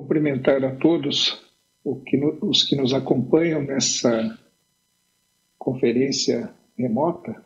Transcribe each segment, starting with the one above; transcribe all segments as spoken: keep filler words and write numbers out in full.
cumprimentar a todos os que nos acompanham nessa conferência remota.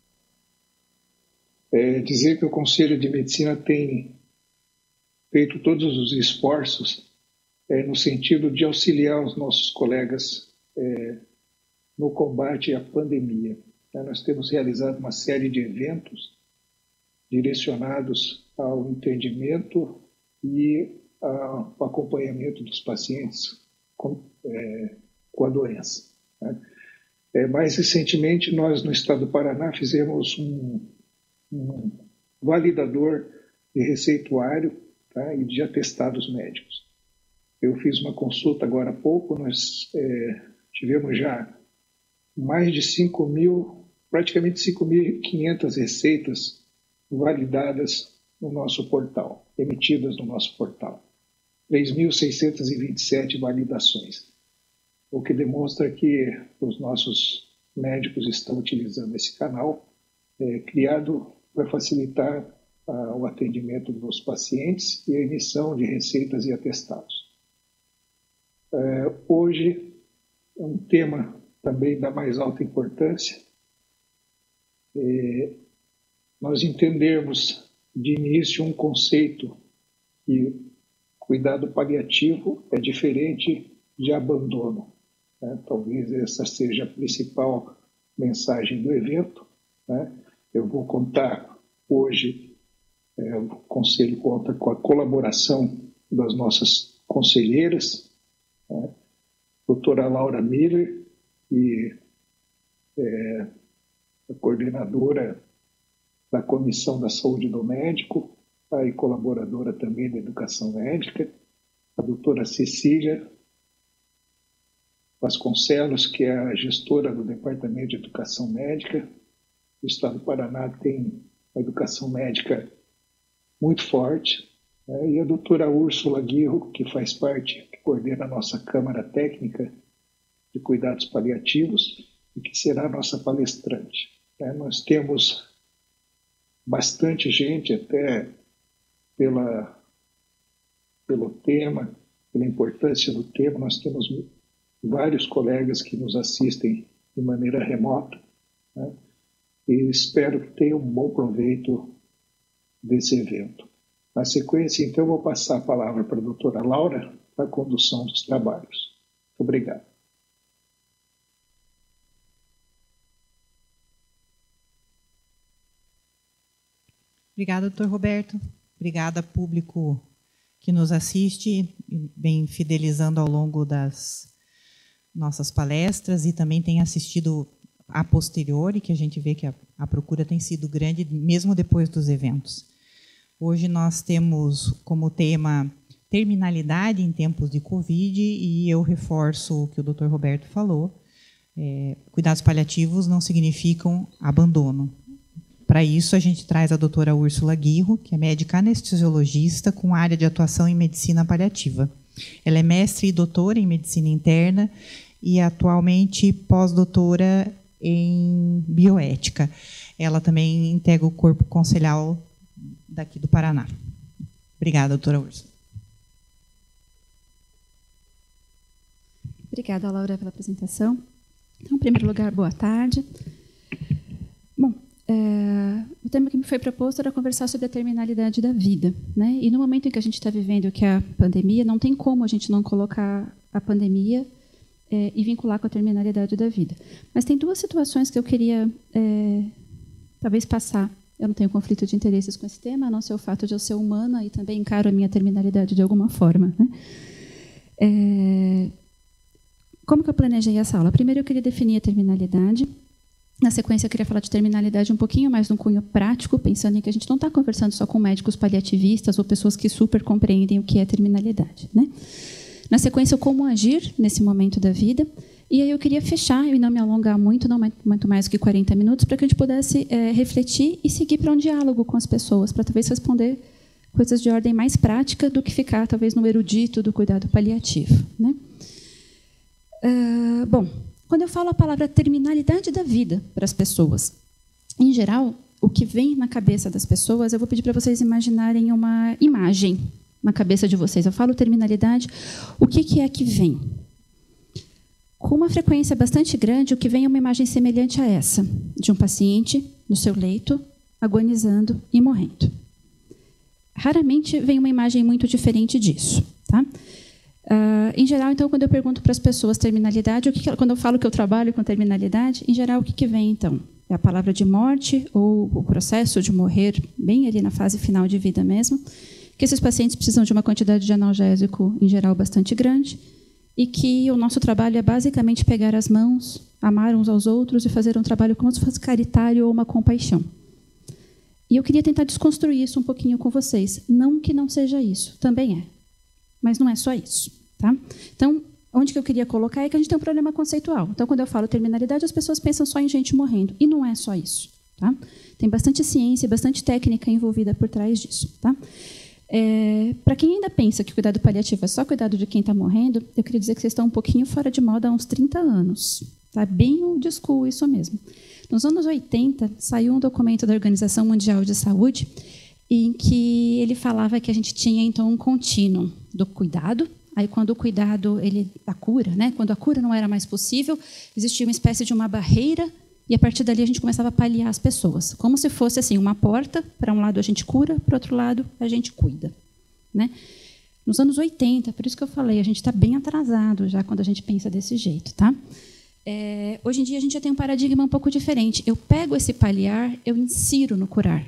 É dizer que o Conselho de Medicina tem feito todos os esforços é, no sentido de auxiliar os nossos colegas é, no combate à pandemia. É, nós temos realizado uma série de eventos direcionados ao entendimento e ao acompanhamento dos pacientes com, é, com a doença. Né? É, mais recentemente, nós no estado do Paraná fizemos um, um validador de receituário, tá, e de atestados médicos. Eu fiz uma consulta agora há pouco, nós é, tivemos já mais de cinco mil, praticamente cinco mil e quinhentas receitas validadas no nosso portal, emitidas no nosso portal. três mil seiscentas e vinte e sete validações, o que demonstra que os nossos médicos estão utilizando esse canal, é, criado para facilitar ah, o atendimento dos pacientes e a emissão de receitas e atestados. É, hoje, um tema também da mais alta importância, é, nós entendermos de início um conceito que cuidado paliativo é diferente de abandono. Né? Talvez essa seja a principal mensagem do evento. Né? Eu vou contar hoje, é, o Conselho conta com a colaboração das nossas conselheiras, né? Doutora Laura Miller, e é, a coordenadora da Comissão da Saúde do Médico, tá, e colaboradora também da Educação Médica, a doutora Cecília Vasconcelos, que é a gestora do Departamento de Educação Médica. O Estado do Paraná tem uma educação médica muito forte, né, e a doutora Úrsula Guirro, que faz parte, que coordena a nossa Câmara Técnica de Cuidados Paliativos e que será a nossa palestrante. Né. Nós temos bastante gente, até pela, pelo tema, pela importância do tema, nós temos vários colegas que nos assistem de maneira remota, né? E espero que tenham um bom proveito desse evento. Na sequência, então, eu vou passar a palavra para a doutora Laura, para a condução dos trabalhos. Muito obrigado. Obrigada, doutor Roberto. Obrigada, público que nos assiste, vem fidelizando ao longo das nossas palestras e também tem assistido a posteriori, que a gente vê que a, a procura tem sido grande, mesmo depois dos eventos. Hoje nós temos como tema terminalidade em tempos de Covid, e eu reforço o que o doutor Roberto falou. É, cuidados paliativos não significam abandono. Para isso, a gente traz a doutora Úrsula Guirro, que é médica anestesiologista com área de atuação em medicina paliativa. Ela é mestre e doutora em medicina interna e atualmente pós-doutora em bioética. Ela também integra o corpo conselhal daqui do Paraná. Obrigada, doutora Úrsula. Obrigada, Laura, pela apresentação. Então, em primeiro lugar, boa tarde. Bom, é, o tema que me foi proposto era conversar sobre a terminalidade da vida, né? E no momento em que a gente está vivendo, que é a pandemia, não tem como a gente não colocar a pandemia é, e vincular com a terminalidade da vida. Mas tem duas situações que eu queria, é, talvez, passar. Eu não tenho conflito de interesses com esse tema, a não ser o fato de eu ser humana e também encaro a minha terminalidade de alguma forma, né? É, como que eu planejei essa aula? Primeiro, eu queria definir a terminalidade. Na sequência, eu queria falar de terminalidade um pouquinho mais num cunho prático, pensando em que a gente não está conversando só com médicos paliativistas ou pessoas que super compreendem o que é terminalidade, né? Na sequência, como agir nesse momento da vida. E aí eu queria fechar e não me alongar muito, não muito mais do que quarenta minutos, para que a gente pudesse é, refletir e seguir para um diálogo com as pessoas, para talvez responder coisas de ordem mais prática do que ficar, talvez, no erudito do cuidado paliativo, né? Uh, bom, quando eu falo a palavra terminalidade da vida para as pessoas, em geral, o que vem na cabeça das pessoas, eu vou pedir para vocês imaginarem uma imagem, na cabeça de vocês? Eu falo terminalidade, o que, que é que vem? Com uma frequência bastante grande, o que vem é uma imagem semelhante a essa, de um paciente no seu leito, agonizando e morrendo. Raramente vem uma imagem muito diferente disso. Tá? Uh, em geral, então, quando eu pergunto para as pessoas terminalidade, o que que, quando eu falo que eu trabalho com terminalidade, em geral, o que, que vem, então? É a palavra de morte ou o processo de morrer, bem ali na fase final de vida mesmo, que esses pacientes precisam de uma quantidade de analgésico, em geral, bastante grande, e que o nosso trabalho é basicamente pegar as mãos, amar uns aos outros e fazer um trabalho como se fosse caritário ou uma compaixão. E eu queria tentar desconstruir isso um pouquinho com vocês. Não que não seja isso, também é. Mas não é só isso. Tá? Então, onde que eu queria colocar é que a gente tem um problema conceitual. Então, quando eu falo terminalidade, as pessoas pensam só em gente morrendo. E não é só isso. Tá? Tem bastante ciência, bastante técnica envolvida por trás disso. Tá? É, para quem ainda pensa que cuidado paliativo é só cuidado de quem está morrendo, eu queria dizer que vocês estão um pouquinho fora de moda há uns trinta anos. Tá? Bem old school isso mesmo. Nos anos oitenta, saiu um documento da Organização Mundial de Saúde em que ele falava que a gente tinha, então, um contínuo do cuidado. Aí, quando o cuidado, ele, a cura, né? Quando a cura não era mais possível, existia uma espécie de uma barreira e, a partir dali, a gente começava a paliar as pessoas. Como se fosse assim, uma porta, para um lado a gente cura, para o outro lado a gente cuida. Né? Nos anos oitenta, por isso que eu falei, a gente está bem atrasado já quando a gente pensa desse jeito. Tá? É, hoje em dia, a gente já tem um paradigma um pouco diferente. Eu pego esse paliar, eu insiro no curar.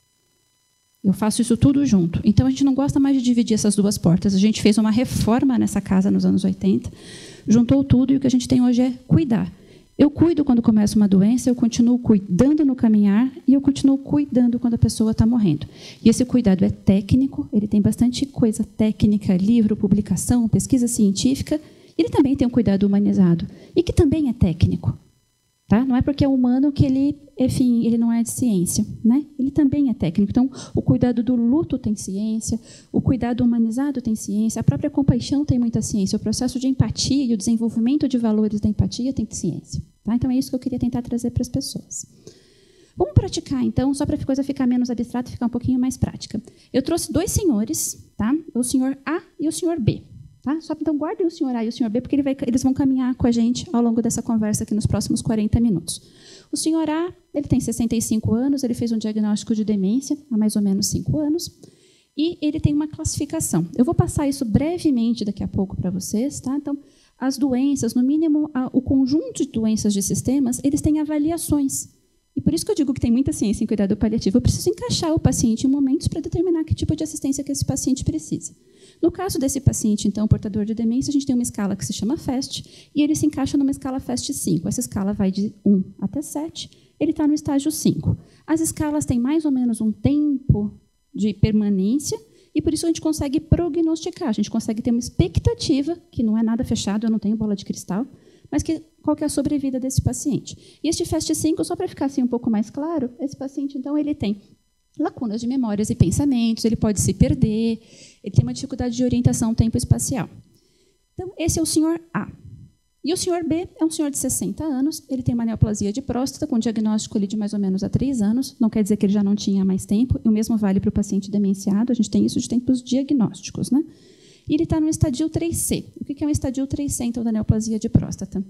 Eu faço isso tudo junto. Então, a gente não gosta mais de dividir essas duas portas. A gente fez uma reforma nessa casa nos anos oitenta, juntou tudo, e o que a gente tem hoje é cuidar. Eu cuido quando começa uma doença, eu continuo cuidando no caminhar, e eu continuo cuidando quando a pessoa está morrendo. E esse cuidado é técnico, ele tem bastante coisa técnica, livro, publicação, pesquisa científica. Ele também tem um cuidado humanizado, e que também é técnico. Tá? Não é porque é humano que ele, enfim, ele não é de ciência. Né? Ele também é técnico. Então, o cuidado do luto tem ciência, o cuidado humanizado tem ciência, a própria compaixão tem muita ciência, o processo de empatia e o desenvolvimento de valores da empatia tem ciência. Tá? Então, é isso que eu queria tentar trazer para as pessoas. Vamos praticar, então, só para a coisa ficar menos abstrata e ficar um pouquinho mais prática. Eu trouxe dois senhores, tá? O senhor A e o senhor B. Tá? Só, então, guardem o senhor A e o senhor B, porque ele vai, eles vão caminhar com a gente ao longo dessa conversa aqui nos próximos quarenta minutos. O senhor A, ele tem sessenta e cinco anos, ele fez um diagnóstico de demência há mais ou menos cinco anos, e ele tem uma classificação. Eu vou passar isso brevemente daqui a pouco para vocês. Tá? Então, as doenças, no mínimo, a, o conjunto de doenças de sistemas, eles têm avaliações. E por isso que eu digo que tem muita ciência em cuidado paliativo. Eu preciso encaixar o paciente em momentos para determinar que tipo de assistência que esse paciente precisa. No caso desse paciente, então, portador de demência, a gente tem uma escala que se chama FAST, e ele se encaixa numa escala FAST cinco. Essa escala vai de um até sete, ele está no estágio cinco. As escalas têm mais ou menos um tempo de permanência, e por isso a gente consegue prognosticar, a gente consegue ter uma expectativa, que não é nada fechado, eu não tenho bola de cristal, mas que, qual que é a sobrevida desse paciente. E este FAST cinco, só para ficar assim um pouco mais claro, esse paciente, então, ele tem lacunas de memórias e pensamentos, ele pode se perder, ele tem uma dificuldade de orientação tempo-espacial. Então, esse é o senhor A. E o senhor B é um senhor de sessenta anos, ele tem uma neoplasia de próstata, com diagnóstico ali de mais ou menos há três anos, não quer dizer que ele já não tinha mais tempo, e o mesmo vale para o paciente demenciado, a gente tem isso de tempos diagnósticos. Né? E ele está no estadio três C. O que é um estadio três C, então, da neoplasia de próstata?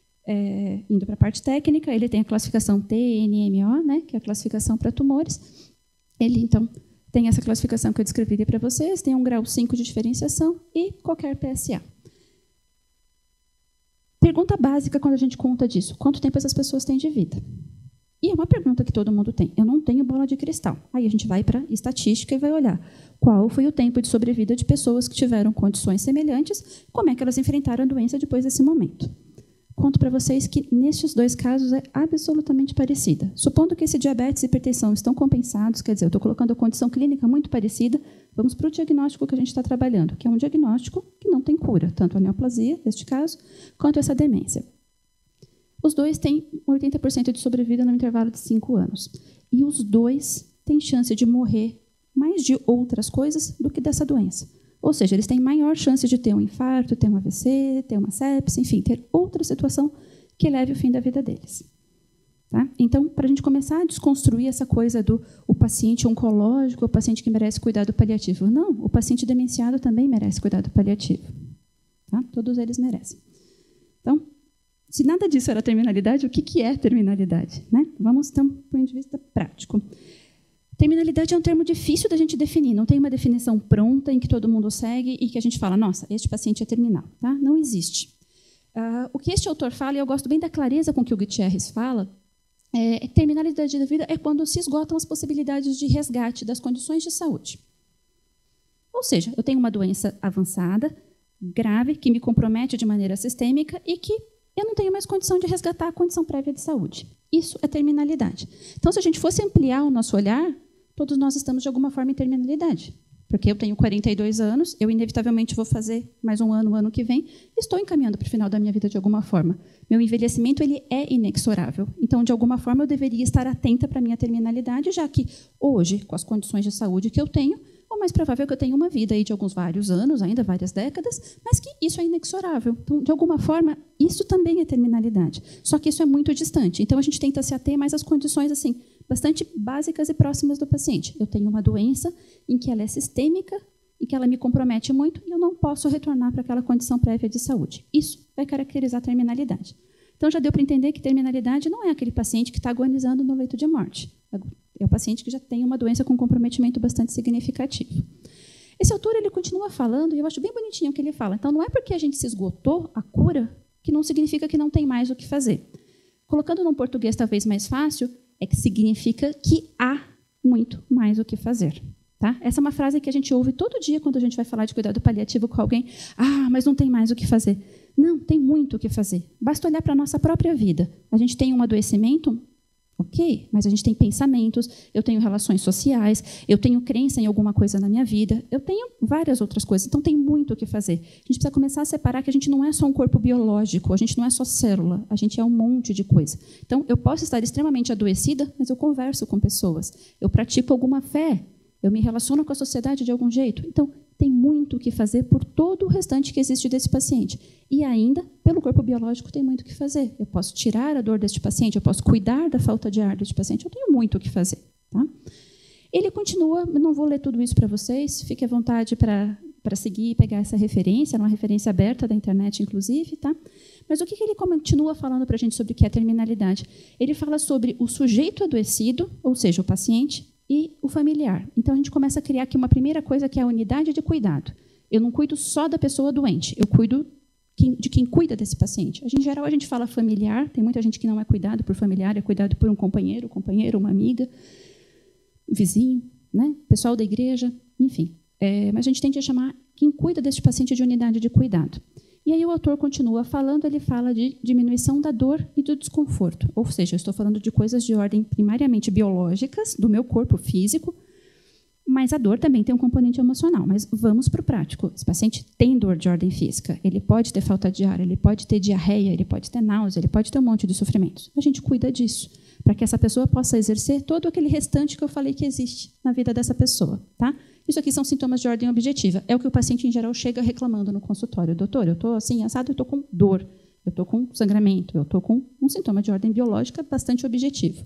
É, indo para a parte técnica, ele tem a classificação T N M O, né, que é a classificação para tumores. Ele, então, tem essa classificação que eu descrevi para vocês, tem um grau cinco de diferenciação e qualquer P S A. Pergunta básica quando a gente conta disso. Quanto tempo essas pessoas têm de vida? E é uma pergunta que todo mundo tem. Eu não tenho bola de cristal. Aí a gente vai para a estatística e vai olhar qual foi o tempo de sobrevida de pessoas que tiveram condições semelhantes, como é que elas enfrentaram a doença depois desse momento. Conto para vocês que, nestes dois casos, é absolutamente parecida. Supondo que esse diabetes e hipertensão estão compensados, quer dizer, eu estou colocando a condição clínica muito parecida, vamos para o diagnóstico que a gente está trabalhando, que é um diagnóstico que não tem cura, tanto a neoplasia, neste caso, quanto essa demência. Os dois têm oitenta por cento de sobrevida no intervalo de cinco anos. E os dois têm chance de morrer mais de outras coisas do que dessa doença. Ou seja, eles têm maior chance de ter um infarto, ter um A V C, ter uma sepse, enfim, ter outra situação que leve ao fim da vida deles. Tá? Então, para a gente começar a desconstruir essa coisa do o paciente oncológico, o paciente que merece cuidado paliativo. Não, o paciente demenciado também merece cuidado paliativo. Tá? Todos eles merecem. Então, se nada disso era terminalidade, o que, que é terminalidade? Né? Vamos, então, do ponto de vista prático. Terminalidade é um termo difícil da gente definir. Não tem uma definição pronta em que todo mundo segue e que a gente fala, nossa, este paciente é terminal. Tá? Não existe. Uh, o que este autor fala, e eu gosto bem da clareza com que o Gutierrez fala, é, terminalidade da vida é quando se esgotam as possibilidades de resgate das condições de saúde. Ou seja, eu tenho uma doença avançada, grave, que me compromete de maneira sistêmica e que eu não tenho mais condição de resgatar a condição prévia de saúde. Isso é terminalidade. Então, se a gente fosse ampliar o nosso olhar, todos nós estamos, de alguma forma, em terminalidade. Porque eu tenho quarenta e dois anos, eu inevitavelmente vou fazer mais um ano, o ano que vem, e estou encaminhando para o final da minha vida de alguma forma. Meu envelhecimento ele é inexorável. Então, de alguma forma, eu deveria estar atenta para a minha terminalidade, já que hoje, com as condições de saúde que eu tenho, o mais provável é que eu tenha uma vida aí de alguns vários anos, ainda várias décadas, mas que isso é inexorável. Então, de alguma forma, isso também é terminalidade. Só que isso é muito distante. Então, a gente tenta se ater mais às condições assim, bastante básicas e próximas do paciente. Eu tenho uma doença em que ela é sistêmica e que ela me compromete muito e eu não posso retornar para aquela condição prévia de saúde. Isso vai caracterizar a terminalidade. Então, já deu para entender que terminalidade não é aquele paciente que está agonizando no leito de morte. É o paciente que já tem uma doença com comprometimento bastante significativo. Esse autor ele continua falando, e eu acho bem bonitinho o que ele fala. Então, não é porque a gente se esgotou a cura que não significa que não tem mais o que fazer. Colocando num português talvez mais fácil, é que significa que há muito mais o que fazer. Tá? Essa é uma frase que a gente ouve todo dia quando a gente vai falar de cuidado paliativo com alguém. Ah, mas não tem mais o que fazer. Não, tem muito o que fazer. Basta olhar para a nossa própria vida. A gente tem um adoecimento, ok, mas a gente tem pensamentos, eu tenho relações sociais, eu tenho crença em alguma coisa na minha vida, eu tenho várias outras coisas, então tem muito o que fazer. A gente precisa começar a separar que a gente não é só um corpo biológico, a gente não é só célula, a gente é um monte de coisa. Então, eu posso estar extremamente adoecida, mas eu converso com pessoas, eu pratico alguma fé, eu me relaciono com a sociedade de algum jeito. Então, tem muito o que fazer por todo o restante que existe desse paciente. E ainda, pelo corpo biológico, tem muito o que fazer. Eu posso tirar a dor deste paciente, eu posso cuidar da falta de ar deste paciente, eu tenho muito o que fazer. Tá? Ele continua, eu não vou ler tudo isso para vocês, fique à vontade para para seguir e pegar essa referência, é uma referência aberta da internet, inclusive. Tá? Mas o que ele continua falando para a gente sobre o que é terminalidade? Ele fala sobre o sujeito adoecido, ou seja, o paciente, e o familiar. Então, a gente começa a criar aqui uma primeira coisa, que é a unidade de cuidado. Eu não cuido só da pessoa doente, eu cuido de quem cuida desse paciente. Em geral, a gente fala familiar, tem muita gente que não é cuidado por familiar, é cuidado por um companheiro, companheira, uma amiga, um vizinho, né? Pessoal da igreja, enfim. É, mas a gente tende a chamar quem cuida desse paciente de unidade de cuidado. E aí o autor continua falando, ele fala de diminuição da dor e do desconforto. Ou seja, eu estou falando de coisas de ordem primariamente biológicas, do meu corpo físico, mas a dor também tem um componente emocional. Mas vamos para o prático. Esse paciente tem dor de ordem física, ele pode ter falta de ar, ele pode ter diarreia, ele pode ter náusea, ele pode ter um monte de sofrimentos. A gente cuida disso, para que essa pessoa possa exercer todo aquele restante que eu falei que existe na vida dessa pessoa. Tá? Isso aqui são sintomas de ordem objetiva. É o que o paciente, em geral, chega reclamando no consultório. Doutor, eu estou assim, assado, eu estou com dor, eu estou com sangramento, eu estou com um sintoma de ordem biológica bastante objetivo.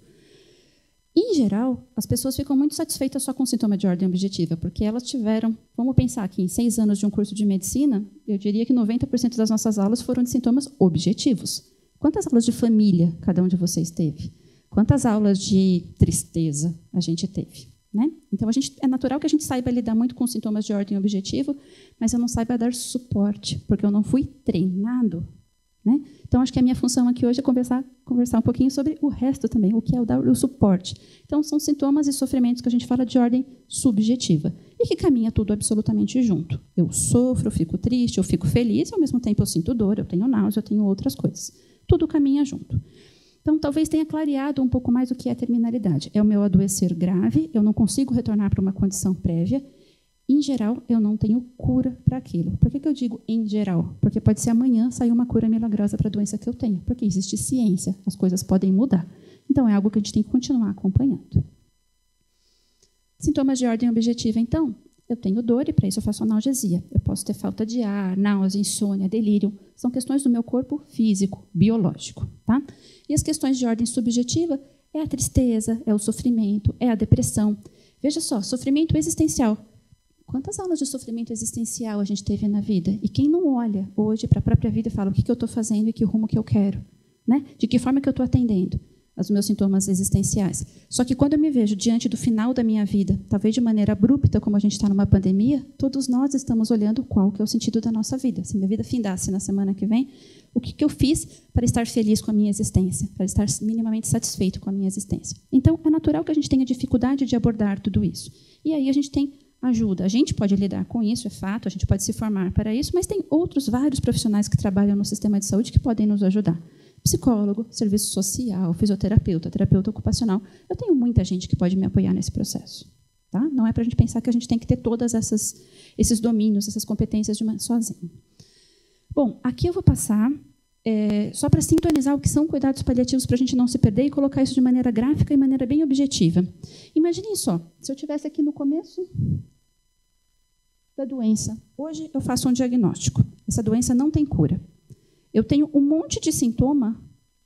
Em geral, as pessoas ficam muito satisfeitas só com sintoma de ordem objetiva, porque elas tiveram, vamos pensar aqui, em seis anos de um curso de medicina, eu diria que noventa por cento das nossas aulas foram de sintomas objetivos. Quantas aulas de família cada um de vocês teve? Quantas aulas de tristeza a gente teve? Né? Então, a gente, é natural que a gente saiba lidar muito com sintomas de ordem objetivo, mas eu não saiba dar suporte, porque eu não fui treinado. Né? Então, acho que a minha função aqui hoje é conversar, conversar um pouquinho sobre o resto também, o que é o dar o suporte. Então, são sintomas e sofrimentos que a gente fala de ordem subjetiva, e que caminha tudo absolutamente junto. Eu sofro, eu fico triste, eu fico feliz, e ao mesmo tempo eu sinto dor, eu tenho náusea, eu tenho outras coisas. Tudo caminha junto. Então, talvez tenha clareado um pouco mais o que é terminalidade. É o meu adoecer grave, eu não consigo retornar para uma condição prévia. Em geral, eu não tenho cura para aquilo. Por que que eu digo em geral? Porque pode ser amanhã sair uma cura milagrosa para a doença que eu tenho. Porque existe ciência, as coisas podem mudar. Então, é algo que a gente tem que continuar acompanhando. Sintomas de ordem objetiva, então. eu tenho dor e, para isso, eu faço analgesia. Eu posso ter falta de ar, náusea, insônia, delírio. São questões do meu corpo físico, biológico. Tá? E as questões de ordem subjetiva é a tristeza, é o sofrimento, é a depressão. Veja só, sofrimento existencial. Quantas aulas de sofrimento existencial a gente teve na vida? E quem não olha hoje para a própria vida e fala o que, que eu estou fazendo e que rumo que eu quero? Né? De que forma que eu estou atendendo aos meus sintomas existenciais? Só que quando eu me vejo diante do final da minha vida, talvez de maneira abrupta, como a gente está numa pandemia, todos nós estamos olhando qual que é o sentido da nossa vida. Se minha vida findasse na semana que vem, o que, que eu fiz para estar feliz com a minha existência, para estar minimamente satisfeito com a minha existência? Então, é natural que a gente tenha dificuldade de abordar tudo isso. E aí a gente tem ajuda. A gente pode lidar com isso, é fato, a gente pode se formar para isso, mas tem outros vários profissionais que trabalham no sistema de saúde que podem nos ajudar. Psicólogo, serviço social, fisioterapeuta, terapeuta ocupacional. Eu tenho muita gente que pode me apoiar nesse processo. Tá? Não é para a gente pensar que a gente tem que ter todos esses domínios, essas competências de uma, sozinho. Bom, aqui eu vou passar, é, só para sintonizar o que são cuidados paliativos, para a gente não se perder e colocar isso de maneira gráfica e maneira bem objetiva. Imaginem só, se eu estivesse aqui no começo da doença. Hoje eu faço um diagnóstico. Essa doença não tem cura. Eu tenho um monte de sintoma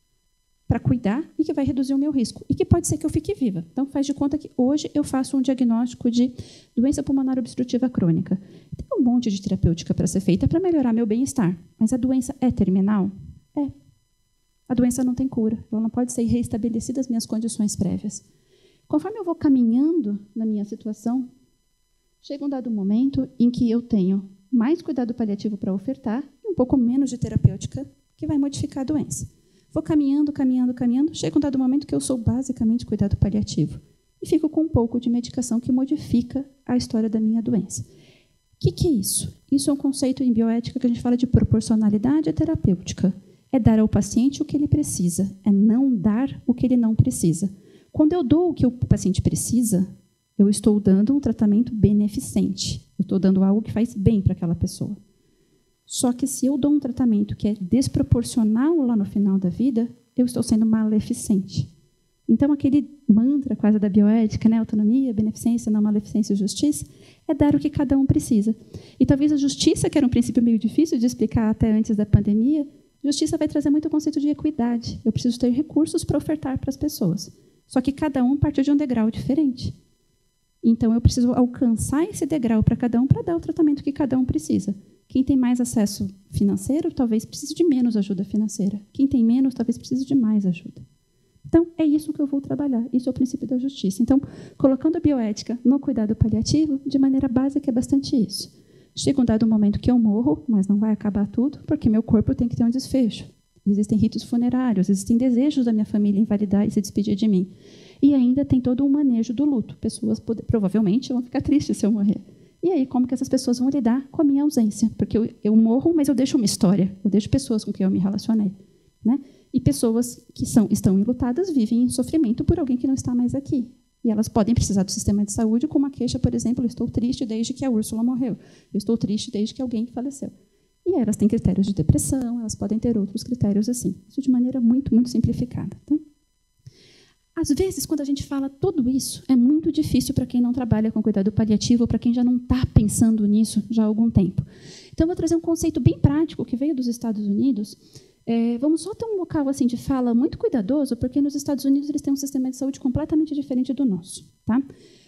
para cuidar e que vai reduzir o meu risco. E que pode ser que eu fique viva. Então, faz de conta que hoje eu faço um diagnóstico de doença pulmonar obstrutiva crônica. Tem um monte de terapêutica para ser feita para melhorar meu bem-estar. Mas a doença é terminal? É. A doença não tem cura. Ela não pode ser reestabelecida as minhas condições prévias. Conforme eu vou caminhando na minha situação, chega um dado momento em que eu tenho mais cuidado paliativo para ofertar e um pouco menos de terapêutica que vai modificar a doença. Vou caminhando, caminhando, caminhando, chega um dado momento que eu sou basicamente cuidado paliativo e fico com um pouco de medicação que modifica a história da minha doença. O que, que é isso? Isso é um conceito em bioética que a gente fala de proporcionalidade terapêutica. É dar ao paciente o que ele precisa, é não dar o que ele não precisa. Quando eu dou o que o paciente precisa, eu estou dando um tratamento beneficente. Eu estou dando algo que faz bem para aquela pessoa. Só que se eu dou um tratamento que é desproporcional lá no final da vida, eu estou sendo maleficente. Então, aquele mantra quase da bioética, né? Autonomia, beneficência, não maleficência e justiça, é dar o que cada um precisa. E talvez a justiça, que era um princípio meio difícil de explicar até antes da pandemia, justiça vai trazer muito o conceito de equidade. Eu preciso ter recursos para ofertar para as pessoas. Só que cada um parte de um degrau diferente. Então, eu preciso alcançar esse degrau para cada um para dar o tratamento que cada um precisa. Quem tem mais acesso financeiro, talvez precise de menos ajuda financeira. Quem tem menos, talvez precise de mais ajuda. Então, é isso que eu vou trabalhar. Isso é o princípio da justiça. Então, colocando a bioética no cuidado paliativo, de maneira básica, é bastante isso. Chega um dado momento que eu morro, mas não vai acabar tudo, porque meu corpo tem que ter um desfecho. Existem ritos funerários, existem desejos da minha família invalidar e se despedir de mim. E ainda tem todo um manejo do luto. Pessoas poder, provavelmente vão ficar tristes se eu morrer. E aí, como que essas pessoas vão lidar com a minha ausência? Porque eu, eu morro, mas eu deixo uma história. Eu deixo pessoas com quem eu me relacionei. Né? E pessoas que são, estão enlutadas vivem em sofrimento por alguém que não está mais aqui. E elas podem precisar do sistema de saúde com uma queixa, por exemplo, eu estou triste desde que a Úrsula morreu. Eu estou triste desde que alguém faleceu. E elas têm critérios de depressão, elas podem ter outros critérios assim. Isso de maneira muito, muito simplificada. Tá? Às vezes, quando a gente fala tudo isso, é muito difícil para quem não trabalha com cuidado paliativo ou para quem já não está pensando nisso já há algum tempo. Então, eu vou trazer um conceito bem prático que veio dos Estados Unidos. É, vamos só ter um local assim, de fala muito cuidadoso, porque nos Estados Unidos eles têm um sistema de saúde completamente diferente do nosso. Tá?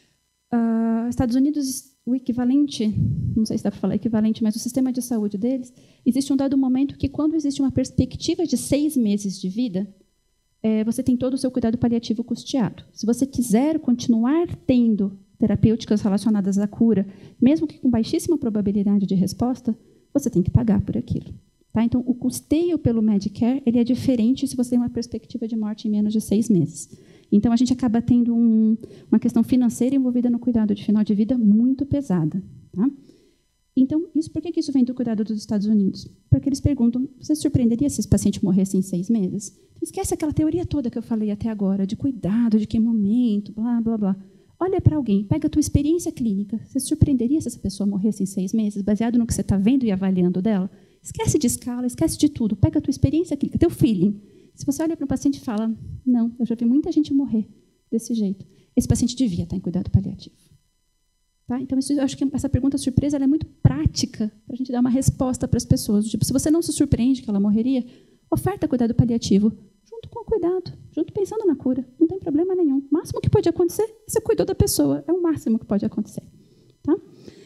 Uh, Estados Unidos, o equivalente, não sei se dá para falar equivalente, mas o sistema de saúde deles, existe um dado momento que, quando existe uma perspectiva de seis meses de vida, É, você tem todo o seu cuidado paliativo custeado. Se você quiser continuar tendo terapêuticas relacionadas à cura, mesmo que com baixíssima probabilidade de resposta, você tem que pagar por aquilo. Tá? Então, o custeio pelo Medicare ele é diferente se você tem uma perspectiva de morte em menos de seis meses. Então, a gente acaba tendo um, uma questão financeira envolvida no cuidado de final de vida muito pesada. Tá? Então, isso, por que isso vem do cuidado dos Estados Unidos? Porque eles perguntam, você se surpreenderia se esse paciente morresse em seis meses? Então, esquece aquela teoria toda que eu falei até agora, de cuidado, de que momento, blá, blá, blá. Olha para alguém, pega a tua experiência clínica. Você se surpreenderia se essa pessoa morresse em seis meses, baseado no que você está vendo e avaliando dela? Esquece de escala, esquece de tudo. Pega a tua experiência clínica, teu feeling. Se você olha para um paciente e fala, não, eu já vi muita gente morrer desse jeito, esse paciente devia estar em cuidado paliativo. Tá? Então, isso, eu acho que essa pergunta surpresa ela é muito prática para a gente dar uma resposta para as pessoas. Tipo, se você não se surpreende que ela morreria, oferta cuidado paliativo, junto com o cuidado, junto pensando na cura. Não tem problema nenhum. O máximo que pode acontecer é você cuidou da pessoa. É o máximo que pode acontecer. Tá?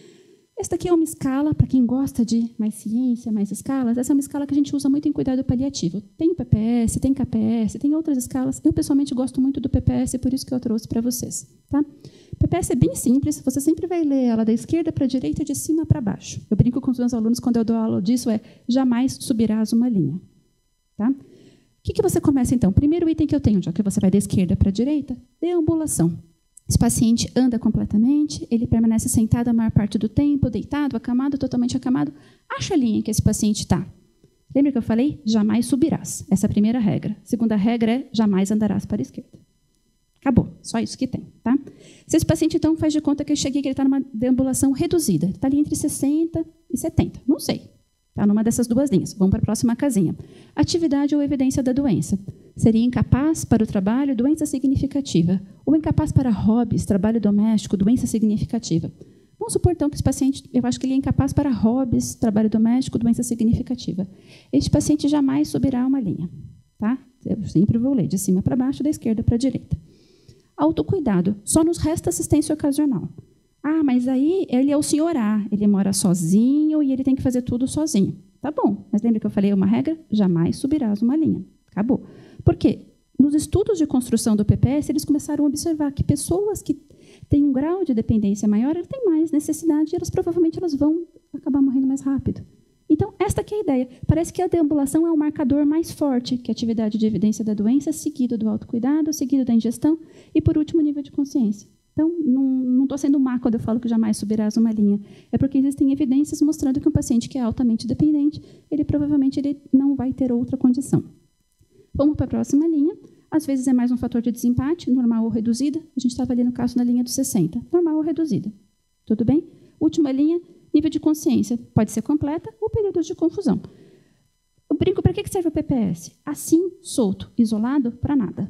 Esta aqui é uma escala, para quem gosta de mais ciência, mais escalas, essa é uma escala que a gente usa muito em cuidado paliativo. Tem o P P S, tem K P S, tem outras escalas. Eu, pessoalmente, gosto muito do P P S, por isso que eu trouxe para vocês. Tá? P P S é bem simples, você sempre vai ler ela da esquerda para a direita, de cima para baixo. Eu brinco com os meus alunos, quando eu dou aula disso, é jamais subirás uma linha. Tá? O que, que você começa, então? Primeiro item que eu tenho, já que você vai da esquerda para a direita, deambulação. Esse paciente anda completamente, ele permanece sentado a maior parte do tempo, deitado, acamado, totalmente acamado. Acha a linha em que esse paciente está. Lembra que eu falei? Jamais subirás. Essa é a primeira regra. A segunda regra é jamais andarás para a esquerda. Acabou. Só isso que tem. Tá? Se esse paciente, então, faz de conta que eu cheguei que ele está numa deambulação reduzida. Ele está ali entre sessenta e setenta. Não sei. Está numa dessas duas linhas. Vamos para a próxima casinha. Atividade ou evidência da doença. Seria incapaz para o trabalho, doença significativa. Ou incapaz para hobbies, trabalho doméstico, doença significativa. Vamos supor, então, que esse paciente, eu acho que ele é incapaz para hobbies, trabalho doméstico, doença significativa. Este paciente jamais subirá uma linha. Tá? Eu sempre vou ler de cima para baixo, da esquerda para a direita. Autocuidado. Só nos resta assistência ocasional. Ah, mas aí ele é o senhor A, ele mora sozinho e ele tem que fazer tudo sozinho. Tá bom, mas lembra que eu falei uma regra? Jamais subirás uma linha. Acabou. Por quê? Nos estudos de construção do P P S, eles começaram a observar que pessoas que têm um grau de dependência maior, elas têm mais necessidade e elas provavelmente elas vão acabar morrendo mais rápido. Então, esta aqui é a ideia. Parece que a deambulação é o marcador mais forte, que é a atividade de evidência da doença, seguido do autocuidado, seguido da ingestão e, por último, o nível de consciência. Então, não estou sendo má quando eu falo que jamais subirás uma linha. É porque existem evidências mostrando que um paciente que é altamente dependente, ele provavelmente ele não vai ter outra condição. Vamos para a próxima linha. Às vezes é mais um fator de desempate, normal ou reduzida. A gente estava ali no caso na linha dos sessenta. Normal ou reduzida. Tudo bem? Última linha, nível de consciência. Pode ser completa ou períodos de confusão. Eu brinco, para que serve o P P S? Assim, solto, isolado, para nada.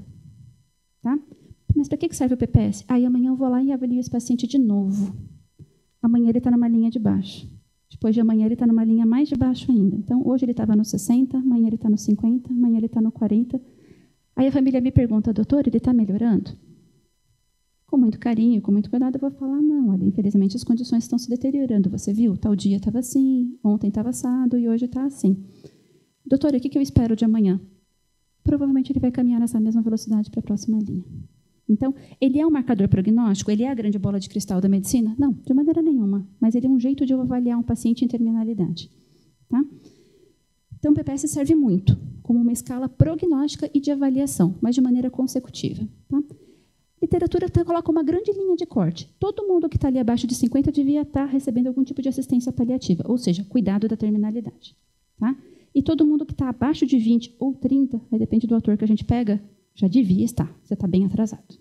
Tá? Mas para que serve o P P S? Aí amanhã eu vou lá e avalio esse paciente de novo. Amanhã ele está numa linha de baixo. Depois de amanhã ele está numa linha mais de baixo ainda. Então, hoje ele estava no sessenta, amanhã ele está no cinquenta, amanhã ele está no quarenta. Aí a família me pergunta, doutor, ele está melhorando? Com muito carinho, com muito cuidado, eu vou falar, não, olha, infelizmente as condições estão se deteriorando. Você viu? Tal dia estava assim, ontem estava assado e hoje está assim. Doutor, o que eu espero de amanhã? Provavelmente ele vai caminhar nessa mesma velocidade para a próxima linha. Então, ele é um marcador prognóstico? Ele é a grande bola de cristal da medicina? Não, de maneira nenhuma. Mas ele é um jeito de eu avaliar um paciente em terminalidade. Tá? Então, o P P S serve muito como uma escala prognóstica e de avaliação, mas de maneira consecutiva. Tá? Literatura coloca uma grande linha de corte. Todo mundo que está ali abaixo de cinquenta devia estar recebendo algum tipo de assistência paliativa, ou seja, cuidado da terminalidade. Tá? E todo mundo que está abaixo de vinte ou trinta, aí depende do autor que a gente pega, já devia estar. Você está bem atrasado.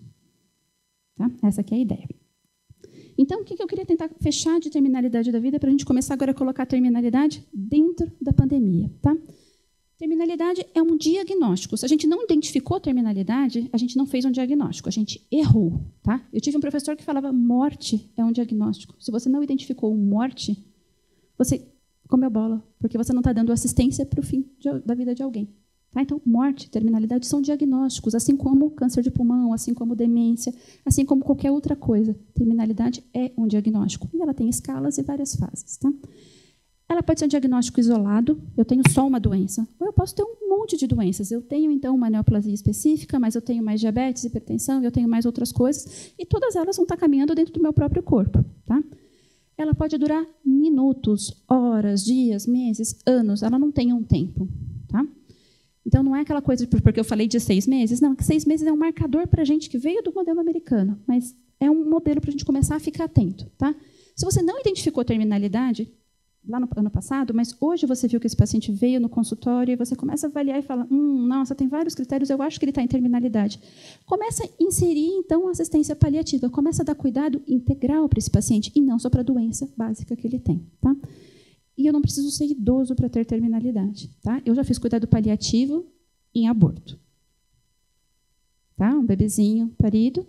Tá? Essa aqui é a ideia. Então, o que eu queria tentar fechar de terminalidade da vida para a gente começar agora a colocar a terminalidade dentro da pandemia. Tá? Terminalidade é um diagnóstico. Se a gente não identificou a terminalidade, a gente não fez um diagnóstico, a gente errou. Tá? Eu tive um professor que falava morte é um diagnóstico. Se você não identificou morte, você comeu bola, porque você não está dando assistência para o fim de, da vida de alguém. Tá? Então, morte, terminalidade são diagnósticos, assim como câncer de pulmão, assim como demência, assim como qualquer outra coisa. Terminalidade é um diagnóstico. E ela tem escalas e várias fases. Tá? Ela pode ser um diagnóstico isolado, eu tenho só uma doença, ou eu posso ter um monte de doenças. Eu tenho, então, uma neoplasia específica, mas eu tenho mais diabetes, hipertensão, eu tenho mais outras coisas, e todas elas vão estar caminhando dentro do meu próprio corpo. Tá? Ela pode durar minutos, horas, dias, meses, anos, ela não tem um tempo. Tá? Então, não é aquela coisa, porque eu falei de seis meses, não, que seis meses é um marcador para a gente que veio do modelo americano, mas é um modelo para a gente começar a ficar atento. Tá? Se você não identificou terminalidade, lá no ano passado, mas hoje você viu que esse paciente veio no consultório e você começa a avaliar e fala, hum, nossa, tem vários critérios, eu acho que ele está em terminalidade. Começa a inserir, então, a assistência paliativa, começa a dar cuidado integral para esse paciente e não só para a doença básica que ele tem. Tá? E eu não preciso ser idoso para ter terminalidade. Tá? Eu já fiz cuidado paliativo em aborto. Tá? Um bebezinho parido,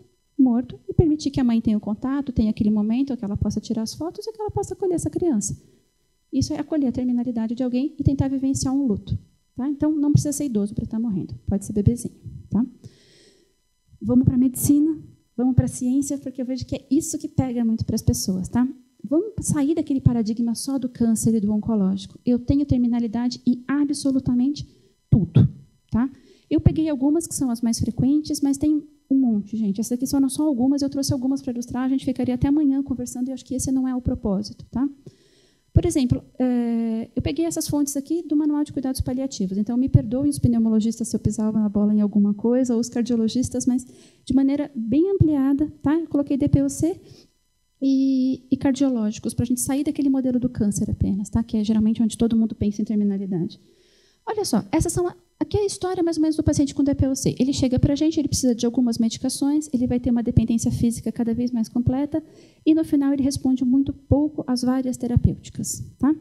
morto, e permitir que a mãe tenha o contato, tenha aquele momento que ela possa tirar as fotos e que ela possa acolher essa criança. Isso é acolher a terminalidade de alguém e tentar vivenciar um luto. Tá? Então, não precisa ser idoso para estar morrendo. Pode ser bebezinho. Tá? Vamos para a medicina, vamos para a ciência, porque eu vejo que é isso que pega muito para as pessoas. Tá? Vamos sair daquele paradigma só do câncer e do oncológico. Eu tenho terminalidade em absolutamente tudo. Tá? Eu peguei algumas que são as mais frequentes, mas tem um monte, gente. Essas aqui foram só algumas, eu trouxe algumas para ilustrar, a gente ficaria até amanhã conversando, e eu acho que esse não é o propósito. Tá? Por exemplo, eu peguei essas fontes aqui do Manual de Cuidados Paliativos. Então, me perdoem os pneumologistas se eu pisava na bola em alguma coisa, ou os cardiologistas, mas de maneira bem ampliada. Tá? Eu coloquei D P O C e, e cardiológicos, para a gente sair daquele modelo do câncer apenas, tá? Que é geralmente onde todo mundo pensa em terminalidade. Olha só, essas são... Aqui é a história, mais ou menos, do paciente com D P O C. Ele chega para a gente, ele precisa de algumas medicações, ele vai ter uma dependência física cada vez mais completa, e, no final, ele responde muito pouco às várias terapêuticas. Tá?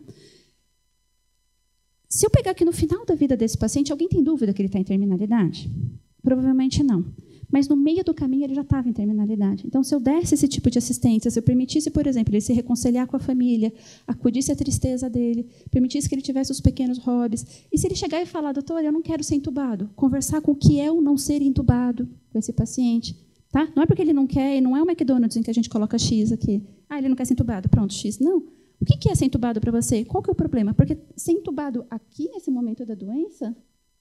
Se eu pegar aqui no final da vida desse paciente, alguém tem dúvida que ele está em terminalidade? Provavelmente não. Mas, no meio do caminho, ele já estava em terminalidade. Então, se eu desse esse tipo de assistência, se eu permitisse, por exemplo, ele se reconciliar com a família, acudisse à tristeza dele, permitisse que ele tivesse os pequenos hobbies, e se ele chegar e falar, doutor, eu não quero ser entubado, conversar com o que é o não ser entubado com esse paciente. Tá? Não é porque ele não quer, e não é o McDonald's em que a gente coloca X aqui. Ah, ele não quer ser entubado, pronto, X. Não. O que é ser entubado para você? Qual que é o problema? Porque ser entubado aqui, nesse momento da doença...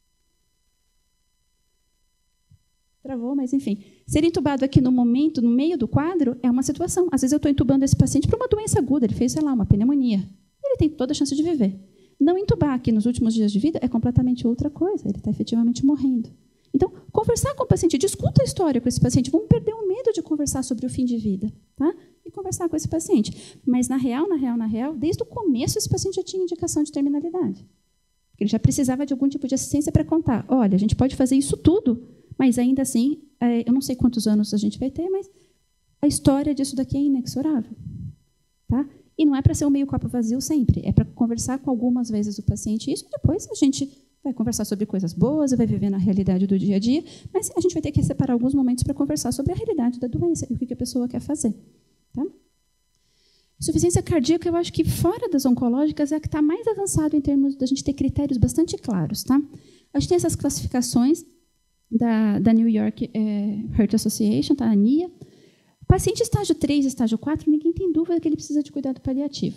Travou, mas enfim. Ser entubado aqui no momento, no meio do quadro, é uma situação. Às vezes eu estou entubando esse paciente para uma doença aguda, ele fez, sei lá, uma pneumonia. Ele tem toda a chance de viver. Não entubar aqui nos últimos dias de vida é completamente outra coisa, ele está efetivamente morrendo. Então, conversar com o paciente, discuta a história com esse paciente, vamos perder o medo de conversar sobre o fim de vida, tá? E conversar com esse paciente. Mas, na real, na real, na real, desde o começo esse paciente já tinha indicação de terminalidade. Ele já precisava de algum tipo de assistência para contar, olha, a gente pode fazer isso tudo, mas, ainda assim, eu não sei quantos anos a gente vai ter, mas a história disso daqui é inexorável. Tá? E não é para ser um meio copo vazio sempre, é para conversar com algumas vezes o paciente isso, e depois a gente vai conversar sobre coisas boas, vai viver na realidade do dia a dia, mas a gente vai ter que separar alguns momentos para conversar sobre a realidade da doença e o que a pessoa quer fazer. Tá? Insuficiência cardíaca, eu acho que fora das oncológicas é a que está mais avançado em termos da gente ter critérios bastante claros. Tá? A gente tem essas classificações Da, da New York é, Heart Association, tá? A N I A. Paciente estágio três, estágio quatro, ninguém tem dúvida que ele precisa de cuidado paliativo.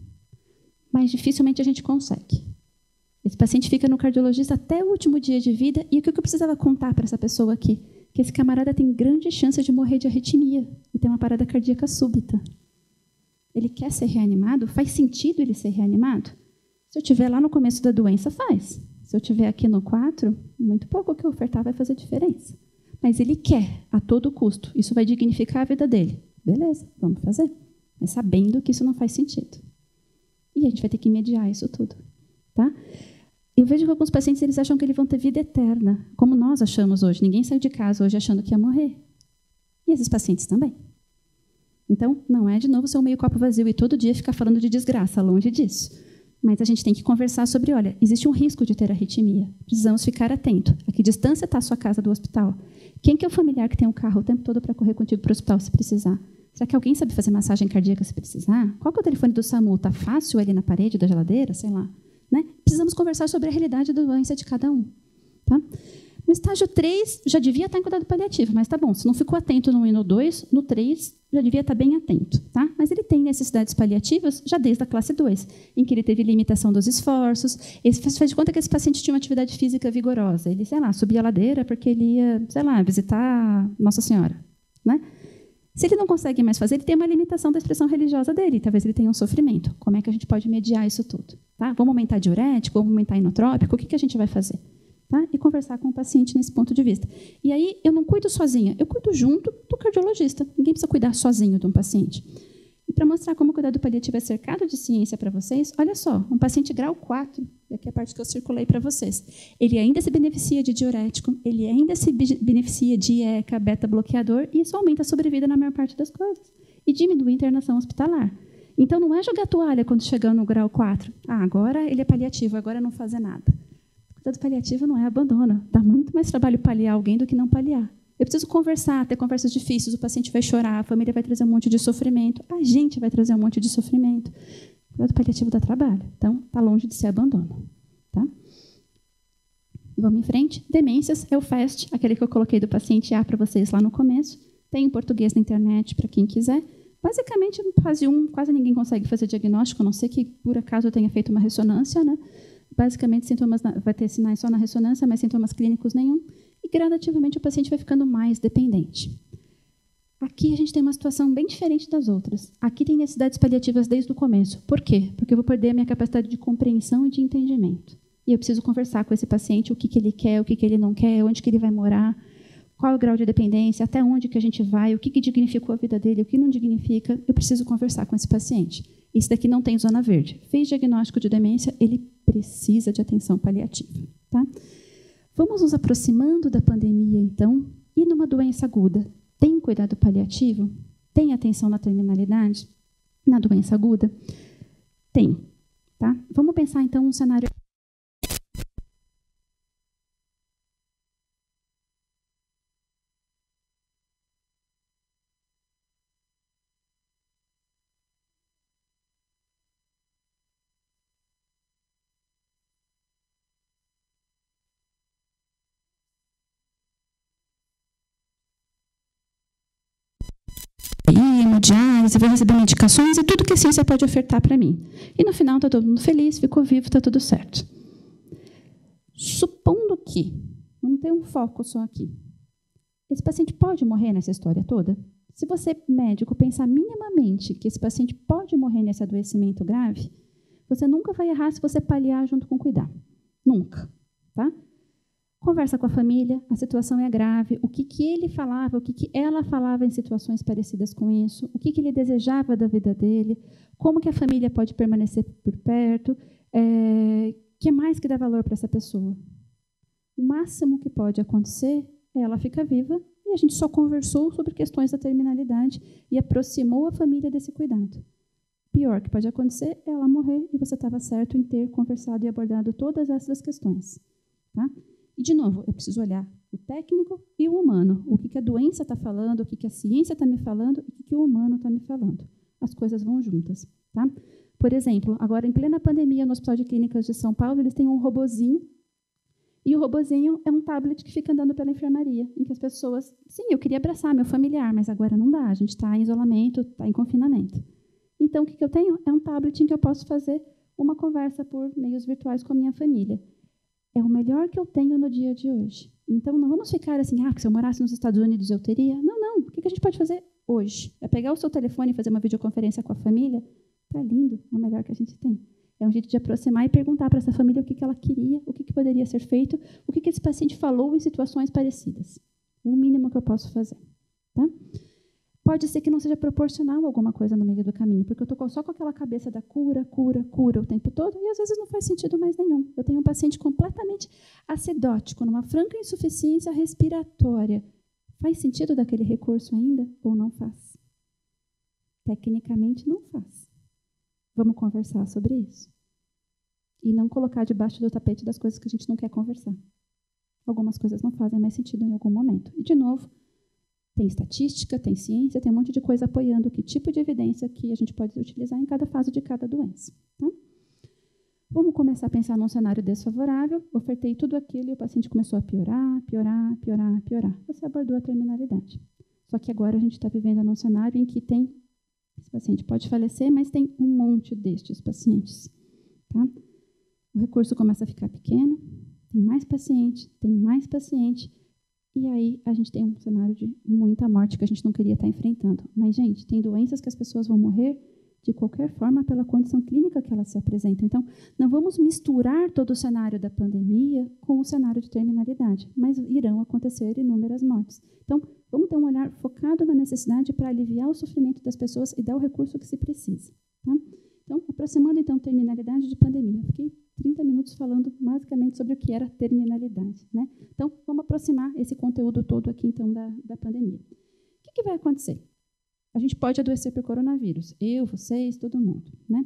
Mas dificilmente a gente consegue. Esse paciente fica no cardiologista até o último dia de vida, e o que eu precisava contar para essa pessoa aqui? Que esse camarada tem grande chance de morrer de arritmia e ter uma parada cardíaca súbita. Ele quer ser reanimado? Faz sentido ele ser reanimado? Se eu estiver lá no começo da doença, faz. Se eu estiver aqui no quatro, muito pouco que eu ofertar vai fazer diferença. Mas ele quer, a todo custo. Isso vai dignificar a vida dele. Beleza, vamos fazer. Mas sabendo que isso não faz sentido. E a gente vai ter que mediar isso tudo. Tá? Eu vejo que alguns pacientes eles acham que eles vão ter vida eterna, como nós achamos hoje. Ninguém saiu de casa hoje achando que ia morrer. E esses pacientes também. Então, não é, de novo, ser um meio copo vazio e todo dia ficar falando de desgraça, longe disso. Mas a gente tem que conversar sobre, olha, existe um risco de ter arritmia. Precisamos ficar atento. A que distância está a sua casa do hospital? Quem que é o familiar que tem um carro o tempo todo para correr contigo para o hospital se precisar? Será que alguém sabe fazer massagem cardíaca se precisar? Qual que é o telefone do SAMU? Está fácil ali na parede da geladeira? Sei lá. Né? Precisamos conversar sobre a realidade da doença de cada um. Tá? No estágio três, já devia estar em cuidado paliativo, mas tá bom, se não ficou atento no um e no dois, no três, já devia estar bem atento. Tá? Mas ele tem necessidades paliativas já desde a classe dois, em que ele teve limitação dos esforços, ele faz de conta que esse paciente tinha uma atividade física vigorosa. Ele, sei lá, subia a ladeira porque ele ia, sei lá, visitar Nossa Senhora. Né? Se ele não consegue mais fazer, ele tem uma limitação da expressão religiosa dele, talvez ele tenha um sofrimento. Como é que a gente pode mediar isso tudo? Tá? Vamos aumentar diurético, vamos aumentar inotrópico, o que, que a gente vai fazer? Tá? E conversar com o paciente nesse ponto de vista. E aí, eu não cuido sozinha, eu cuido junto do cardiologista. Ninguém precisa cuidar sozinho de um paciente. E para mostrar como o cuidado paliativo é cercado de ciência para vocês, olha só, um paciente grau quatro, aqui é a parte que eu circulei para vocês, ele ainda se beneficia de diurético, ele ainda se beneficia de I E C A, beta-bloqueador, e isso aumenta a sobrevida na maior parte das coisas. E diminui a internação hospitalar. Então, não é jogar toalha quando chegar no grau quatro. Ah, agora ele é paliativo, agora não fazer nada. Cuidado paliativo não é abandono. Dá muito mais trabalho paliar alguém do que não paliar. Eu preciso conversar, ter conversas difíceis, o paciente vai chorar, a família vai trazer um monte de sofrimento, a gente vai trazer um monte de sofrimento. O cuidado paliativo dá trabalho, então está longe de ser abandono. Tá? Vamos em frente. Demências é o FAST, aquele que eu coloquei do paciente A para vocês lá no começo. Tem em português na internet para quem quiser. Basicamente, no fase um, quase ninguém consegue fazer diagnóstico, a não ser que, por acaso, eu tenha feito uma ressonância. Né? Basicamente, sintomas na, vai ter sinais só na ressonância, mas sintomas clínicos nenhum. E, gradativamente, o paciente vai ficando mais dependente. Aqui a gente tem uma situação bem diferente das outras. Aqui tem necessidades paliativas desde o começo. Por quê? Porque eu vou perder a minha capacidade de compreensão e de entendimento. E eu preciso conversar com esse paciente o que, que ele quer, o que, que ele não quer, onde que ele vai morar, qual é o grau de dependência, até onde que a gente vai, o que, que dignificou a vida dele, o que não dignifica. Eu preciso conversar com esse paciente. Esse daqui não tem zona verde. Fez diagnóstico de demência, ele precisa de atenção paliativa. Tá? Vamos nos aproximando da pandemia, então, e numa doença aguda. Tem cuidado paliativo? Tem atenção na terminalidade? Na doença aguda? Tem. Tá? Vamos pensar, então, um cenário... hemodiálise, vou receber medicações e tudo que a ciência pode ofertar para mim. E no final está todo mundo feliz, ficou vivo, está tudo certo. Supondo que, vamos ter um foco só aqui, esse paciente pode morrer nessa história toda? Se você, médico, pensar minimamente que esse paciente pode morrer nesse adoecimento grave, você nunca vai errar se você paliar junto com cuidar. Nunca. Tá? Conversa com a família, a situação é grave, o que, que ele falava, o que, que ela falava em situações parecidas com isso, o que, que ele desejava da vida dele, como que a família pode permanecer por perto, é, que mais que dá valor para essa pessoa. O máximo que pode acontecer é ela ficar viva e a gente só conversou sobre questões da terminalidade e aproximou a família desse cuidado. Pior que pode acontecer é ela morrer e você estava certo em ter conversado e abordado todas essas questões. Tá? E, de novo, eu preciso olhar o técnico e o humano. O que, que a doença está falando, o que, que a ciência está me falando e o que, que o humano está me falando. As coisas vão juntas. Tá? Por exemplo, agora, em plena pandemia, no Hospital de Clínicas de São Paulo, eles têm um robozinho. E o robozinho é um tablet que fica andando pela enfermaria, em que as pessoas... Sim, eu queria abraçar meu familiar, mas agora não dá. A gente está em isolamento, está em confinamento. Então, o que, que eu tenho? É um tablet em que eu posso fazer uma conversa por meios virtuais com a minha família. É o melhor que eu tenho no dia de hoje. Então, não vamos ficar assim, ah, se eu morasse nos Estados Unidos eu teria. Não, não. O que a gente pode fazer hoje? É pegar o seu telefone e fazer uma videoconferência com a família? Tá lindo, é o melhor que a gente tem. É um jeito de aproximar e perguntar para essa família o que ela queria, o que poderia ser feito, o que esse paciente falou em situações parecidas. É o mínimo que eu posso fazer. Tá? Pode ser que não seja proporcional alguma coisa no meio do caminho, porque eu estou só com aquela cabeça da cura, cura, cura o tempo todo, e às vezes não faz sentido mais nenhum. Eu tenho um paciente completamente acidótico, numa franca insuficiência respiratória. Faz sentido daquele recurso ainda ou não faz? Tecnicamente, não faz. Vamos conversar sobre isso. E não colocar debaixo do tapete das coisas que a gente não quer conversar. Algumas coisas não fazem mais sentido em algum momento. E, de novo, tem estatística, tem ciência, tem um monte de coisa apoiando que tipo de evidência que a gente pode utilizar em cada fase de cada doença. Tá? Vamos começar a pensar num cenário desfavorável. Ofertei tudo aquilo e o paciente começou a piorar, piorar, piorar, piorar. Você abordou a terminalidade. Só que agora a gente está vivendo num cenário em que tem... Esse paciente pode falecer, mas tem um monte destes pacientes. Tá? O recurso começa a ficar pequeno, tem mais paciente, tem mais paciente, e aí a gente tem um cenário de muita morte que a gente não queria estar enfrentando. Mas, gente, tem doenças que as pessoas vão morrer de qualquer forma pela condição clínica que elas se apresentam. Então, não vamos misturar todo o cenário da pandemia com o cenário de terminalidade, mas irão acontecer inúmeras mortes. Então, vamos ter um olhar focado na necessidade para aliviar o sofrimento das pessoas e dar o recurso que se precisa. Tá? Então, aproximando, então, terminalidade de pandemia. Eu fiquei trinta minutos falando basicamente sobre o que era terminalidade. Né? Então, vamos aproximar esse conteúdo todo aqui, então, da, da pandemia. O que, que vai acontecer? A gente pode adoecer por coronavírus. Eu, vocês, todo mundo. Né?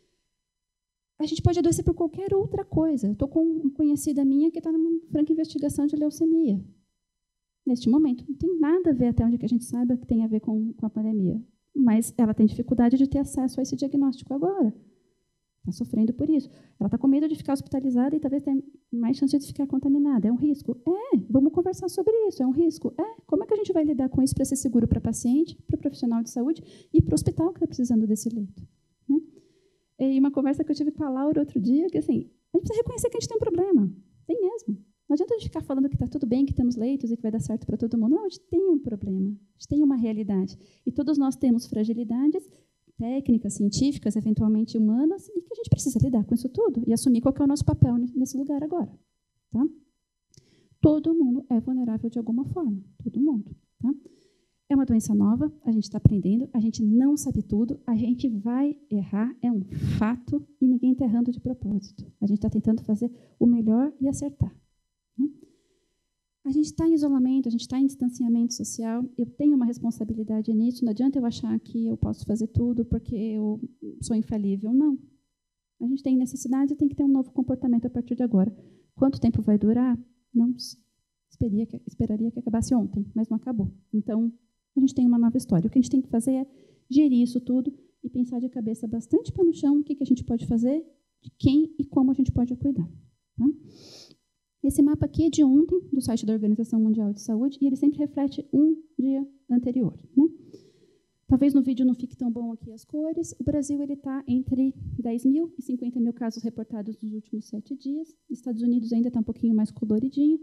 A gente pode adoecer por qualquer outra coisa. Eu estou com uma conhecida minha que está numa franca investigação de leucemia. neste momento. Não tem nada a ver, até onde que a gente saiba, que tem a ver com, com a pandemia. Mas ela tem dificuldade de ter acesso a esse diagnóstico agora. Está sofrendo por isso. Ela está com medo de ficar hospitalizada e talvez tenha mais chance de ficar contaminada. É um risco? É. Vamos conversar sobre isso. É um risco? É. Como é que a gente vai lidar com isso para ser seguro para paciente, para o profissional de saúde e para o hospital que está precisando desse leito? Né? E uma conversa que eu tive com a Laura outro dia, que assim, a gente precisa reconhecer que a gente tem um problema. Tem mesmo. Não adianta a gente ficar falando que está tudo bem, que temos leitos e que vai dar certo para todo mundo. Não, a gente tem um problema. A gente tem uma realidade. E todos nós temos fragilidades técnicas, científicas, eventualmente humanas, e que a gente precisa lidar com isso tudo e assumir qual que é o nosso papel nesse lugar agora. Tá? Todo mundo é vulnerável de alguma forma. Todo mundo. Tá? É uma doença nova, a gente está aprendendo, a gente não sabe tudo, a gente vai errar, é um fato, e ninguém está errando de propósito. A gente está tentando fazer o melhor e acertar. Né? A gente está em isolamento, a gente está em distanciamento social, eu tenho uma responsabilidade nisso, não adianta eu achar que eu posso fazer tudo porque eu sou infalível. Não. A gente tem necessidade e tem que ter um novo comportamento a partir de agora. Quanto tempo vai durar? Não sei. Esperaria que, esperaria que acabasse ontem, mas não acabou. Então, a gente tem uma nova história. O que a gente tem que fazer é gerir isso tudo e pensar de cabeça bastante pé no chão o que, que a gente pode fazer, de quem e como a gente pode cuidar. Tá? Esse mapa aqui é de ontem, do site da Organização Mundial de Saúde, e ele sempre reflete um dia anterior. Né? Talvez no vídeo não fique tão bom aqui as cores. O Brasil está entre dez mil e cinquenta mil casos reportados nos últimos sete dias. Estados Unidos ainda está um pouquinho mais coloridinho.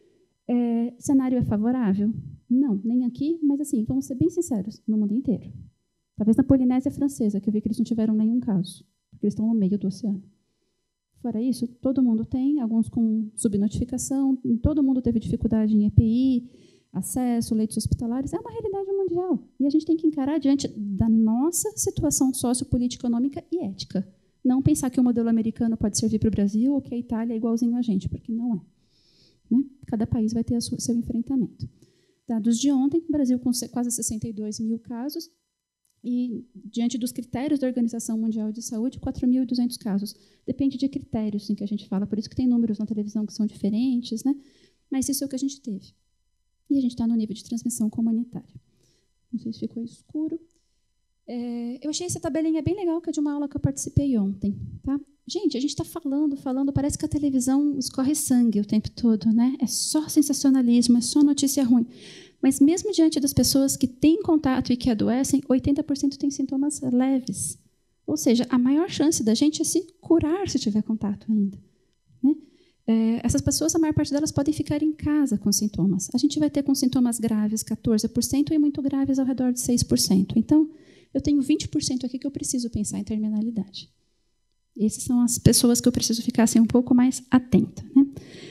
É, cenário é favorável? Não, nem aqui, mas assim, vamos ser bem sinceros, no mundo inteiro. Talvez na Polinésia Francesa, que eu vi que eles não tiveram nenhum caso, porque eles estão no meio do oceano. Fora isso, todo mundo tem, alguns com subnotificação, todo mundo teve dificuldade em E P I, acesso, leitos hospitalares. É uma realidade mundial. E a gente tem que encarar diante da nossa situação sociopolítica, econômica e ética. Não pensar que o modelo americano pode servir para o Brasil ou que a Itália é igualzinho a gente, porque não é. Né? Cada país vai ter o seu enfrentamento. Dados de ontem, o Brasil com quase sessenta e dois mil casos, e, diante dos critérios da Organização Mundial de Saúde, quatro mil e duzentos casos. Depende de critérios em que a gente fala, por isso que tem números na televisão que são diferentes, né? Mas isso é o que a gente teve. E a gente está no nível de transmissão comunitária. Não sei se ficou escuro. É, eu achei essa tabelinha bem legal, que é de uma aula que eu participei ontem. Tá? Gente, a gente está falando, falando, parece que a televisão escorre sangue o tempo todo, né? É só sensacionalismo, é só notícia ruim. Mas mesmo diante das pessoas que têm contato e que adoecem, oitenta por cento têm sintomas leves. Ou seja, a maior chance da gente é se curar se tiver contato ainda. Né? É, essas pessoas, a maior parte delas podem ficar em casa com sintomas. A gente vai ter com sintomas graves quatorze por cento e muito graves ao redor de seis por cento. Então, eu tenho vinte por cento aqui que eu preciso pensar em terminalidade. Essas são as pessoas que eu preciso ficar assim, um pouco mais atenta. Né?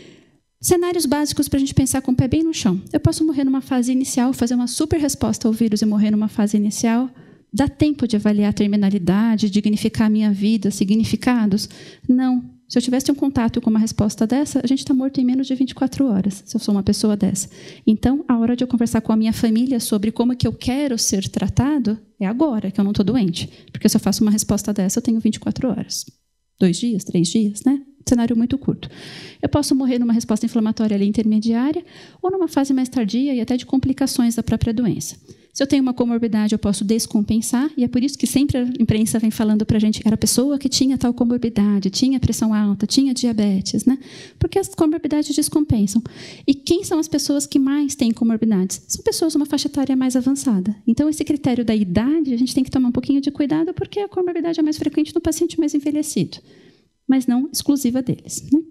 Cenários básicos para a gente pensar com o pé bem no chão. Eu posso morrer numa fase inicial, fazer uma super resposta ao vírus e morrer numa fase inicial. Dá tempo de avaliar a terminalidade, dignificar a minha vida, significados? Não. Se eu tivesse um contato com uma resposta dessa, a gente está morto em menos de vinte e quatro horas, se eu sou uma pessoa dessa. Então, a hora de eu conversar com a minha família sobre como que eu quero ser tratado é agora, que eu não estou doente. Porque se eu faço uma resposta dessa, eu tenho vinte e quatro horas. Dois dias, três dias, né? Cenário muito curto. Eu posso morrer numa resposta inflamatória ali intermediária ou numa fase mais tardia e até de complicações da própria doença. Se eu tenho uma comorbidade, eu posso descompensar, e é por isso que sempre a imprensa vem falando para a gente que era a pessoa que tinha tal comorbidade, tinha pressão alta, tinha diabetes, né? Porque as comorbidades descompensam. E quem são as pessoas que mais têm comorbidades? São pessoas de uma faixa etária mais avançada. Então, esse critério da idade, a gente tem que tomar um pouquinho de cuidado, porque a comorbidade é mais frequente no paciente mais envelhecido, mas não exclusiva deles, né?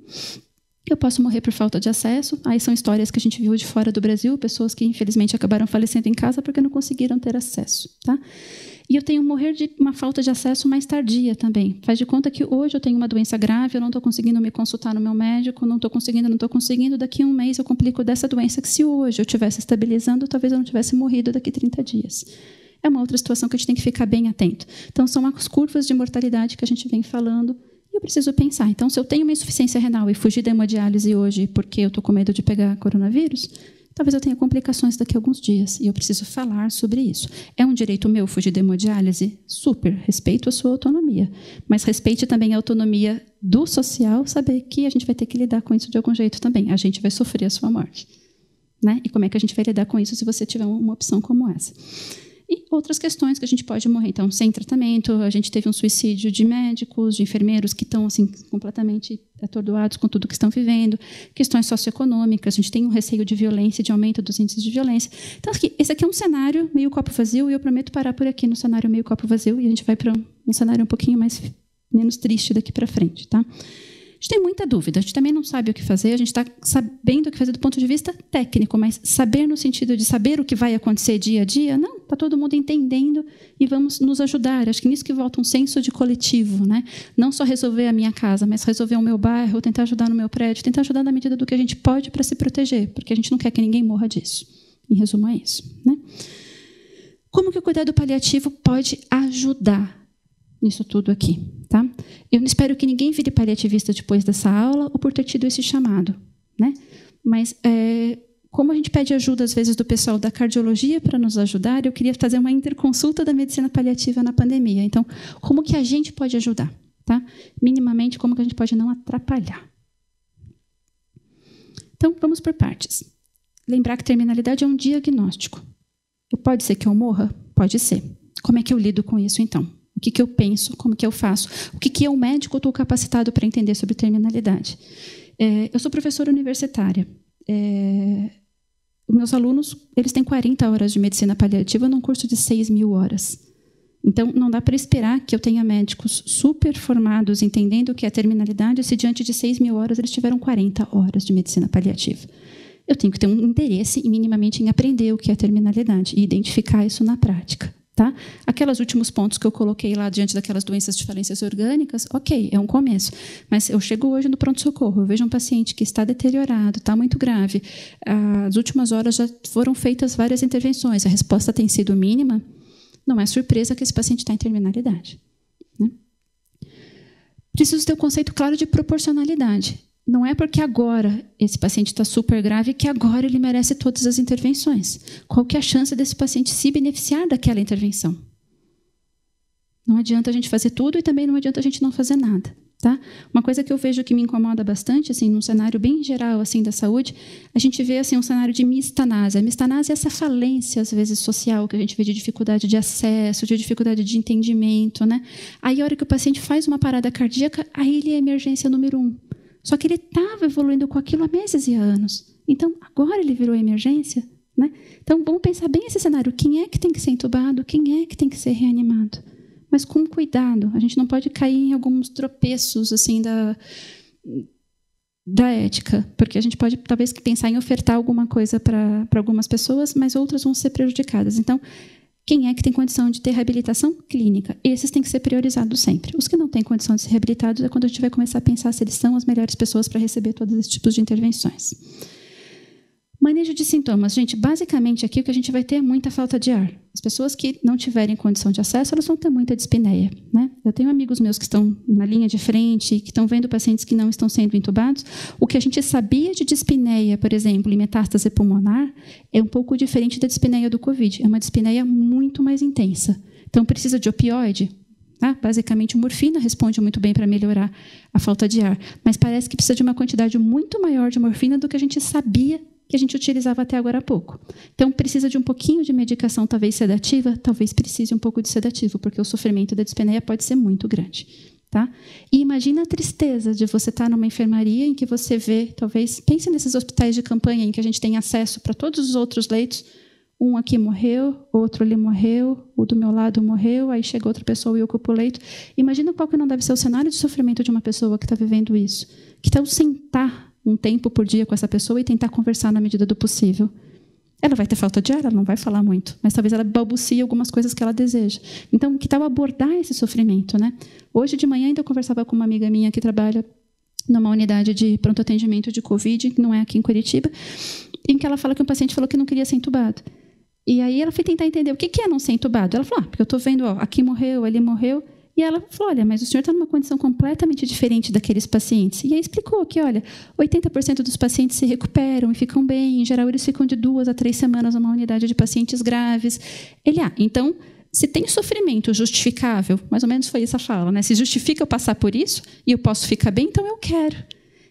Eu posso morrer por falta de acesso. Aí são histórias que a gente viu de fora do Brasil, pessoas que, infelizmente, acabaram falecendo em casa porque não conseguiram ter acesso. Tá? E eu tenho morrer de uma falta de acesso mais tardia também. Faz de conta que hoje eu tenho uma doença grave, eu não estou conseguindo me consultar no meu médico, não estou conseguindo, não estou conseguindo. Daqui a um mês eu complico dessa doença que, se hoje eu estivesse estabilizando, talvez eu não tivesse morrido daqui a trinta dias. É uma outra situação que a gente tem que ficar bem atento. Então, são as curvas de mortalidade que a gente vem falando. E eu preciso pensar. Então, se eu tenho uma insuficiência renal e fugir da hemodiálise hoje porque eu estou com medo de pegar coronavírus, talvez eu tenha complicações daqui a alguns dias. E eu preciso falar sobre isso. É um direito meu fugir da hemodiálise? Super. Respeito a sua autonomia. Mas respeite também a autonomia do social, saber que a gente vai ter que lidar com isso de algum jeito também. A gente vai sofrer a sua morte. né? E como é que a gente vai lidar com isso se você tiver uma opção como essa? E outras questões que a gente pode morrer. Então, sem tratamento, a gente teve um suicídio de médicos, de enfermeiros que estão assim, completamente atordoados com tudo que estão vivendo. Questões socioeconômicas, a gente tem um receio de violência, de aumento dos índices de violência. Então, aqui, esse aqui é um cenário meio copo vazio, e eu prometo parar por aqui no cenário meio copo vazio, e a gente vai para um, um cenário um pouquinho mais, menos triste daqui para frente, tá? A gente tem muita dúvida, a gente também não sabe o que fazer, a gente está sabendo o que fazer do ponto de vista técnico, mas saber no sentido de saber o que vai acontecer dia a dia, não, está todo mundo entendendo e vamos nos ajudar. Acho que nisso que volta um senso de coletivo, né? Não só resolver a minha casa, mas resolver o meu bairro, tentar ajudar no meu prédio, tentar ajudar na medida do que a gente pode para se proteger, porque a gente não quer que ninguém morra disso. Em resumo, é isso, né? Como que o cuidado paliativo pode ajudar nisso tudo aqui, tá? Eu não espero que ninguém vire paliativista depois dessa aula ou por ter tido esse chamado, né? Mas é, como a gente pede ajuda às vezes do pessoal da cardiologia para nos ajudar, eu queria fazer uma interconsulta da medicina paliativa na pandemia. Então, como que a gente pode ajudar, tá? Minimamente, como que a gente pode não atrapalhar? Então, vamos por partes. Lembrar que terminalidade é um diagnóstico. Pode ser que eu morra? Pode ser. Como é que eu lido com isso, então? O que, que eu penso? Como que eu faço? O que, que eu, médico, estou capacitado para entender sobre terminalidade? É, eu sou professora universitária. É, meus alunos, eles têm quarenta horas de medicina paliativa num curso de seis mil horas. Então, não dá para esperar que eu tenha médicos super formados, entendendo o que é terminalidade, se diante de seis mil horas eles tiveram quarenta horas de medicina paliativa. Eu tenho que ter um interesse, minimamente, em aprender o que é terminalidade e identificar isso na prática. Tá? Aqueles últimos pontos que eu coloquei lá diante daquelas doenças de falências orgânicas, ok, é um começo. Mas eu chego hoje no pronto-socorro, eu vejo um paciente que está deteriorado, está muito grave. As últimas horas já foram feitas várias intervenções, a resposta tem sido mínima. Não é surpresa que esse paciente está em terminalidade, né? Preciso ter um conceito claro de proporcionalidade. Não é porque agora esse paciente está super grave que agora ele merece todas as intervenções. Qual que é a chance desse paciente se beneficiar daquela intervenção? Não adianta a gente fazer tudo e também não adianta a gente não fazer nada, tá? Uma coisa que eu vejo que me incomoda bastante, assim, num cenário bem geral assim da saúde, a gente vê assim um cenário de mistanase. A mistanase é essa falência às vezes social que a gente vê de dificuldade de acesso, de dificuldade de entendimento, né? Aí a hora que o paciente faz uma parada cardíaca, aí ele é a emergência número um. Só que ele estava evoluindo com aquilo há meses e anos. Então, agora ele virou emergência, né? Então, vamos pensar bem esse cenário. Quem é que tem que ser entubado? Quem é que tem que ser reanimado? Mas com cuidado. A gente não pode cair em alguns tropeços assim, da, da ética. Porque a gente pode, talvez, pensar em ofertar alguma coisa para algumas pessoas, mas outras vão ser prejudicadas. Então, quem é que tem condição de ter reabilitação clínica? Esses têm que ser priorizados sempre. Os que não têm condição de ser reabilitados é quando a gente vai começar a pensar se eles são as melhores pessoas para receber todos esses tipos de intervenções. Manejo de sintomas. Gente, basicamente aqui o que a gente vai ter é muita falta de ar. As pessoas que não tiverem condição de acesso, elas vão ter muita dispneia, né? Eu tenho amigos meus que estão na linha de frente, que estão vendo pacientes que não estão sendo intubados. O que a gente sabia de dispneia, por exemplo, e metástase pulmonar, é um pouco diferente da dispneia do Covid. É uma dispneia muito mais intensa. Então, precisa de opioide? Tá? Basicamente, morfina responde muito bem para melhorar a falta de ar. Mas parece que precisa de uma quantidade muito maior de morfina do que a gente sabia que a gente utilizava até agora há pouco. Então, precisa de um pouquinho de medicação, talvez sedativa, talvez precise um pouco de sedativo, porque o sofrimento da dispneia pode ser muito grande. Tá? E imagina a tristeza de você estar numa enfermaria em que você vê, talvez, pense nesses hospitais de campanha em que a gente tem acesso para todos os outros leitos, um aqui morreu, outro ali morreu, o do meu lado morreu, aí chega outra pessoa e ocupa o leito. Imagina qual que não deve ser o cenário de sofrimento de uma pessoa que está vivendo isso, que está sentar um tempo por dia com essa pessoa e tentar conversar na medida do possível. Ela vai ter falta de ar, ela não vai falar muito, mas talvez ela balbucie algumas coisas que ela deseja. Então, que tal abordar esse sofrimento, né? Hoje de manhã ainda eu conversava com uma amiga minha que trabalha numa unidade de pronto atendimento de Covid, que não é aqui em Curitiba, em que ela fala que um paciente falou que não queria ser entubado. E aí ela foi tentar entender o que é não ser entubado. Ela falou, ah, porque eu estou vendo, ó, aqui morreu, ali morreu. E ela falou, olha, mas o senhor está numa condição completamente diferente daqueles pacientes. E aí explicou que, olha, oitenta por cento dos pacientes se recuperam e ficam bem. Em geral, eles ficam de duas a três semanas numa unidade de pacientes graves. Ele, ah, então, se tem sofrimento justificável, mais ou menos foi essa fala, né? Se justifica eu passar por isso e eu posso ficar bem, então eu quero.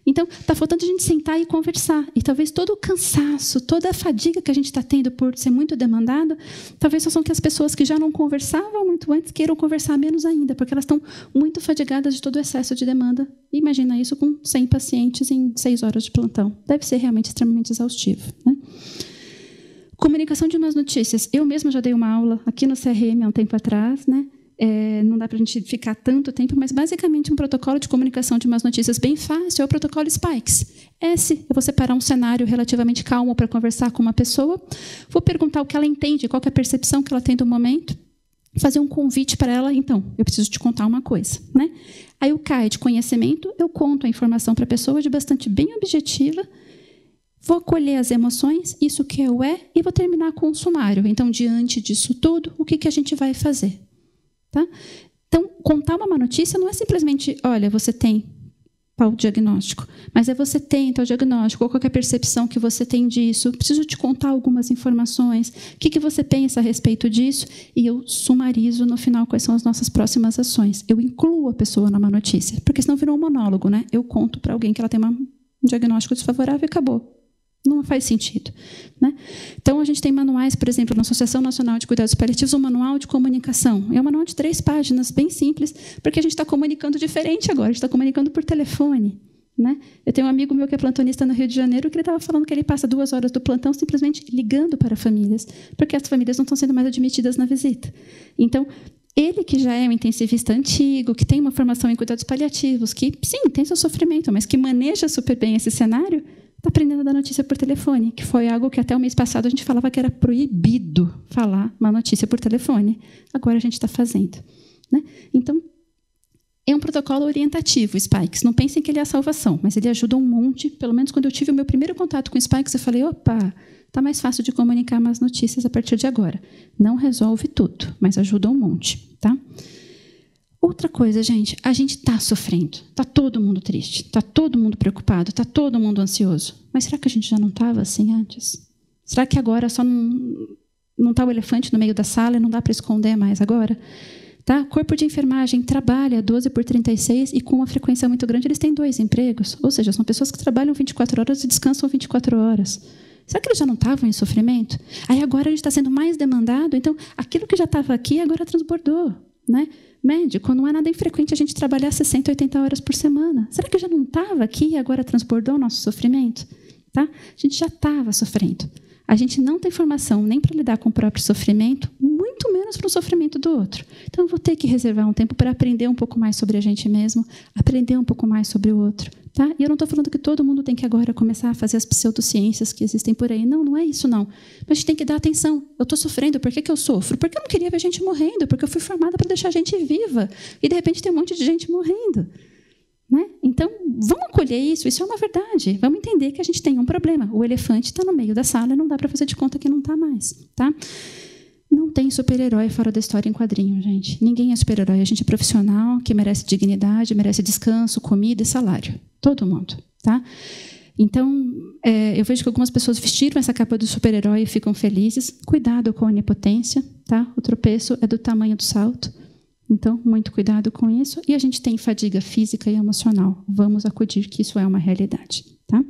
Então, está faltando a gente sentar e conversar. E talvez todo o cansaço, toda a fadiga que a gente está tendo por ser muito demandado, talvez só são que as pessoas que já não conversavam muito antes queiram conversar menos ainda, porque elas estão muito fadigadas de todo o excesso de demanda. Imagina isso com cem pacientes em seis horas de plantão. Deve ser realmente extremamente exaustivo, né? Comunicação de más notícias. Eu mesma já dei uma aula aqui no C R M há um tempo atrás, né? É, não dá para a gente ficar tanto tempo, mas basicamente um protocolo de comunicação de más notícias bem fácil é o protocolo SPIKES. S, eu vou separar um cenário relativamente calmo para conversar com uma pessoa, vou perguntar o que ela entende, qual que é a percepção que ela tem do momento, fazer um convite para ela, então, eu preciso te contar uma coisa, né? Aí o K é de conhecimento, eu conto a informação para a pessoa de bastante bem objetiva, vou acolher as emoções, isso que é o E, e vou terminar com o sumário. Então, diante disso tudo, o que, que a gente vai fazer? Tá? Então, contar uma má notícia não é simplesmente, olha, você tem tal diagnóstico, mas é você tem tal diagnóstico, qual é a percepção que você tem disso, preciso te contar algumas informações, o que, que você pensa a respeito disso, e eu sumarizo no final quais são as nossas próximas ações. Eu incluo a pessoa na má notícia, porque senão virou um monólogo, né? Eu conto para alguém que ela tem uma, um diagnóstico desfavorável e acabou. Não faz sentido, né? Então, a gente tem manuais, por exemplo, na Associação Nacional de Cuidados Paliativos, um manual de comunicação. É um manual de três páginas, bem simples, porque a gente está comunicando diferente agora, a gente está comunicando por telefone, né? Eu tenho um amigo meu que é plantonista no Rio de Janeiro, que ele estava falando que ele passa duas horas do plantão simplesmente ligando para famílias, porque as famílias não estão sendo mais admitidas na visita. Então, ele que já é um intensivista antigo, que tem uma formação em cuidados paliativos, que, sim, tem seu sofrimento, mas que maneja super bem esse cenário, está aprendendo a dar notícia por telefone, que foi algo que até o mês passado a gente falava que era proibido falar uma notícia por telefone. Agora a gente está fazendo, né? Então, é um protocolo orientativo, o SPIKES. Não pensem que ele é a salvação, mas ele ajuda um monte. Pelo menos quando eu tive o meu primeiro contato com o SPIKES, eu falei, opa, está mais fácil de comunicar mais notícias a partir de agora. Não resolve tudo, mas ajuda um monte, tá? Outra coisa, gente, a gente está sofrendo, está todo mundo triste, está todo mundo preocupado, está todo mundo ansioso. Mas será que a gente já não estava assim antes? Será que agora só não está o elefante no meio da sala e não dá para esconder mais agora? Tá? Corpo de enfermagem trabalha doze por trinta e seis e com uma frequência muito grande eles têm dois empregos. Ou seja, são pessoas que trabalham vinte e quatro horas e descansam vinte e quatro horas. Será que eles já não estavam em sofrimento? Aí agora a gente está sendo mais demandado, então aquilo que já estava aqui agora transbordou, né? Médico, não é nada infrequente a gente trabalhar sessenta, oitenta horas por semana. Será que já não estava aqui e agora transbordou o nosso sofrimento? Tá? A gente já estava sofrendo. A gente não tem formação nem para lidar com o próprio sofrimento, muito menos para o sofrimento do outro. Então, eu vou ter que reservar um tempo para aprender um pouco mais sobre a gente mesmo, aprender um pouco mais sobre o outro. Tá? E eu não estou falando que todo mundo tem que agora começar a fazer as pseudociências que existem por aí. Não, não é isso, não. Mas a gente tem que dar atenção. Eu estou sofrendo, por que, que eu sofro? Porque eu não queria ver gente morrendo, porque eu fui formada para deixar a gente viva. E, de repente, tem um monte de gente morrendo. Né? Então, vamos acolher isso, isso é uma verdade. Vamos entender que a gente tem um problema. O elefante está no meio da sala e não dá para fazer de conta que não está mais. Tá? Não tem super-herói fora da história em quadrinho, gente. Ninguém é super-herói. A gente é profissional que merece dignidade, merece descanso, comida e salário. Todo mundo. Tá? Então, é, eu vejo que algumas pessoas vestiram essa capa do super-herói e ficam felizes. Cuidado com a onipotência. Tá? O tropeço é do tamanho do salto. Então, muito cuidado com isso. E a gente tem fadiga física e emocional. Vamos acudir que isso é uma realidade. Tá?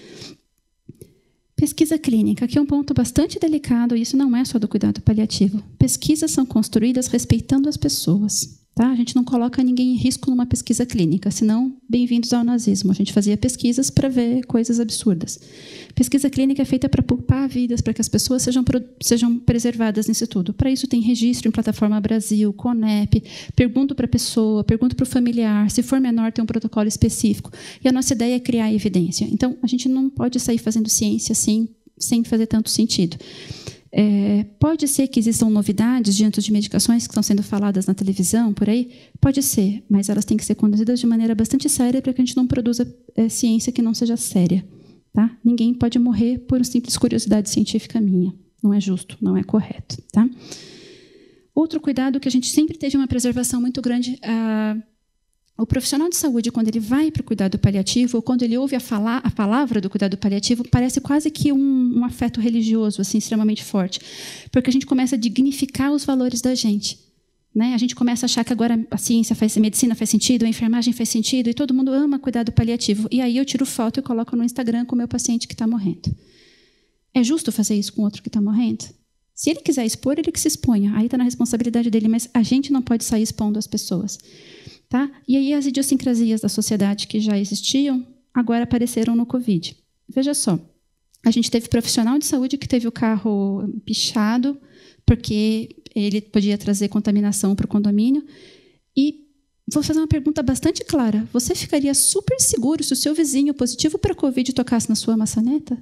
Pesquisa clínica, que é um ponto bastante delicado, e isso não é só do cuidado paliativo. Pesquisas são construídas respeitando as pessoas. Tá? A gente não coloca ninguém em risco numa pesquisa clínica, senão, bem-vindos ao nazismo. A gente fazia pesquisas para ver coisas absurdas. Pesquisa clínica é feita para poupar vidas, para que as pessoas sejam, sejam preservadas nisso tudo. Para isso tem registro em Plataforma Brasil, CONEP, pergunto para a pessoa, pergunto para o familiar, se for menor tem um protocolo específico. E a nossa ideia é criar evidência. Então, a gente não pode sair fazendo ciência assim, sem fazer tanto sentido. É, pode ser que existam novidades diante de medicações que estão sendo faladas na televisão, por aí? Pode ser, mas elas têm que ser conduzidas de maneira bastante séria para que a gente não produza é, ciência que não seja séria. Tá? Ninguém pode morrer por uma simples curiosidade científica minha. Não é justo, não é correto. Tá? Outro cuidado que a gente sempre teve uma preservação muito grande... A, O profissional de saúde, quando ele vai para o cuidado paliativo, ou quando ele ouve a, falar, a palavra do cuidado paliativo, parece quase que um, um afeto religioso assim, extremamente forte, porque a gente começa a dignificar os valores da gente. Né? A gente começa a achar que agora a ciência faz, a medicina faz sentido, a enfermagem faz sentido, e todo mundo ama cuidado paliativo. E aí eu tiro foto e coloco no Instagram com o meu paciente que está morrendo. É justo fazer isso com outro que está morrendo? Se ele quiser expor, ele que se exponha. Aí está na responsabilidade dele, mas a gente não pode sair expondo as pessoas. Tá? E aí as idiosincrasias da sociedade que já existiam, agora apareceram no Covid. Veja só, a gente teve profissional de saúde que teve o carro pichado, porque ele podia trazer contaminação para o condomínio. E vou fazer uma pergunta bastante clara. Você ficaria super seguro se o seu vizinho positivo para a Covid tocasse na sua maçaneta?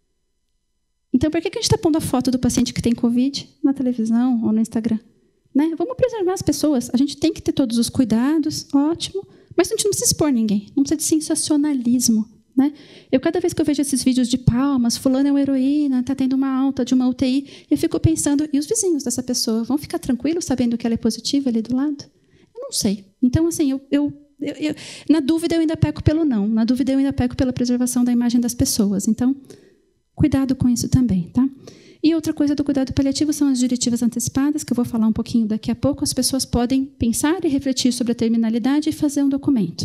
Então, por que a gente está pondo a foto do paciente que tem Covid na televisão ou no Instagram? Né? Vamos preservar as pessoas. A gente tem que ter todos os cuidados, ótimo, mas a gente não precisa expor ninguém. Não precisa de sensacionalismo. Né? Eu, cada vez que eu vejo esses vídeos de palmas, fulano é uma heroína, está tendo uma alta de uma U T I, eu fico pensando, e os vizinhos dessa pessoa vão ficar tranquilos sabendo que ela é positiva ali do lado? Eu não sei. Então, assim, eu, eu, eu, eu, na dúvida eu ainda peco pelo não, na dúvida eu ainda peco pela preservação da imagem das pessoas. Então, cuidado com isso também. Tá? E outra coisa do cuidado paliativo são as diretivas antecipadas, que eu vou falar um pouquinho daqui a pouco. As pessoas podem pensar e refletir sobre a terminalidade e fazer um documento.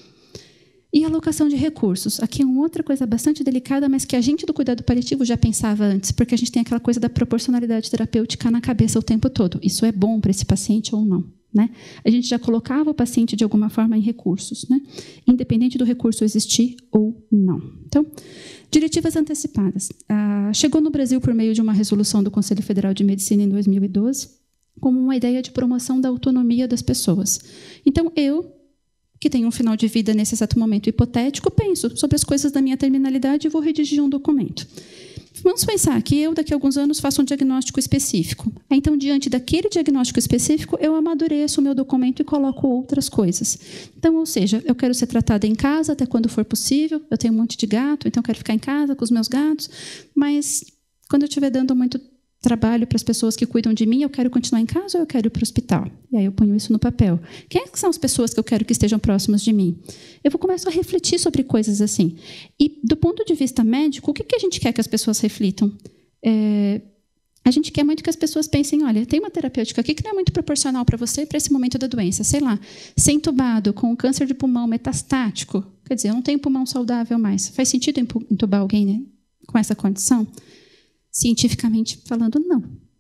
E alocação de recursos. Aqui é uma outra coisa bastante delicada, mas que a gente do cuidado paliativo já pensava antes, porque a gente tem aquela coisa da proporcionalidade terapêutica na cabeça o tempo todo. Isso é bom para esse paciente ou não? Né? A gente já colocava o paciente de alguma forma em recursos, né? Independente do recurso existir ou não. Então, diretivas antecipadas. Ah, chegou no Brasil por meio de uma resolução do Conselho Federal de Medicina em dois mil e doze, como uma ideia de promoção da autonomia das pessoas. Então, eu, que tenho um final de vida nesse exato momento hipotético, penso sobre as coisas da minha terminalidade e vou redigir um documento. Vamos pensar que eu, daqui a alguns anos, faço um diagnóstico específico. Então, diante daquele diagnóstico específico, eu amadureço o meu documento e coloco outras coisas. Então, ou seja, eu quero ser tratada em casa até quando for possível. Eu tenho um monte de gato, então eu quero ficar em casa com os meus gatos. Mas, quando eu estiver dando muito trabalho para as pessoas que cuidam de mim, eu quero continuar em casa ou eu quero ir para o hospital? E aí eu ponho isso no papel. Quem são as pessoas que eu quero que estejam próximas de mim? Eu vou começar a refletir sobre coisas assim. E, do ponto de vista médico, o que, que a gente quer que as pessoas reflitam? É, a gente quer muito que as pessoas pensem, olha, tem uma terapêutica aqui que não é muito proporcional para você para esse momento da doença. Sei lá, ser entubado com câncer de pulmão metastático. Quer dizer, eu não tenho pulmão saudável mais. Faz sentido entubar alguém, né, com essa condição? Cientificamente falando, não.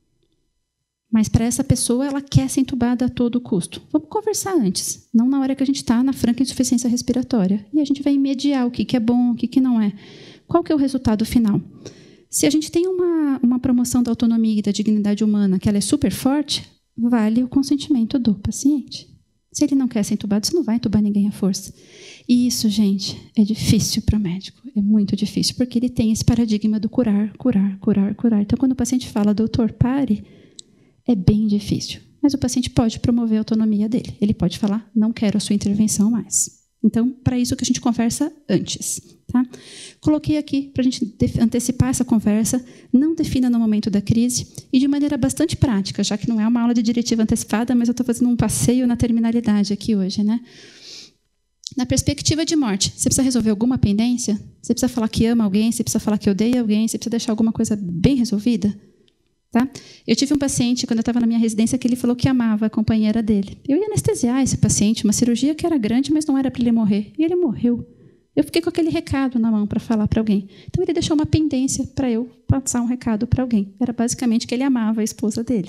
Mas para essa pessoa, ela quer ser entubada a todo custo. Vamos conversar antes, não na hora que a gente está na franca insuficiência respiratória. E a gente vai mediar o que, que é bom, o que, que não é. Qual que é o resultado final? Se a gente tem uma, uma promoção da autonomia e da dignidade humana que ela é super forte, vale o consentimento do paciente. Se ele não quer ser entubado, você não vai entubar ninguém à força. E isso, gente, é difícil para o médico. É muito difícil, porque ele tem esse paradigma do curar, curar, curar, curar. Então, quando o paciente fala, doutor, pare, é bem difícil. Mas o paciente pode promover a autonomia dele. Ele pode falar, não quero a sua intervenção mais. Então, para isso que a gente conversa antes. Tá? Coloquei aqui para a gente antecipar essa conversa, não defina no momento da crise, e de maneira bastante prática, já que não é uma aula de diretiva antecipada, mas eu estou fazendo um passeio na terminalidade aqui hoje. Né? Na perspectiva de morte, você precisa resolver alguma pendência? Você precisa falar que ama alguém? Você precisa falar que odeia alguém? Você precisa deixar alguma coisa bem resolvida? Tá? Eu tive um paciente, quando eu estava na minha residência, que ele falou que amava a companheira dele. Eu ia anestesiar esse paciente, uma cirurgia que era grande, mas não era para ele morrer. E ele morreu. Eu fiquei com aquele recado na mão para falar para alguém. Então, ele deixou uma pendência para eu passar um recado para alguém. Era basicamente que ele amava a esposa dele.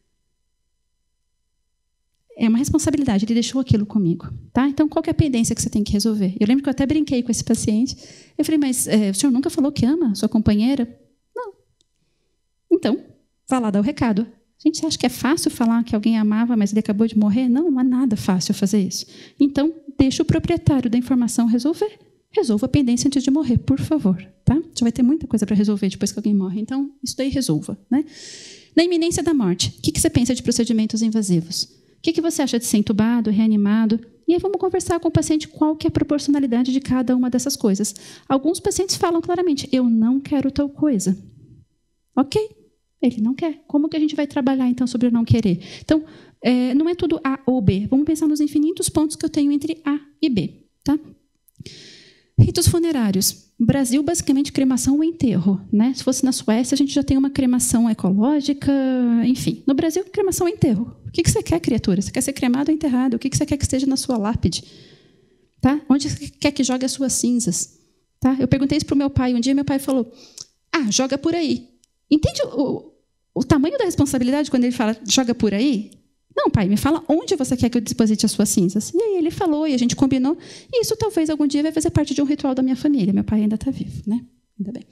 É uma responsabilidade, ele deixou aquilo comigo. Tá? Então, qual que é a pendência que você tem que resolver? Eu lembro que eu até brinquei com esse paciente. Eu falei, mas é, o senhor nunca falou que ama a sua companheira? Não. Então, vá lá dar o recado. A gente acha que é fácil falar que alguém amava, mas ele acabou de morrer? Não, não é nada fácil fazer isso. Então, deixa o proprietário da informação resolver. Resolva a pendência antes de morrer, por favor. Tá? Já vai ter muita coisa para resolver depois que alguém morre. Então, isso daí resolva. Né? Na iminência da morte, o que, que você pensa de procedimentos invasivos? O que, que você acha de ser entubado, reanimado? E aí vamos conversar com o paciente qual que é a proporcionalidade de cada uma dessas coisas. Alguns pacientes falam claramente, eu não quero tal coisa. Ok, ele não quer. Como que a gente vai trabalhar, então, sobre o não querer? Então, é, não é tudo A ou B. Vamos pensar nos infinitos pontos que eu tenho entre A e B. Tá? Ritos funerários. Brasil, basicamente, cremação ou enterro, né? Se fosse na Suécia, a gente já tem uma cremação ecológica, enfim. No Brasil, cremação ou enterro. O que você quer, criatura? Você quer ser cremado ou enterrado? O que você quer que esteja na sua lápide? Tá? Onde você quer que jogue as suas cinzas? Tá? Eu perguntei isso para o meu pai. Um dia, meu pai falou, ah, joga por aí. Entende o, o tamanho da responsabilidade quando ele fala, joga por aí? Não, pai, me fala onde você quer que eu deposite as suas cinzas. E aí ele falou, e a gente combinou. E isso talvez algum dia vai fazer parte de um ritual da minha família. Meu pai ainda está vivo, né? Ainda bem.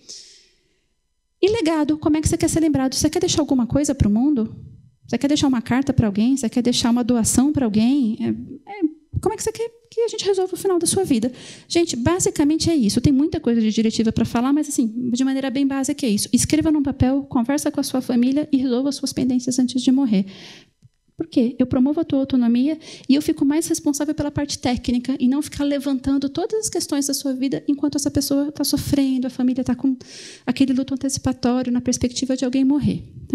E legado, como é que você quer ser lembrado? Você quer deixar alguma coisa para o mundo? Você quer deixar uma carta para alguém? Você quer deixar uma doação para alguém? É, é, como é que você quer que a gente resolva o final da sua vida? Gente, basicamente é isso. Tem muita coisa de diretiva para falar, mas assim, de maneira bem básica é isso. Escreva num papel, conversa com a sua família e resolva as suas pendências antes de morrer. Por quê? Eu promovo a tua autonomia e eu fico mais responsável pela parte técnica e não ficar levantando todas as questões da sua vida enquanto essa pessoa está sofrendo, a família está com aquele luto antecipatório na perspectiva de alguém morrer. Tá?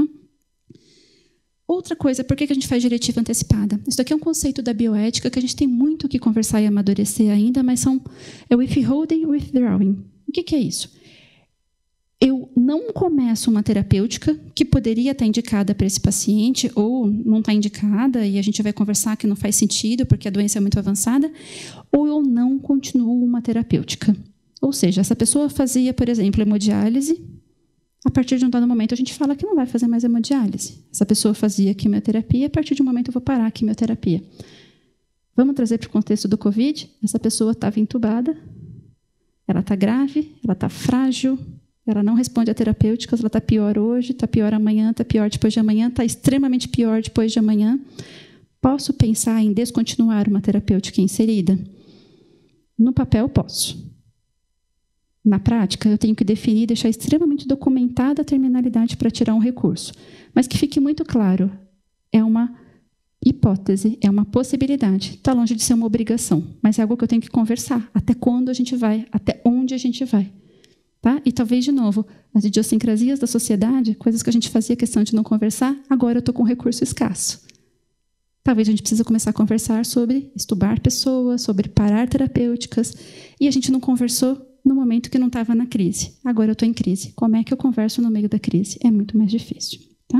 Outra coisa, por que a gente faz diretiva antecipada? Isso aqui é um conceito da bioética que a gente tem muito o que conversar e amadurecer ainda, mas são, é withholding e withdrawing. O que, que é isso? Eu não começo uma terapêutica que poderia estar indicada para esse paciente ou não está indicada e a gente vai conversar que não faz sentido porque a doença é muito avançada, ou eu não continuo uma terapêutica. Ou seja, essa pessoa fazia, por exemplo, hemodiálise, a partir de um dado momento a gente fala que não vai fazer mais hemodiálise. Essa pessoa fazia quimioterapia, a partir de um momento eu vou parar a quimioterapia. Vamos trazer para o contexto do Covid? Essa pessoa estava entubada, ela está grave, ela está frágil, ela não responde a terapêuticas, ela está pior hoje, está pior amanhã, está pior depois de amanhã, está extremamente pior depois de amanhã. Posso pensar em descontinuar uma terapêutica inserida? No papel, posso. Na prática, eu tenho que definir e deixar extremamente documentada a terminalidade para tirar um recurso. Mas que fique muito claro, é uma hipótese, é uma possibilidade. Está longe de ser uma obrigação, mas é algo que eu tenho que conversar. Até quando a gente vai? Até onde a gente vai? Tá? E talvez, de novo, as idiosincrasias da sociedade, coisas que a gente fazia questão de não conversar, agora eu estou com um recurso escasso. Talvez a gente precise começar a conversar sobre estubar pessoas, sobre parar terapêuticas, e a gente não conversou no momento que não estava na crise. Agora eu estou em crise. Como é que eu converso no meio da crise? É muito mais difícil. Tá?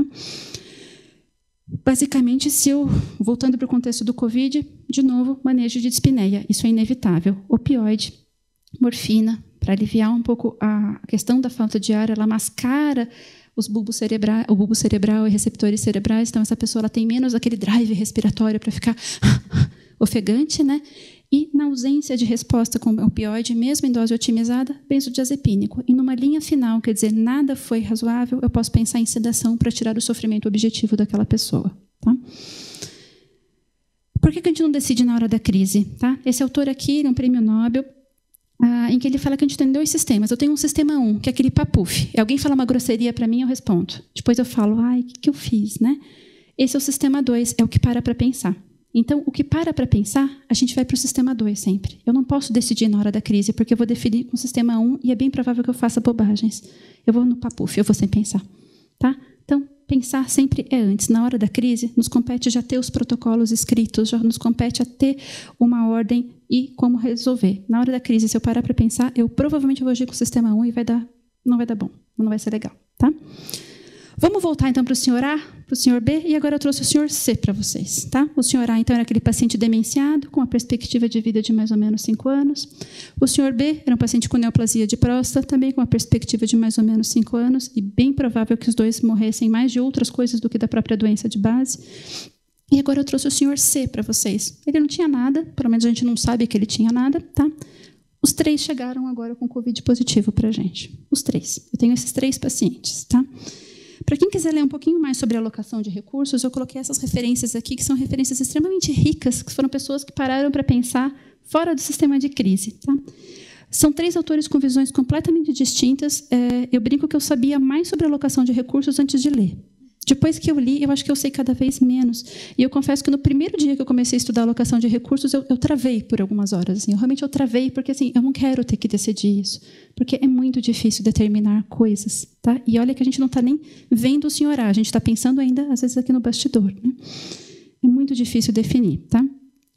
Basicamente, se eu, voltando para o contexto do Covid, de novo, manejo de dispneia. Isso é inevitável. Opioide, morfina, para aliviar um pouco a questão da falta de ar, ela mascara os bulbos cerebrais, o bulbo cerebral e receptores cerebrais, então essa pessoa ela tem menos aquele drive respiratório para ficar ofegante, né? E na ausência de resposta com opioide, mesmo em dose otimizada, benzodiazepínico. E numa linha final, quer dizer, nada foi razoável, eu posso pensar em sedação para tirar o sofrimento objetivo daquela pessoa. Tá? Por que a gente não decide na hora da crise? Tá? Esse autor aqui é um prêmio Nobel, ah, em que ele fala que a gente tem dois sistemas. Eu tenho um sistema um, que é aquele papuf. Alguém fala uma grosseria para mim, eu respondo. Depois eu falo, ai, o que, que eu fiz? Né? Esse é o sistema dois, é o que para para pensar. Então, o que para para pensar, a gente vai para o sistema dois sempre. Eu não posso decidir na hora da crise, porque eu vou definir com o sistema um e é bem provável que eu faça bobagens. Eu vou no papuf, eu vou sem pensar. Tá? Então, pensar sempre é antes. Na hora da crise, nos compete já ter os protocolos escritos, já nos compete a ter uma ordem e como resolver. Na hora da crise, se eu parar para pensar, eu provavelmente vou agir com o sistema um e vai dar, não vai dar bom, não vai ser legal. Tá? Vamos voltar, então, para o senhor A, para o senhor B, e agora eu trouxe o senhor C para vocês. Tá? O senhor A, então, era aquele paciente demenciado, com uma perspectiva de vida de mais ou menos cinco anos. O senhor B era um paciente com neoplasia de próstata, também com uma perspectiva de mais ou menos cinco anos, e bem provável que os dois morressem mais de outras coisas do que da própria doença de base. E agora eu trouxe o senhor C para vocês. Ele não tinha nada, pelo menos a gente não sabe que ele tinha nada, tá? Os três chegaram agora com Covid positivo para a gente. Os três. Eu tenho esses três pacientes, tá? Para quem quiser ler um pouquinho mais sobre a alocação de recursos, eu coloquei essas referências aqui, que são referências extremamente ricas, que foram pessoas que pararam para pensar fora do sistema de crise. Tá? São três autores com visões completamente distintas. É, eu brinco que eu sabia mais sobre a alocação de recursos antes de ler. Depois que eu li, eu acho que eu sei cada vez menos. E eu confesso que no primeiro dia que eu comecei a estudar a alocação de recursos, eu, eu travei por algumas horas. Assim. Eu realmente eu travei, porque assim, eu não quero ter que decidir isso. Porque é muito difícil determinar coisas. Tá? E olha que a gente não está nem vendo o senhor A, a gente está pensando ainda, às vezes, aqui no bastidor. Né? É muito difícil definir. Tá?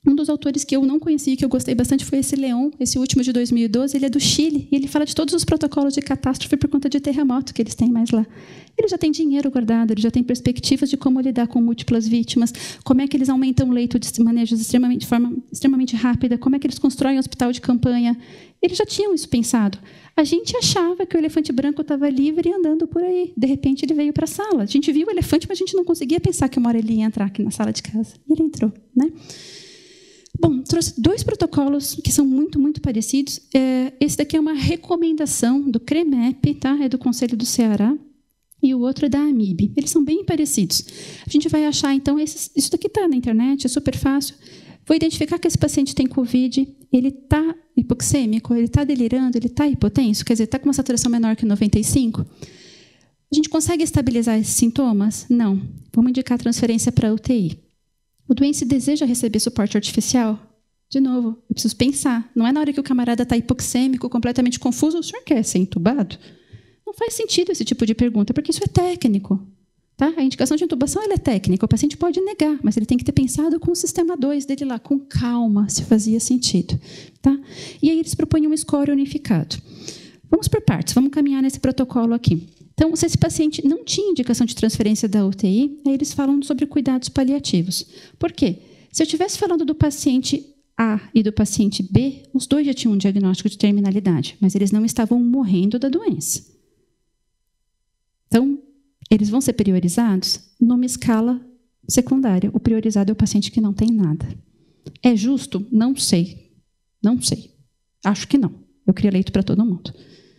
Um dos autores que eu não conhecia, que eu gostei bastante, foi esse Leon, esse último de dois mil e doze. Ele é do Chile e ele fala de todos os protocolos de catástrofe por conta de terremoto que eles têm mais lá. Ele já tem dinheiro guardado, ele já tem perspectivas de como lidar com múltiplas vítimas, como é que eles aumentam o leito de manejos extremamente, de forma extremamente rápida, como é que eles constroem um hospital de campanha. Eles já tinham isso pensado. A gente achava que o elefante branco estava livre e andando por aí. De repente, ele veio para a sala. A gente viu o elefante, mas a gente não conseguia pensar que uma hora ele ia entrar aqui na sala de casa. E ele entrou, né? Bom, trouxe dois protocolos que são muito, muito parecidos. É, esse daqui é uma recomendação do CREMEP, tá? É do Conselho do Ceará, e o outro é da AMIB. Eles são bem parecidos. A gente vai achar, então, esses, isso daqui está na internet, é super fácil. Vou identificar que esse paciente tem Covid, ele está hipoxêmico, ele está delirando, ele está hipotenso, quer dizer, está com uma saturação menor que noventa e cinco. A gente consegue estabilizar esses sintomas? Não. Vamos indicar transferência para a U T I. O doente deseja receber suporte artificial? De novo, eu preciso pensar. Não é na hora que o camarada está hipoxêmico, completamente confuso, o senhor quer ser entubado? Não faz sentido esse tipo de pergunta, porque isso é técnico. Tá? A indicação de intubação ela é técnica. O paciente pode negar, mas ele tem que ter pensado com o sistema dois dele lá, com calma, se fazia sentido. Tá? E aí eles propõem um score unificado. Vamos por partes, vamos caminhar nesse protocolo aqui. Então, se esse paciente não tinha indicação de transferência da U T I, aí eles falam sobre cuidados paliativos. Por quê? Se eu estivesse falando do paciente A e do paciente B, os dois já tinham um diagnóstico de terminalidade, mas eles não estavam morrendo da doença. Então, eles vão ser priorizados numa escala secundária. O priorizado é o paciente que não tem nada. É justo? Não sei. Não sei. Acho que não. Eu queria leito para todo mundo.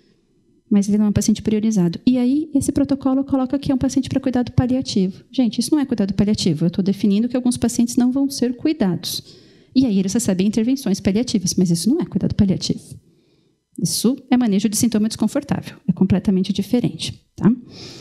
Mas ele não é um paciente priorizado. E aí, esse protocolo coloca que é um paciente para cuidado paliativo. Gente, isso não é cuidado paliativo. Eu estou definindo que alguns pacientes não vão ser cuidados. E aí eles recebem intervenções paliativas, mas isso não é cuidado paliativo. Isso é manejo de sintoma desconfortável. É completamente diferente. Tá?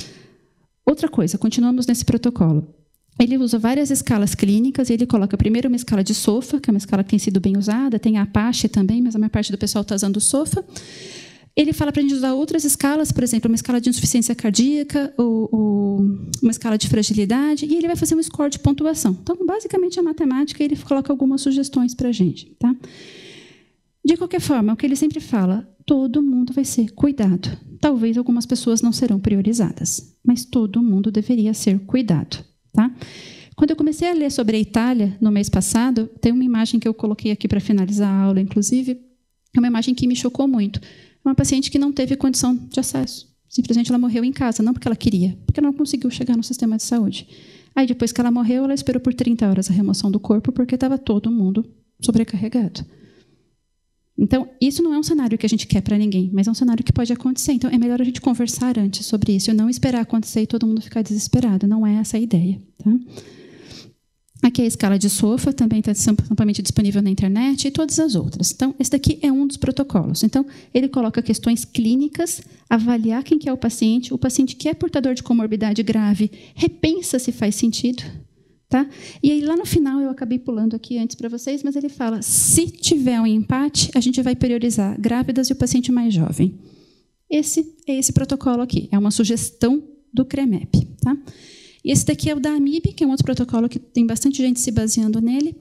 Outra coisa, continuamos nesse protocolo. Ele usa várias escalas clínicas e ele coloca primeiro uma escala de SOFA, que é uma escala que tem sido bem usada, tem a Apache também, mas a maior parte do pessoal está usando o SOFA. Ele fala para a gente usar outras escalas, por exemplo, uma escala de insuficiência cardíaca, ou, ou uma escala de fragilidade, e ele vai fazer um score de pontuação. Então, basicamente, a matemática, ele coloca algumas sugestões para a gente. Tá? De qualquer forma, o que ele sempre fala, todo mundo vai ser cuidado. Talvez algumas pessoas não serão priorizadas, mas todo mundo deveria ser cuidado. Tá? Quando eu comecei a ler sobre a Itália, no mês passado, tem uma imagem que eu coloquei aqui para finalizar a aula, inclusive, é uma imagem que me chocou muito. Uma paciente que não teve condição de acesso. Simplesmente ela morreu em casa, não porque ela queria, porque ela não conseguiu chegar no sistema de saúde. Aí, depois que ela morreu, ela esperou por trinta horas a remoção do corpo, porque estava todo mundo sobrecarregado. Então, isso não é um cenário que a gente quer para ninguém, mas é um cenário que pode acontecer. Então, é melhor a gente conversar antes sobre isso, e não esperar acontecer e todo mundo ficar desesperado. Não é essa a ideia. Tá? Aqui é a escala de SOFA, também está amplamente disponível na internet, e todas as outras. Então, esse daqui é um dos protocolos. Então, ele coloca questões clínicas, avaliar quem que é o paciente, o paciente que é portador de comorbidade grave, repensa se faz sentido. Tá? E aí, lá no final, eu acabei pulando aqui antes para vocês, mas ele fala, se tiver um empate, a gente vai priorizar grávidas e o paciente mais jovem. Esse é esse protocolo aqui, é uma sugestão do CREMEP. Tá? E esse daqui é o da AMIB, que é um outro protocolo que tem bastante gente se baseando nele.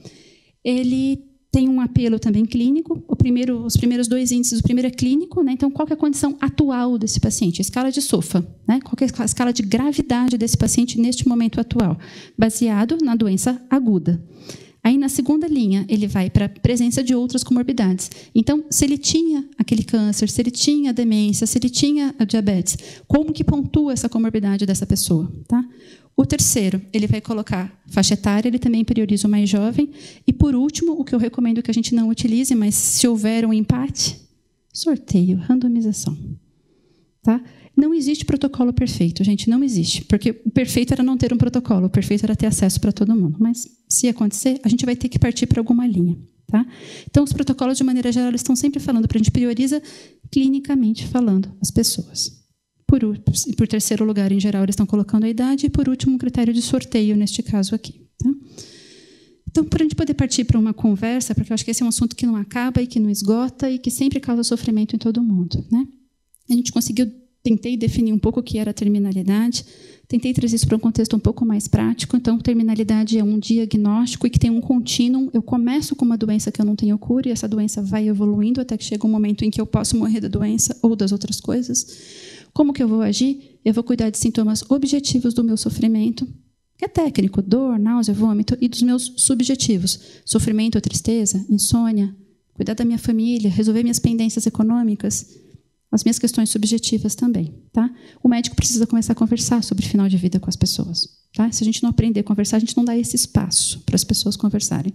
Ele tem um apelo também clínico. O primeiro, os primeiros dois índices, o primeiro é clínico, né? Então, qual que é a condição atual desse paciente? A escala de SOFA, né? Qual que é a escala de gravidade desse paciente neste momento atual? Baseado na doença aguda. Aí, na segunda linha, ele vai para a presença de outras comorbidades. Então, se ele tinha aquele câncer, se ele tinha demência, se ele tinha a diabetes, como que pontua essa comorbidade dessa pessoa? Tá? O terceiro, ele vai colocar faixa etária, ele também prioriza o mais jovem. E, por último, o que eu recomendo que a gente não utilize, mas se houver um empate, sorteio, randomização. Tá? Não existe protocolo perfeito, gente, não existe. Porque o perfeito era não ter um protocolo, o perfeito era ter acesso para todo mundo. Mas, se acontecer, a gente vai ter que partir para alguma linha. Tá? Então, os protocolos, de maneira geral, eles estão sempre falando para a gente prioriza clinicamente falando as pessoas. Por, por terceiro lugar, em geral, eles estão colocando a idade. E, por último, um critério de sorteio, neste caso aqui. Tá? Então, para a gente poder partir para uma conversa, porque eu acho que esse é um assunto que não acaba e que não esgota e que sempre causa sofrimento em todo mundo. Né? A gente conseguiu, tentei definir um pouco o que era a terminalidade, Tentei trazer isso para um contexto um pouco mais prático. Então, terminalidade é um diagnóstico e que tem um contínuo. Eu começo com uma doença que eu não tenho cura e essa doença vai evoluindo até que chega um momento em que eu posso morrer da doença ou das outras coisas. Como que eu vou agir? Eu vou cuidar de sintomas objetivos do meu sofrimento, que é técnico, dor, náusea, vômito, e dos meus subjetivos, sofrimento, tristeza, insônia, cuidar da minha família, resolver minhas pendências econômicas, as minhas questões subjetivas também, tá? O médico precisa começar a conversar sobre final de vida com as pessoas, tá? Se a gente não aprender a conversar, a gente não dá esse espaço para as pessoas conversarem.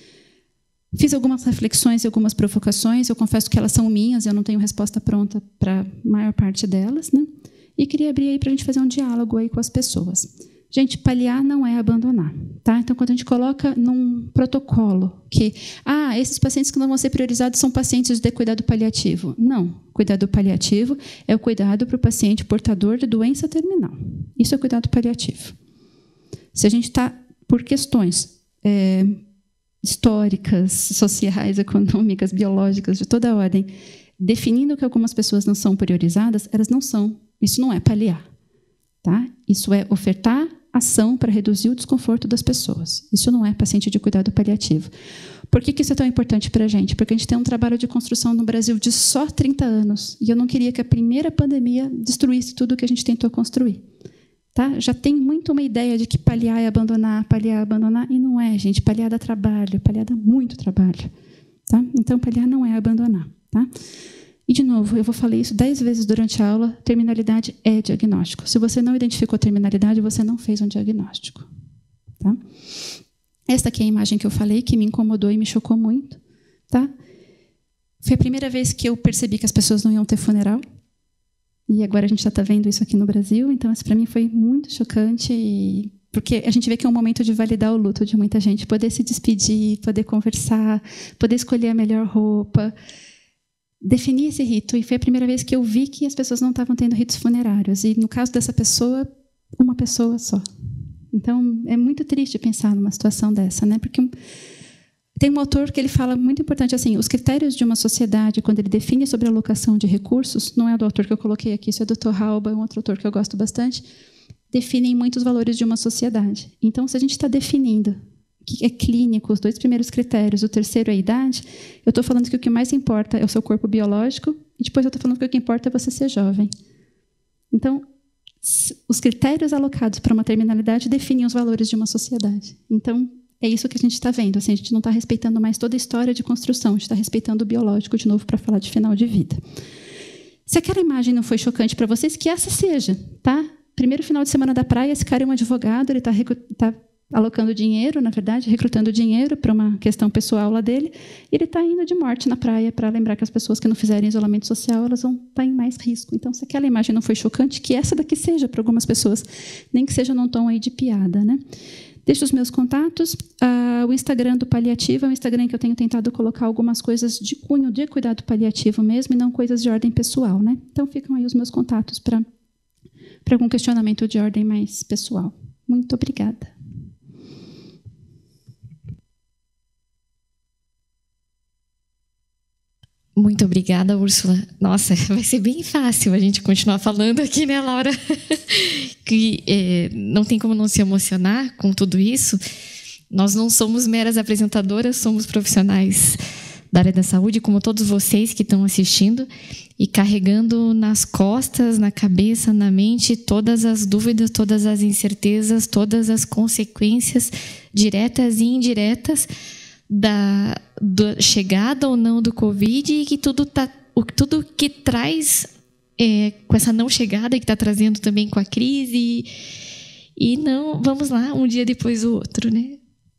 Fiz algumas reflexões e algumas provocações, eu confesso que elas são minhas, eu não tenho resposta pronta para a maior parte delas, né? E queria abrir aí para a gente fazer um diálogo aí com as pessoas. Gente, paliar não é abandonar, tá? Então, quando a gente coloca num protocolo que, ah, esses pacientes que não vão ser priorizados são pacientes de cuidado paliativo. Não, cuidado paliativo é o cuidado para o paciente portador de doença terminal. Isso é cuidado paliativo. Se a gente está, por questões é, históricas, sociais, econômicas, biológicas, de toda a ordem, definindo que algumas pessoas não são priorizadas, elas não são. Isso não é paliar, tá? Isso é ofertar ação para reduzir o desconforto das pessoas. Isso não é paciente de cuidado paliativo. Por que que isso é tão importante para a gente? Porque a gente tem um trabalho de construção no Brasil de só trinta anos, e eu não queria que a primeira pandemia destruísse tudo que a gente tentou construir. Tá? Já tem muito uma ideia de que paliar é abandonar, paliar é abandonar, e não é, gente. Paliar dá trabalho, paliar dá muito trabalho. Tá? Então, paliar não é abandonar. Tá? E, de novo, eu vou falar isso dez vezes durante a aula, terminalidade é diagnóstico. Se você não identificou terminalidade, você não fez um diagnóstico. Tá? Esta aqui é a imagem que eu falei, que me incomodou e me chocou muito. Tá? Foi a primeira vez que eu percebi que as pessoas não iam ter funeral. E agora a gente já está vendo isso aqui no Brasil. Então, isso para mim foi muito chocante, e... porque a gente vê que é um momento de validar o luto de muita gente. Poder se despedir, poder conversar, poder escolher a melhor roupa... Defini esse rito, e foi a primeira vez que eu vi que as pessoas não estavam tendo ritos funerários. E, no caso dessa pessoa, uma pessoa só. Então, é muito triste pensar numa situação dessa, né? Porque tem um autor que ele fala muito importante, assim, os critérios de uma sociedade, quando ele define sobre a alocação de recursos, não é do autor que eu coloquei aqui, isso é do doutor Halba, um outro autor que eu gosto bastante, definem muitos valores de uma sociedade. Então, se a gente está definindo que é clínico, os dois primeiros critérios, o terceiro é a idade, eu estou falando que o que mais importa é o seu corpo biológico, e depois eu estou falando que o que importa é você ser jovem. Então, os critérios alocados para uma terminalidade definem os valores de uma sociedade. Então, é isso que a gente está vendo. Assim, a gente não está respeitando mais toda a história de construção, a gente está respeitando o biológico de novo para falar de final de vida. Se aquela imagem não foi chocante para vocês, que essa seja, tá? Primeiro final de semana da praia, esse cara é um advogado, ele está tá alocando dinheiro, na verdade, recrutando dinheiro para uma questão pessoal lá dele, e ele está indo de morte na praia para lembrar que as pessoas que não fizerem isolamento social, elas vão estar em mais risco. Então, se aquela imagem não foi chocante, que essa daqui seja para algumas pessoas, nem que seja num tom aí de piada, né? Deixo os meus contatos. Ah, o Instagram do Paliativo é um Instagram que eu tenho tentado colocar algumas coisas de cunho de cuidado paliativo mesmo, e não coisas de ordem pessoal, né? Então, ficam aí os meus contatos para para algum questionamento de ordem mais pessoal. Muito obrigada. Muito obrigada, Úrsula. Nossa, vai ser bem fácil a gente continuar falando aqui, né, Laura? que é, não tem como não se emocionar com tudo isso. Nós não somos meras apresentadoras, somos profissionais da área da saúde, como todos vocês que estão assistindo, e carregando nas costas, na cabeça, na mente, todas as dúvidas, todas as incertezas, todas as consequências diretas e indiretas da, da chegada ou não do Covid, e que tudo, tá, tudo que traz é, com essa não chegada, que está trazendo também com a crise. E não, vamos lá, um dia depois do outro, né?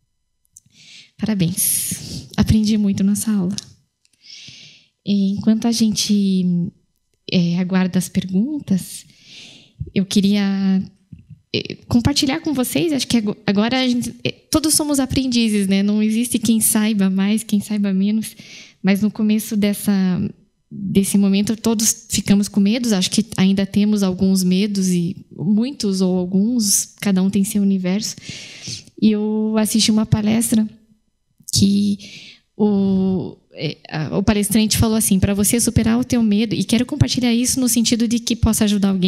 Parabéns. Aprendi muito nessa aula. Enquanto a gente é, aguarda as perguntas, eu queria compartilhar com vocês, acho que agora a gente, todos somos aprendizes, né? Não existe quem saiba mais, quem saiba menos, mas no começo dessa, desse momento todos ficamos com medos, acho que ainda temos alguns medos, e muitos ou alguns, cada um tem seu universo. E eu assisti uma palestra que o, o palestrante falou assim, para você superar o teu medo, e quero compartilhar isso no sentido de que possa ajudar alguém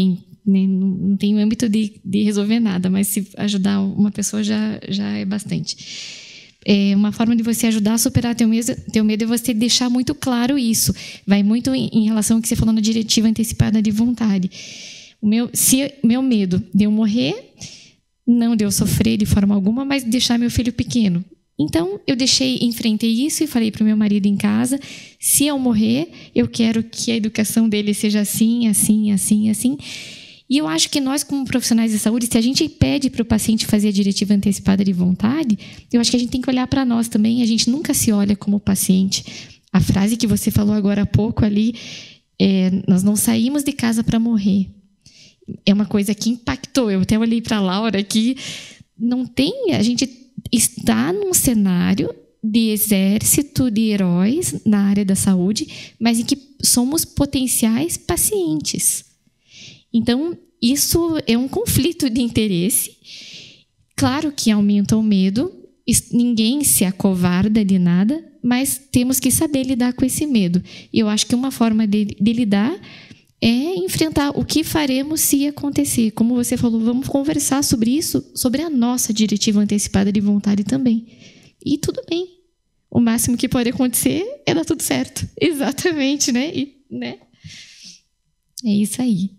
né, não, não tenho âmbito de, de resolver nada, mas se ajudar uma pessoa já, já é bastante. É uma forma de você ajudar a superar teu medo, teu medo é você deixar muito claro isso. Vai muito em, em relação ao que você falou na diretiva antecipada de vontade. O meu, se meu medo de eu morrer, não de eu sofrer de forma alguma, mas deixar meu filho pequeno. Então, eu deixei, enfrentei isso e falei para o meu marido em casa, se eu morrer, eu quero que a educação dele seja assim, assim, assim, assim. E eu acho que nós, como profissionais de saúde, se a gente pede para o paciente fazer a diretiva antecipada de vontade, eu acho que a gente tem que olhar para nós também, a gente nunca se olha como paciente. A frase que você falou agora há pouco ali, é, nós não saímos de casa para morrer. É uma coisa que impactou. Eu até olhei para a Laura aqui, não tem, a gente está num cenário de exército de heróis na área da saúde, mas em que somos potenciais pacientes. Então, isso é um conflito de interesse. Claro que aumenta o medo, ninguém se acovarda de nada, mas temos que saber lidar com esse medo. E eu acho que uma forma de, de lidar é enfrentar o que faremos se acontecer. Como você falou, vamos conversar sobre isso, sobre a nossa diretiva antecipada de vontade também. E tudo bem. O máximo que pode acontecer é dar tudo certo. Exatamente, né? E, né? É isso aí.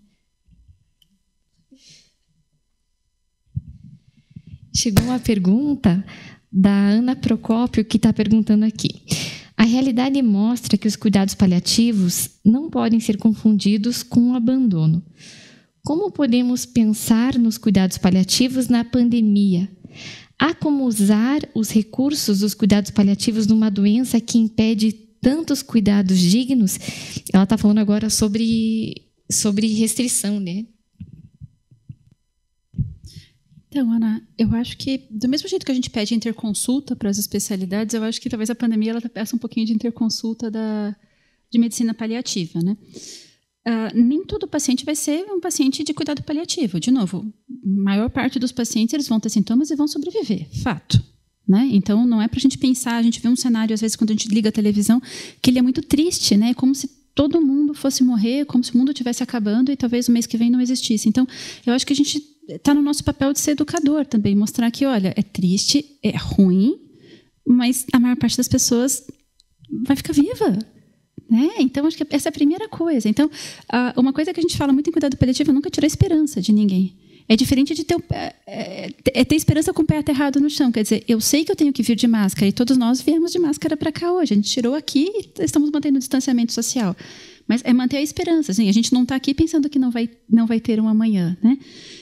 Chegou uma pergunta da Ana Procópio, que está perguntando aqui. A realidade mostra que os cuidados paliativos não podem ser confundidos com o abandono. Como podemos pensar nos cuidados paliativos na pandemia? Há como usar os recursos dos cuidados paliativos numa doença que impede tantos cuidados dignos? Ela está falando agora sobre, sobre restrição, né? Então, Ana, eu acho que, do mesmo jeito que a gente pede interconsulta para as especialidades, eu acho que talvez a pandemia ela peça um pouquinho de interconsulta da, de medicina paliativa, né? Uh, nem todo paciente vai ser um paciente de cuidado paliativo. De novo, a maior parte dos pacientes eles vão ter sintomas e vão sobreviver, fato. Né? Então, não é para a gente pensar, a gente vê um cenário, às vezes, quando a gente liga a televisão, que ele é muito triste, né? Como se todo mundo fosse morrer, como se o mundo estivesse acabando e talvez o mês que vem não existisse. Então, eu acho que a gente está no nosso papel de ser educador também, mostrar que, olha, é triste, é ruim, mas a maior parte das pessoas vai ficar viva. Né? Então, acho que essa é a primeira coisa. Então, uma coisa que a gente fala muito em cuidado paliativo é nunca tirar a esperança de ninguém. É diferente de ter, é, é ter esperança com o pé aterrado no chão. Quer dizer, eu sei que eu tenho que vir de máscara, e todos nós viemos de máscara para cá hoje. A gente tirou aqui e estamos mantendo o distanciamento social. Mas é manter a esperança. Assim, a gente não está aqui pensando que não vai, não vai ter um amanhã. Né?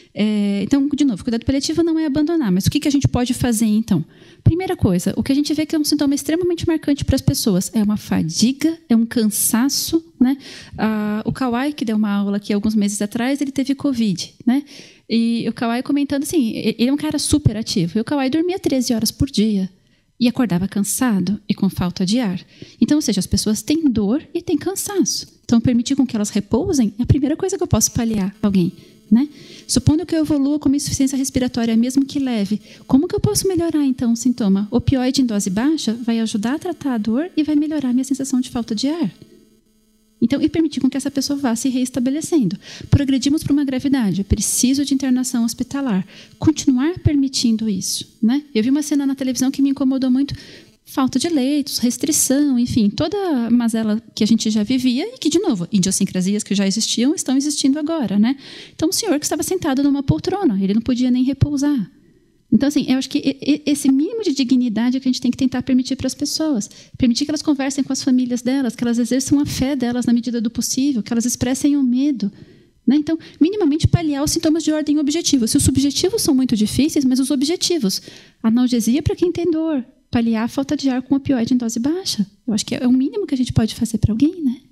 É, então, de novo, cuidado paliativo não é abandonar. Mas o que, que a gente pode fazer, então? Primeira coisa, o que a gente vê que é um sintoma extremamente marcante para as pessoas é uma fadiga, é um cansaço. Né? Ah, o Kawai, que deu uma aula aqui alguns meses atrás, ele teve Covid. Né? E o Kawai comentando assim, ele é um cara super ativo. E o Kawai dormia treze horas por dia. E acordava cansado e com falta de ar. Então, ou seja, as pessoas têm dor e têm cansaço. Então, permitir com que elas repousem é a primeira coisa que eu posso paliar alguém. Né? Supondo que eu evolua com uma insuficiência respiratória, mesmo que leve, como que eu posso melhorar, então, o sintoma? Opioide em dose baixa vai ajudar a tratar a dor e vai melhorar a minha sensação de falta de ar. Então, e permitir com que essa pessoa vá se reestabelecendo. Progredimos para uma gravidade, eu preciso de internação hospitalar. Continuar permitindo isso. Né? Eu vi uma cena na televisão que me incomodou muito. Falta de leitos, restrição, enfim, toda a mazela que a gente já vivia e que, de novo, idiosincrasias que já existiam estão existindo agora. Né? Então, o senhor que estava sentado numa poltrona, ele não podia nem repousar. Então, assim, eu acho que esse mínimo de dignidade é que a gente tem que tentar permitir para as pessoas. Permitir que elas conversem com as famílias delas, que elas exerçam a fé delas na medida do possível, que elas expressem o medo. Né? Então, minimamente paliar os sintomas de ordem objetiva. Se os subjetivos são muito difíceis, mas os objetivos. Analgesia para quem tem dor. Paliar a falta de ar com opioide em dose baixa. Eu acho que é o mínimo que a gente pode fazer para alguém, né?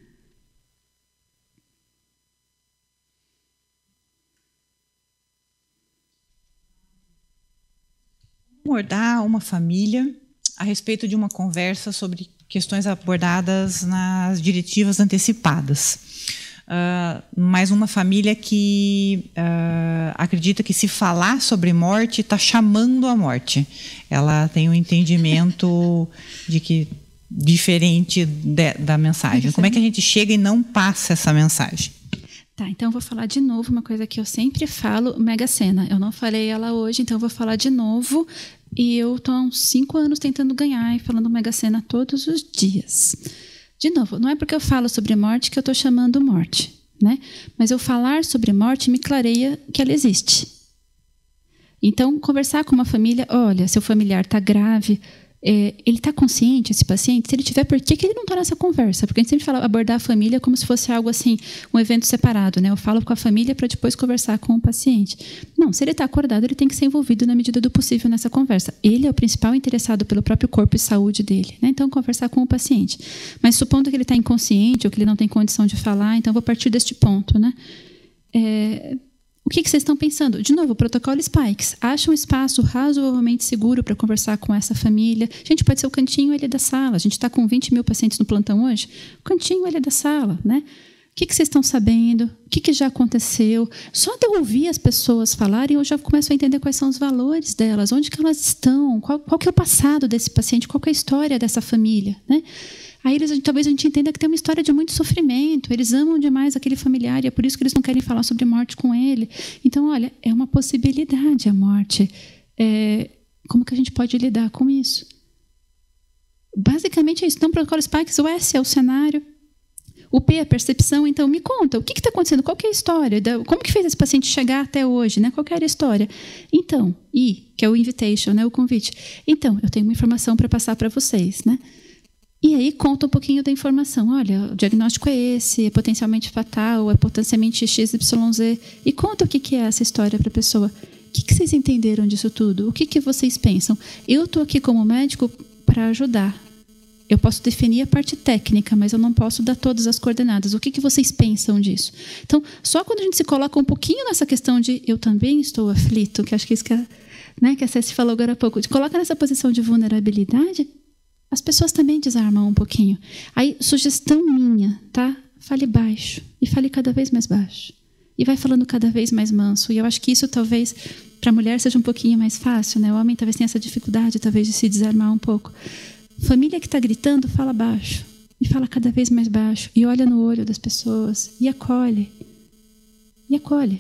Abordar uma família a respeito de uma conversa sobre questões abordadas nas diretivas antecipadas. Uh, mais uma família que uh, acredita que se falar sobre morte está chamando a morte. Ela tem um entendimento de que diferente de, da mensagem. Como é que a gente chega e não passa essa mensagem? Tá, então eu vou falar de novo uma coisa que eu sempre falo, Mega Sena. Eu não falei ela hoje, então eu vou falar de novo. E eu estou há uns cinco anos tentando ganhar e falando Mega Sena todos os dias. De novo, não é porque eu falo sobre morte que eu estou chamando morte, né? Mas eu falar sobre morte me clareia que ela existe. Então, conversar com uma família, olha, seu familiar está grave, é, ele está consciente, esse paciente? Se ele tiver, por que, que ele não está nessa conversa? Porque a gente sempre fala abordar a família como se fosse algo assim, um evento separado, né? Eu falo com a família para depois conversar com o paciente. Não, se ele está acordado, ele tem que ser envolvido na medida do possível nessa conversa. Ele é o principal interessado pelo próprio corpo e saúde dele, né? Então, conversar com o paciente. Mas supondo que ele está inconsciente ou que ele não tem condição de falar, então eu vou partir deste ponto, né? É... O que, que vocês estão pensando? De novo, o protocolo Spikes. Acha um espaço razoavelmente seguro para conversar com essa família. Gente, pode ser o cantinho ali da sala. A gente está com vinte mil pacientes no plantão hoje. O cantinho ali da sala, né? O que, que vocês estão sabendo? O que, que já aconteceu? Só de eu ouvir as pessoas falarem, eu já começo a entender quais são os valores delas, onde que elas estão, qual, qual que é o passado desse paciente, qual que é a história dessa família, né? Aí eles, talvez a gente entenda que tem uma história de muito sofrimento, eles amam demais aquele familiar e é por isso que eles não querem falar sobre morte com ele. Então, olha, é uma possibilidade a morte. É, como que a gente pode lidar com isso? Basicamente é isso. Então, protocolo Spikes, o S é o cenário, o P é a percepção. Então, me conta, o que está acontecendo? Qual que é a história? Como que fez esse paciente chegar até hoje? Né? Qual que era a história? Então, I, que é o invitation, né? O convite. Então, eu tenho uma informação para passar para vocês, né? E aí conta um pouquinho da informação. Olha, o diagnóstico é esse, é potencialmente fatal, é potencialmente X Y Z. E conta o que é essa história para a pessoa. O que vocês entenderam disso tudo? O que vocês pensam? Eu estou aqui como médico para ajudar. Eu posso definir a parte técnica, mas eu não posso dar todas as coordenadas. O que vocês pensam disso? Então, só quando a gente se coloca um pouquinho nessa questão de eu também estou aflito, que acho que isso que a, né, que a Ceci falou agora há pouco, de coloca nessa posição de vulnerabilidade, as pessoas também desarmam um pouquinho. Aí, sugestão minha, tá? Fale baixo. E fale cada vez mais baixo. E vai falando cada vez mais manso. E eu acho que isso, talvez, para a mulher seja um pouquinho mais fácil, né? O homem talvez tenha essa dificuldade, talvez, de se desarmar um pouco. Família que está gritando, fala baixo. E fala cada vez mais baixo. E olha no olho das pessoas. E acolhe. E acolhe.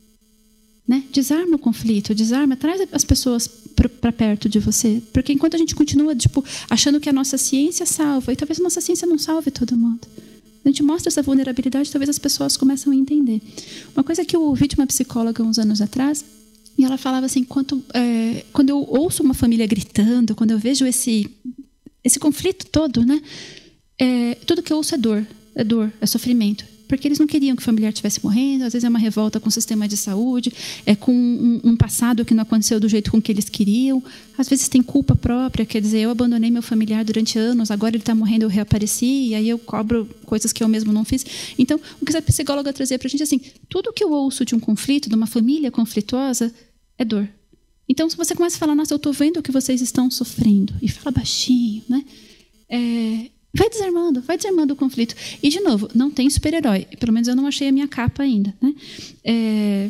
Né? Desarma o conflito, desarma, traz as pessoas para perto de você, porque enquanto a gente continua tipo, achando que a nossa ciência salva, e talvez a nossa ciência não salve todo mundo, a gente mostra essa vulnerabilidade, talvez as pessoas começam a entender. Uma coisa que eu ouvi de uma psicóloga uns anos atrás, e ela falava assim, quanto, é, quando eu ouço uma família gritando, quando eu vejo esse, esse conflito todo, né, é, tudo que eu ouço é dor, é dor, é sofrimento. Porque eles não queriam que o familiar estivesse morrendo, às vezes é uma revolta com o sistema de saúde, é com um, um passado que não aconteceu do jeito com que eles queriam, às vezes tem culpa própria, quer dizer, eu abandonei meu familiar durante anos, agora ele está morrendo, eu reapareci, e aí eu cobro coisas que eu mesmo não fiz. Então, o que essa psicóloga trazia para a gente é assim, tudo que eu ouço de um conflito, de uma família conflituosa, é dor. Então, se você começa a falar, nossa, eu estou vendo o que vocês estão sofrendo, e fala baixinho, né? É... Vai desarmando, vai desarmando o conflito. E, de novo, não tem super-herói. Pelo menos eu não achei a minha capa ainda. Né? É...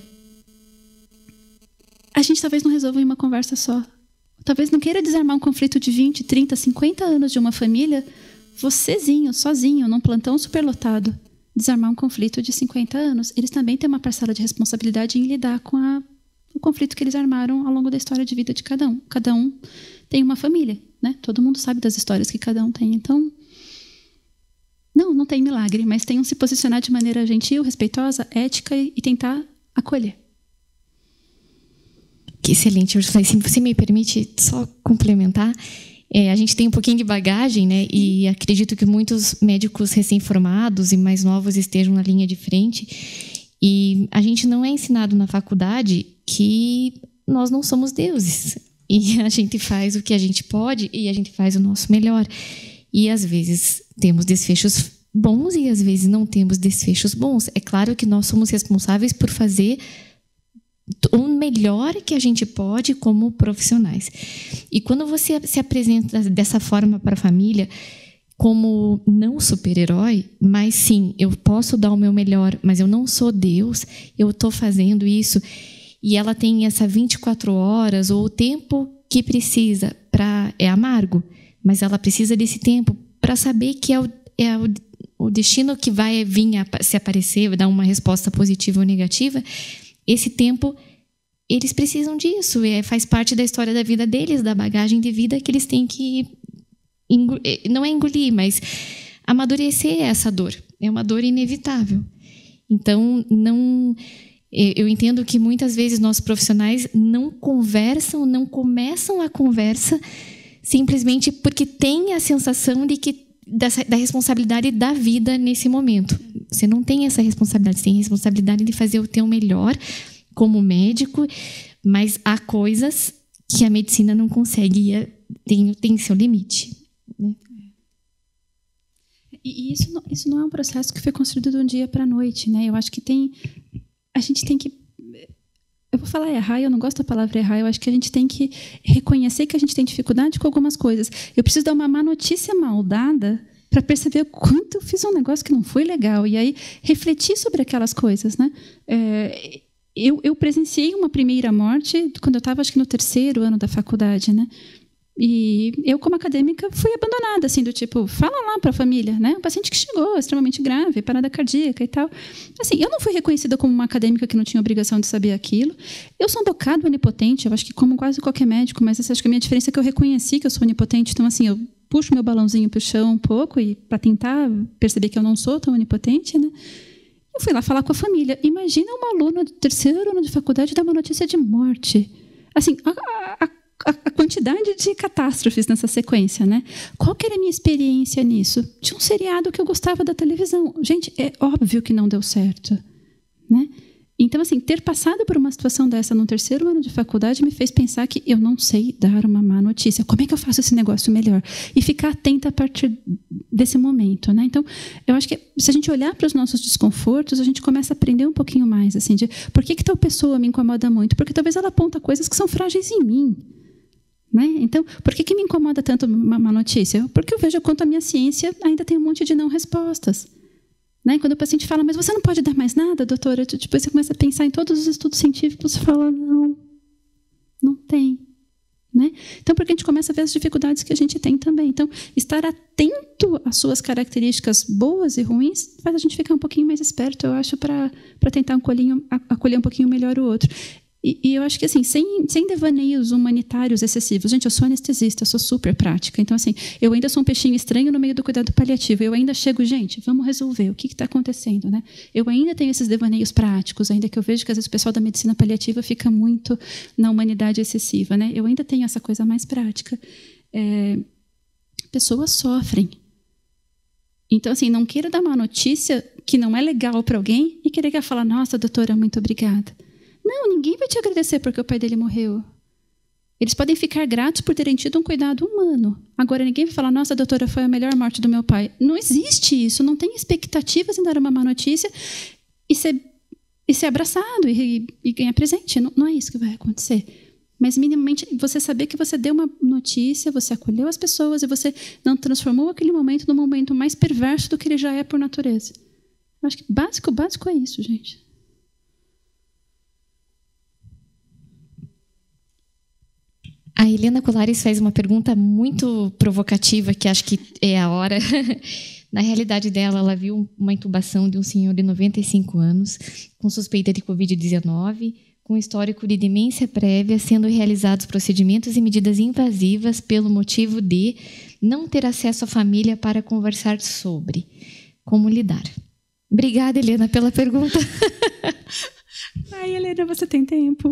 A gente talvez não resolva em uma conversa só. Talvez não queira desarmar um conflito de vinte, trinta, cinquenta anos de uma família, vocêzinho, sozinho, num plantão superlotado. Desarmar um conflito de cinquenta anos. Eles também têm uma parcela de responsabilidade em lidar com a... o conflito que eles armaram ao longo da história de vida de cada um. Cada um tem uma família. Né? Todo mundo sabe das histórias que cada um tem. Então... Não, não tem milagre, mas tem um se posicionar de maneira gentil, respeitosa, ética e tentar acolher. Que excelente, Ursula. Se você me permite só complementar, é, a gente tem um pouquinho de bagagem, né? E acredito que muitos médicos recém-formados e mais novos estejam na linha de frente. E a gente não é ensinado na faculdade que nós não somos deuses. E a gente faz o que a gente pode e a gente faz o nosso melhor. E, às vezes, temos desfechos bons e, às vezes, não temos desfechos bons. É claro que nós somos responsáveis por fazer o melhor que a gente pode como profissionais. E quando você se apresenta dessa forma para a família, como não super-herói, mas sim, eu posso dar o meu melhor, mas eu não sou Deus, eu estou fazendo isso, e ela tem essa vinte e quatro horas, ou o tempo que precisa, para é amargo, mas ela precisa desse tempo para saber que é, o, é o, o destino que vai vir a se aparecer, vai dar uma resposta positiva ou negativa, esse tempo, eles precisam disso, é, faz parte da história da vida deles, da bagagem de vida que eles têm que, não é engolir, mas amadurecer essa dor. É uma dor inevitável. Então, não... Eu entendo que muitas vezes nossos profissionais não conversam, não começam a conversa simplesmente porque tem a sensação de que dessa, da responsabilidade da vida nesse momento. Você não tem essa responsabilidade, você tem a responsabilidade de fazer o teu melhor como médico, mas há coisas que a medicina não consegue, tem, tem seu limite. Né? E isso não, isso não é um processo que foi construído de um dia para a noite, né? Eu acho que tem... A gente tem que... Eu vou falar errar, eu não gosto da palavra errar, eu acho que a gente tem que reconhecer que a gente tem dificuldade com algumas coisas. Eu preciso dar uma má notícia mal dada para perceber o quanto eu fiz um negócio que não foi legal. E aí, refletir sobre aquelas coisas, né? É, eu, eu presenciei uma primeira morte quando eu estava, acho que no terceiro ano da faculdade, né? E eu, como acadêmica, fui abandonada, assim, do tipo, fala lá para a família, né? Um paciente que chegou extremamente grave, parada cardíaca e tal. Assim, eu não fui reconhecida como uma acadêmica que não tinha obrigação de saber aquilo. Eu sou um bocado onipotente, eu acho que como quase qualquer médico, mas assim, acho que a minha diferença é que eu reconheci que eu sou onipotente. Então, assim, eu puxo meu balãozinho para o chão um pouco e para tentar perceber que eu não sou tão onipotente, né? Eu fui lá falar com a família. Imagina uma aluna do terceiro ano de faculdade dar uma notícia de morte. Assim, a, a, a a quantidade de catástrofes nessa sequência, né? Qual que era a minha experiência nisso? Tinha um seriado que eu gostava da televisão. Gente, é óbvio que não deu certo, né? Então, assim, ter passado por uma situação dessa no terceiro ano de faculdade me fez pensar que eu não sei dar uma má notícia. Como é que eu faço esse negócio melhor? E ficar atenta a partir desse momento, né? Então, eu acho que se a gente olhar para os nossos desconfortos, a gente começa a aprender um pouquinho mais, assim, de por que que tal pessoa me incomoda muito? Porque talvez ela aponta coisas que são frágeis em mim. Né? Então, por que, que me incomoda tanto uma má notícia? Porque eu vejo quanto a minha ciência ainda tem um monte de não respostas. Né? Quando o paciente fala, mas você não pode dar mais nada, doutora? Depois você começa a pensar em todos os estudos científicos, você fala, não, não tem. Né? Então, porque a gente começa a ver as dificuldades que a gente tem também. Então, estar atento às suas características boas e ruins faz a gente ficar um pouquinho mais esperto, eu acho, para tentar acolher, acolher um pouquinho melhor o outro. E, e eu acho que, assim, sem, sem devaneios humanitários excessivos. Gente, eu sou anestesista, eu sou super prática. Então, assim, eu ainda sou um peixinho estranho no meio do cuidado paliativo. Eu ainda chego, gente, vamos resolver. O que está acontecendo, né? Eu ainda tenho esses devaneios práticos, ainda que eu vejo que, às vezes, o pessoal da medicina paliativa fica muito na humanidade excessiva, né? Eu ainda tenho essa coisa mais prática. É, pessoas sofrem. Então, assim, não queira dar uma notícia que não é legal para alguém e querer falar, nossa, doutora, muito obrigada. Não, ninguém vai te agradecer porque o pai dele morreu. Eles podem ficar gratos por terem tido um cuidado humano. Agora, ninguém vai falar, nossa, doutora, foi a melhor morte do meu pai. Não existe isso. Não tem expectativas em dar uma má notícia e ser, e ser abraçado e, e ganhar presente. Não, não é isso que vai acontecer. Mas, minimamente, você saber que você deu uma notícia, você acolheu as pessoas e você não transformou aquele momento num momento mais perverso do que ele já é por natureza. Eu acho que básico, básico é isso, gente. A Helena Colares faz uma pergunta muito provocativa, que acho que é a hora. Na realidade dela, ela viu uma intubação de um senhor de noventa e cinco anos, com suspeita de covid dezenove, com histórico de demência prévia, sendo realizados procedimentos e medidas invasivas pelo motivo de não ter acesso à família para conversar sobre como lidar. Obrigada, Helena, pela pergunta. Ai, Helena, você tem tempo.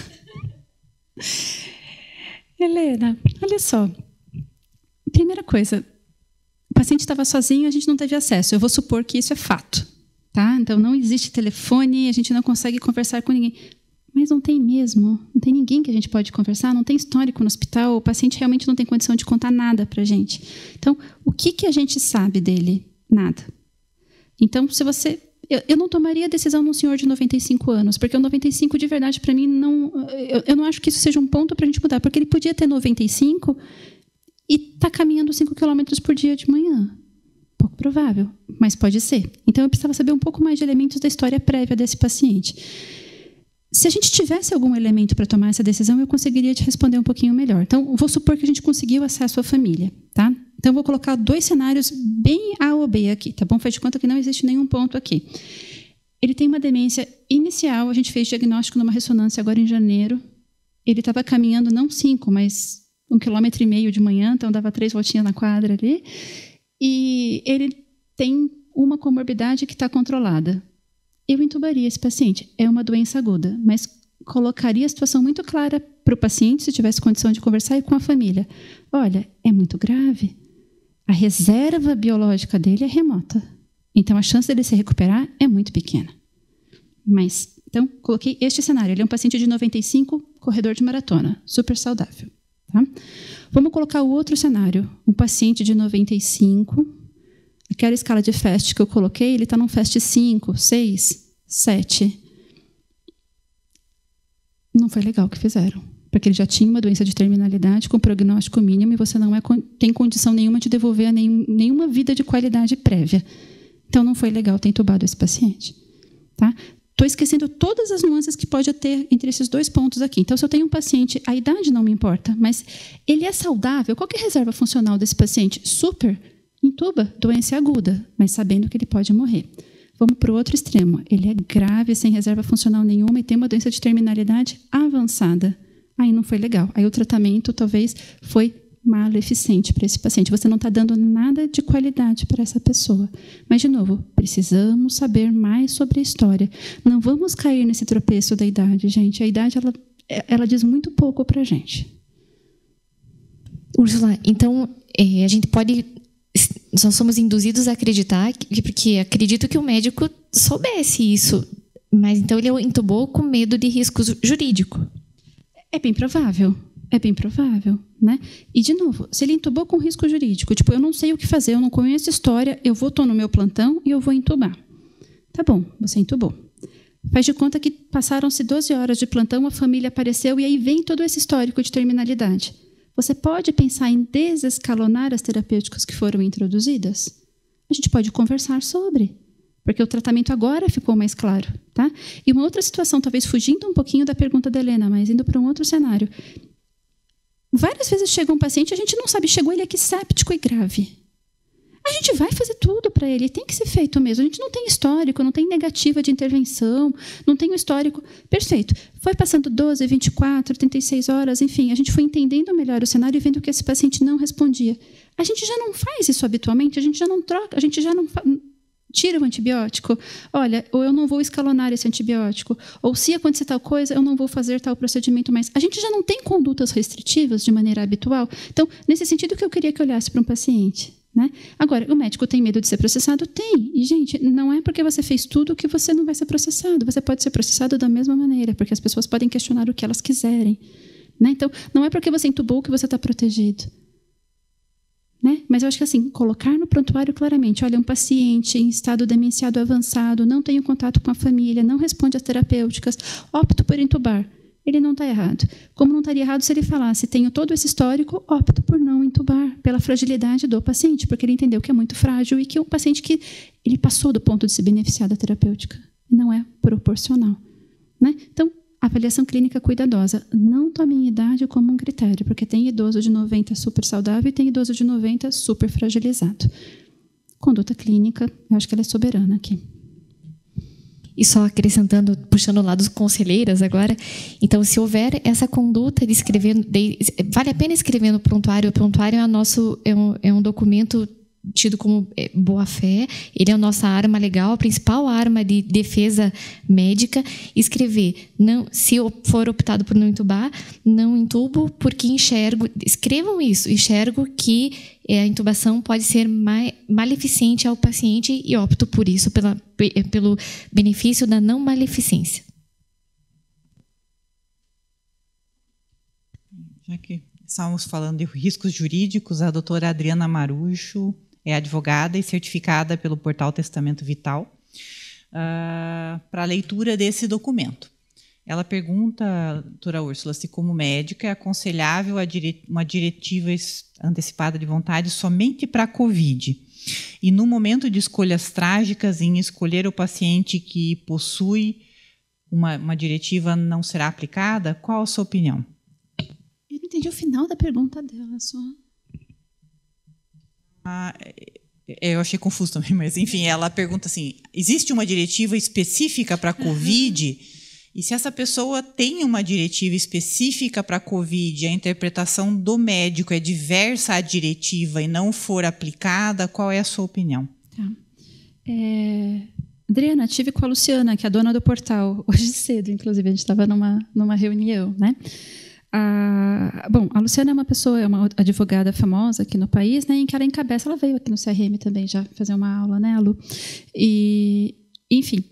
Helena, olha só. Primeira coisa, o paciente estava sozinho, a gente não teve acesso. Eu vou supor que isso é fato, tá? Então, não existe telefone, a gente não consegue conversar com ninguém. Mas não tem mesmo. Não tem ninguém que a gente pode conversar, não tem histórico no hospital, o paciente realmente não tem condição de contar nada para a gente. Então, o que, que a gente sabe dele? Nada. Então, se você... Eu, eu não tomaria a decisão num senhor de noventa e cinco anos, porque o noventa e cinco, de verdade, para mim, não... Eu, eu não acho que isso seja um ponto para a gente mudar, porque ele podia ter noventa e cinco e estar tá caminhando cinco quilômetros por dia de manhã. Pouco provável, mas pode ser. Então, eu precisava saber um pouco mais de elementos da história prévia desse paciente. Se a gente tivesse algum elemento para tomar essa decisão, eu conseguiria te responder um pouquinho melhor. Então, vou supor que a gente conseguiu acesso à família, tá? Então, eu vou colocar dois cenários bem A ou B aqui, tá bom? Faz de conta que não existe nenhum ponto aqui. Ele tem uma demência inicial, a gente fez diagnóstico numa ressonância agora em janeiro. Ele estava caminhando não cinco, mas um quilômetro e meio de manhã, então dava três voltinhas na quadra ali. E ele tem uma comorbidade que está controlada. Eu intubaria esse paciente. É uma doença aguda, mas colocaria a situação muito clara para o paciente, se tivesse condição de conversar, e com a família. Olha, é muito grave. A reserva biológica dele é remota. Então, a chance dele se recuperar é muito pequena. Mas, então, coloquei este cenário. Ele é um paciente de noventa e cinco, corredor de maratona, super saudável. Tá? Vamos colocar o outro cenário. Um paciente de noventa e cinco, aquela escala de F A S T que eu coloquei, ele está num F A S T cinco, seis, sete. Não foi legal o que fizeram, porque ele já tinha uma doença de terminalidade com prognóstico mínimo e você não é, tem condição nenhuma de devolver a nenhum, nenhuma vida de qualidade prévia. Então, não foi legal ter entubado esse paciente. Tá? Estou esquecendo todas as nuances que pode ter entre esses dois pontos aqui. Então, se eu tenho um paciente, a idade não me importa, mas ele é saudável, qual que é a reserva funcional desse paciente? Super, intuba, doença aguda, mas sabendo que ele pode morrer. Vamos para o outro extremo. Ele é grave, sem reserva funcional nenhuma e tem uma doença de terminalidade avançada. Aí não foi legal. Aí o tratamento talvez foi maleficente para esse paciente. Você não está dando nada de qualidade para essa pessoa. Mas, de novo, precisamos saber mais sobre a história. Não vamos cair nesse tropeço da idade, gente. A idade, ela, ela diz muito pouco para a gente. Úrsula, então, é, a gente pode... Nós somos induzidos a acreditar, que, porque acredito que o médico soubesse isso, mas então ele entubou com medo de risco jurídico. É bem provável. É bem provável, né? E, de novo, se ele entubou com risco jurídico, tipo, eu não sei o que fazer, eu não conheço a história, eu vou, estou no meu plantão e eu vou entubar. Tá bom, você entubou. Faz de conta que passaram-se doze horas de plantão, a família apareceu e aí vem todo esse histórico de terminalidade. Você pode pensar em desescalonar as terapêuticas que foram introduzidas? A gente pode conversar sobre, porque o tratamento agora ficou mais claro, tá? E uma outra situação, talvez fugindo um pouquinho da pergunta da Helena, mas indo para um outro cenário. Várias vezes chega um paciente e a gente não sabe, chegou ele aqui séptico e grave. A gente vai fazer tudo para ele, tem que ser feito mesmo. A gente não tem histórico, não tem negativa de intervenção, não tem um histórico. Perfeito. Foi passando doze, vinte e quatro, trinta e seis horas, enfim, a gente foi entendendo melhor o cenário e vendo que esse paciente não respondia. A gente já não faz isso habitualmente, a gente já não troca, a gente já não fa... tira o antibiótico. Olha, ou eu não vou escalonar esse antibiótico, ou se acontecer tal coisa, eu não vou fazer tal procedimento mais. A gente já não tem condutas restritivas de maneira habitual. Então, nesse sentido que eu queria que olhasse para um paciente. Né? Agora, o médico tem medo de ser processado? Tem. E, gente, não é porque você fez tudo que você não vai ser processado. Você pode ser processado da mesma maneira, porque as pessoas podem questionar o que elas quiserem. Né? Então, não é porque você entubou que você está protegido. Né? Mas eu acho que, assim, colocar no prontuário claramente, olha, um paciente em estado demenciado avançado, não tem contato com a família, não responde às terapêuticas, opto por entubar. Ele não está errado. Como não estaria errado se ele falasse, tenho todo esse histórico, opto por não entubar, pela fragilidade do paciente, porque ele entendeu que é muito frágil e que é um paciente que ele passou do ponto de se beneficiar da terapêutica. Não é proporcional. Né? Então, avaliação clínica cuidadosa. Não tomem idade como um critério, porque tem idoso de noventa super saudável e tem idoso de noventa super fragilizado. Conduta clínica, eu acho que ela é soberana aqui. E só acrescentando, puxando o lado dos conselheiras agora, então, se houver essa conduta de escrever, de, vale a pena escrever no prontuário. O prontuário é, nosso, é, um, é um documento tido como boa-fé, ele é a nossa arma legal, a principal arma de defesa médica. Escrever, não, se for optado por não entubar, não entubo porque enxergo, escrevam isso, enxergo que a intubação pode ser mais maleficente ao paciente e opto por isso, pela, pelo benefício da não maleficência. Já que estávamos falando de riscos jurídicos, a doutora Adriana Marucho é advogada e certificada pelo portal Testamento Vital uh, para a leitura desse documento. Ela pergunta, doutora Úrsula, se como médica é aconselhável a dire- uma diretiva antecipada de vontade somente para a Covid. E no momento de escolhas trágicas, em escolher o paciente que possui uma, uma diretiva não será aplicada, qual a sua opinião? Eu não entendi o final da pergunta dela só. Ah, eu achei confuso também, mas enfim, ela pergunta assim: existe uma diretiva específica para a Covid? Uhum. E se essa pessoa tem uma diretiva específica para a Covid, a interpretação do médico é diversa à diretiva e não for aplicada, qual é a sua opinião? Tá. É... Adriana, estive com a Luciana, que é a dona do portal, hoje cedo, inclusive, a gente estava numa, numa reunião, né? Ah, bom, a Luciana é uma pessoa, é uma advogada famosa aqui no país, né, em que ela encabeça, ela veio aqui no C R M também já fazer uma aula, né, Lu? E, enfim,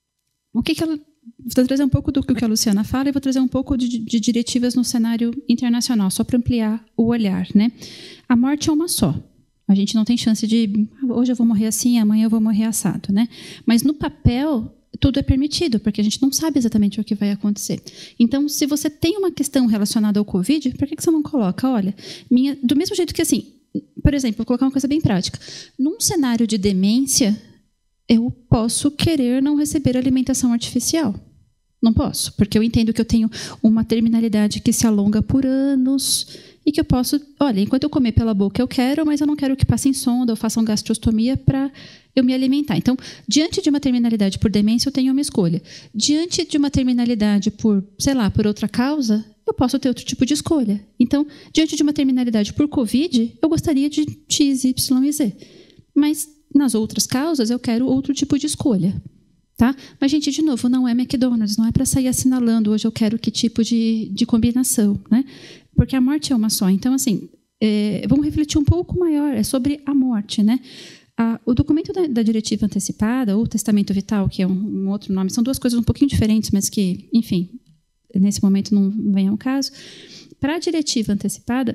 o que que ela... Vou trazer um pouco do que a Luciana fala e vou trazer um pouco de, de diretivas no cenário internacional, só para ampliar o olhar, né? A morte é uma só. A gente não tem chance de, hoje eu vou morrer assim, amanhã eu vou morrer assado, né? Mas no papel, tudo é permitido, porque a gente não sabe exatamente o que vai acontecer. Então, se você tem uma questão relacionada ao Covid, por que que você não coloca? Olha, minha, do mesmo jeito que assim, por exemplo, vou colocar uma coisa bem prática. Num cenário de demência, eu posso querer não receber alimentação artificial. Não posso, porque eu entendo que eu tenho uma terminalidade que se alonga por anos e que eu posso, olha, enquanto eu comer pela boca eu quero, mas eu não quero que passem sonda ou façam gastrostomia para eu me alimentar. Então, diante de uma terminalidade por demência, eu tenho uma escolha. Diante de uma terminalidade por, sei lá, por outra causa, eu posso ter outro tipo de escolha. Então, diante de uma terminalidade por Covid, eu gostaria de X, Y e Z. Mas, nas outras causas, eu quero outro tipo de escolha. Tá? Mas, gente, de novo, não é McDonald's, não é para sair assinalando hoje eu quero que tipo de, de combinação, né? Porque a morte é uma só. Então, assim, é, vamos refletir um pouco maior, é sobre a morte, né? A, o documento da, da diretiva antecipada, ou testamento vital, que é um, um outro nome, são duas coisas um pouquinho diferentes, mas que, enfim, nesse momento não vem ao caso. Para a diretiva antecipada,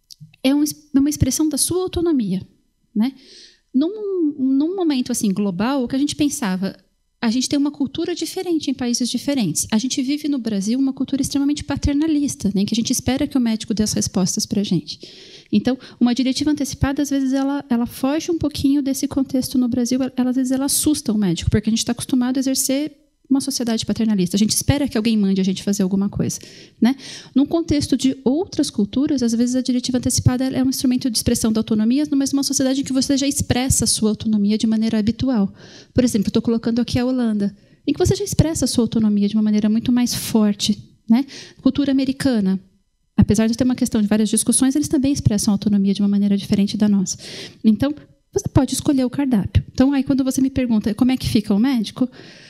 é um, uma expressão da sua autonomia, né? Num, num momento assim global, o que a gente pensava... A gente tem uma cultura diferente em países diferentes. A gente vive no Brasil uma cultura extremamente paternalista, né, que a gente espera que o médico dê as respostas para a gente. Então, uma diretiva antecipada, às vezes, ela, ela foge um pouquinho desse contexto no Brasil. Ela, às vezes, ela assusta o médico, porque a gente está acostumado a exercer uma sociedade paternalista. A gente espera que alguém mande a gente fazer alguma coisa, né? Num contexto de outras culturas, às vezes a diretiva antecipada é um instrumento de expressão da autonomia, mas numa sociedade em que você já expressa a sua autonomia de maneira habitual. Por exemplo, estou colocando aqui a Holanda, em que você já expressa a sua autonomia de uma maneira muito mais forte, né? Cultura americana, apesar de ter uma questão de várias discussões, eles também expressam a autonomia de uma maneira diferente da nossa. Então, você pode escolher o cardápio. Então, aí quando você me pergunta como é que fica o médico...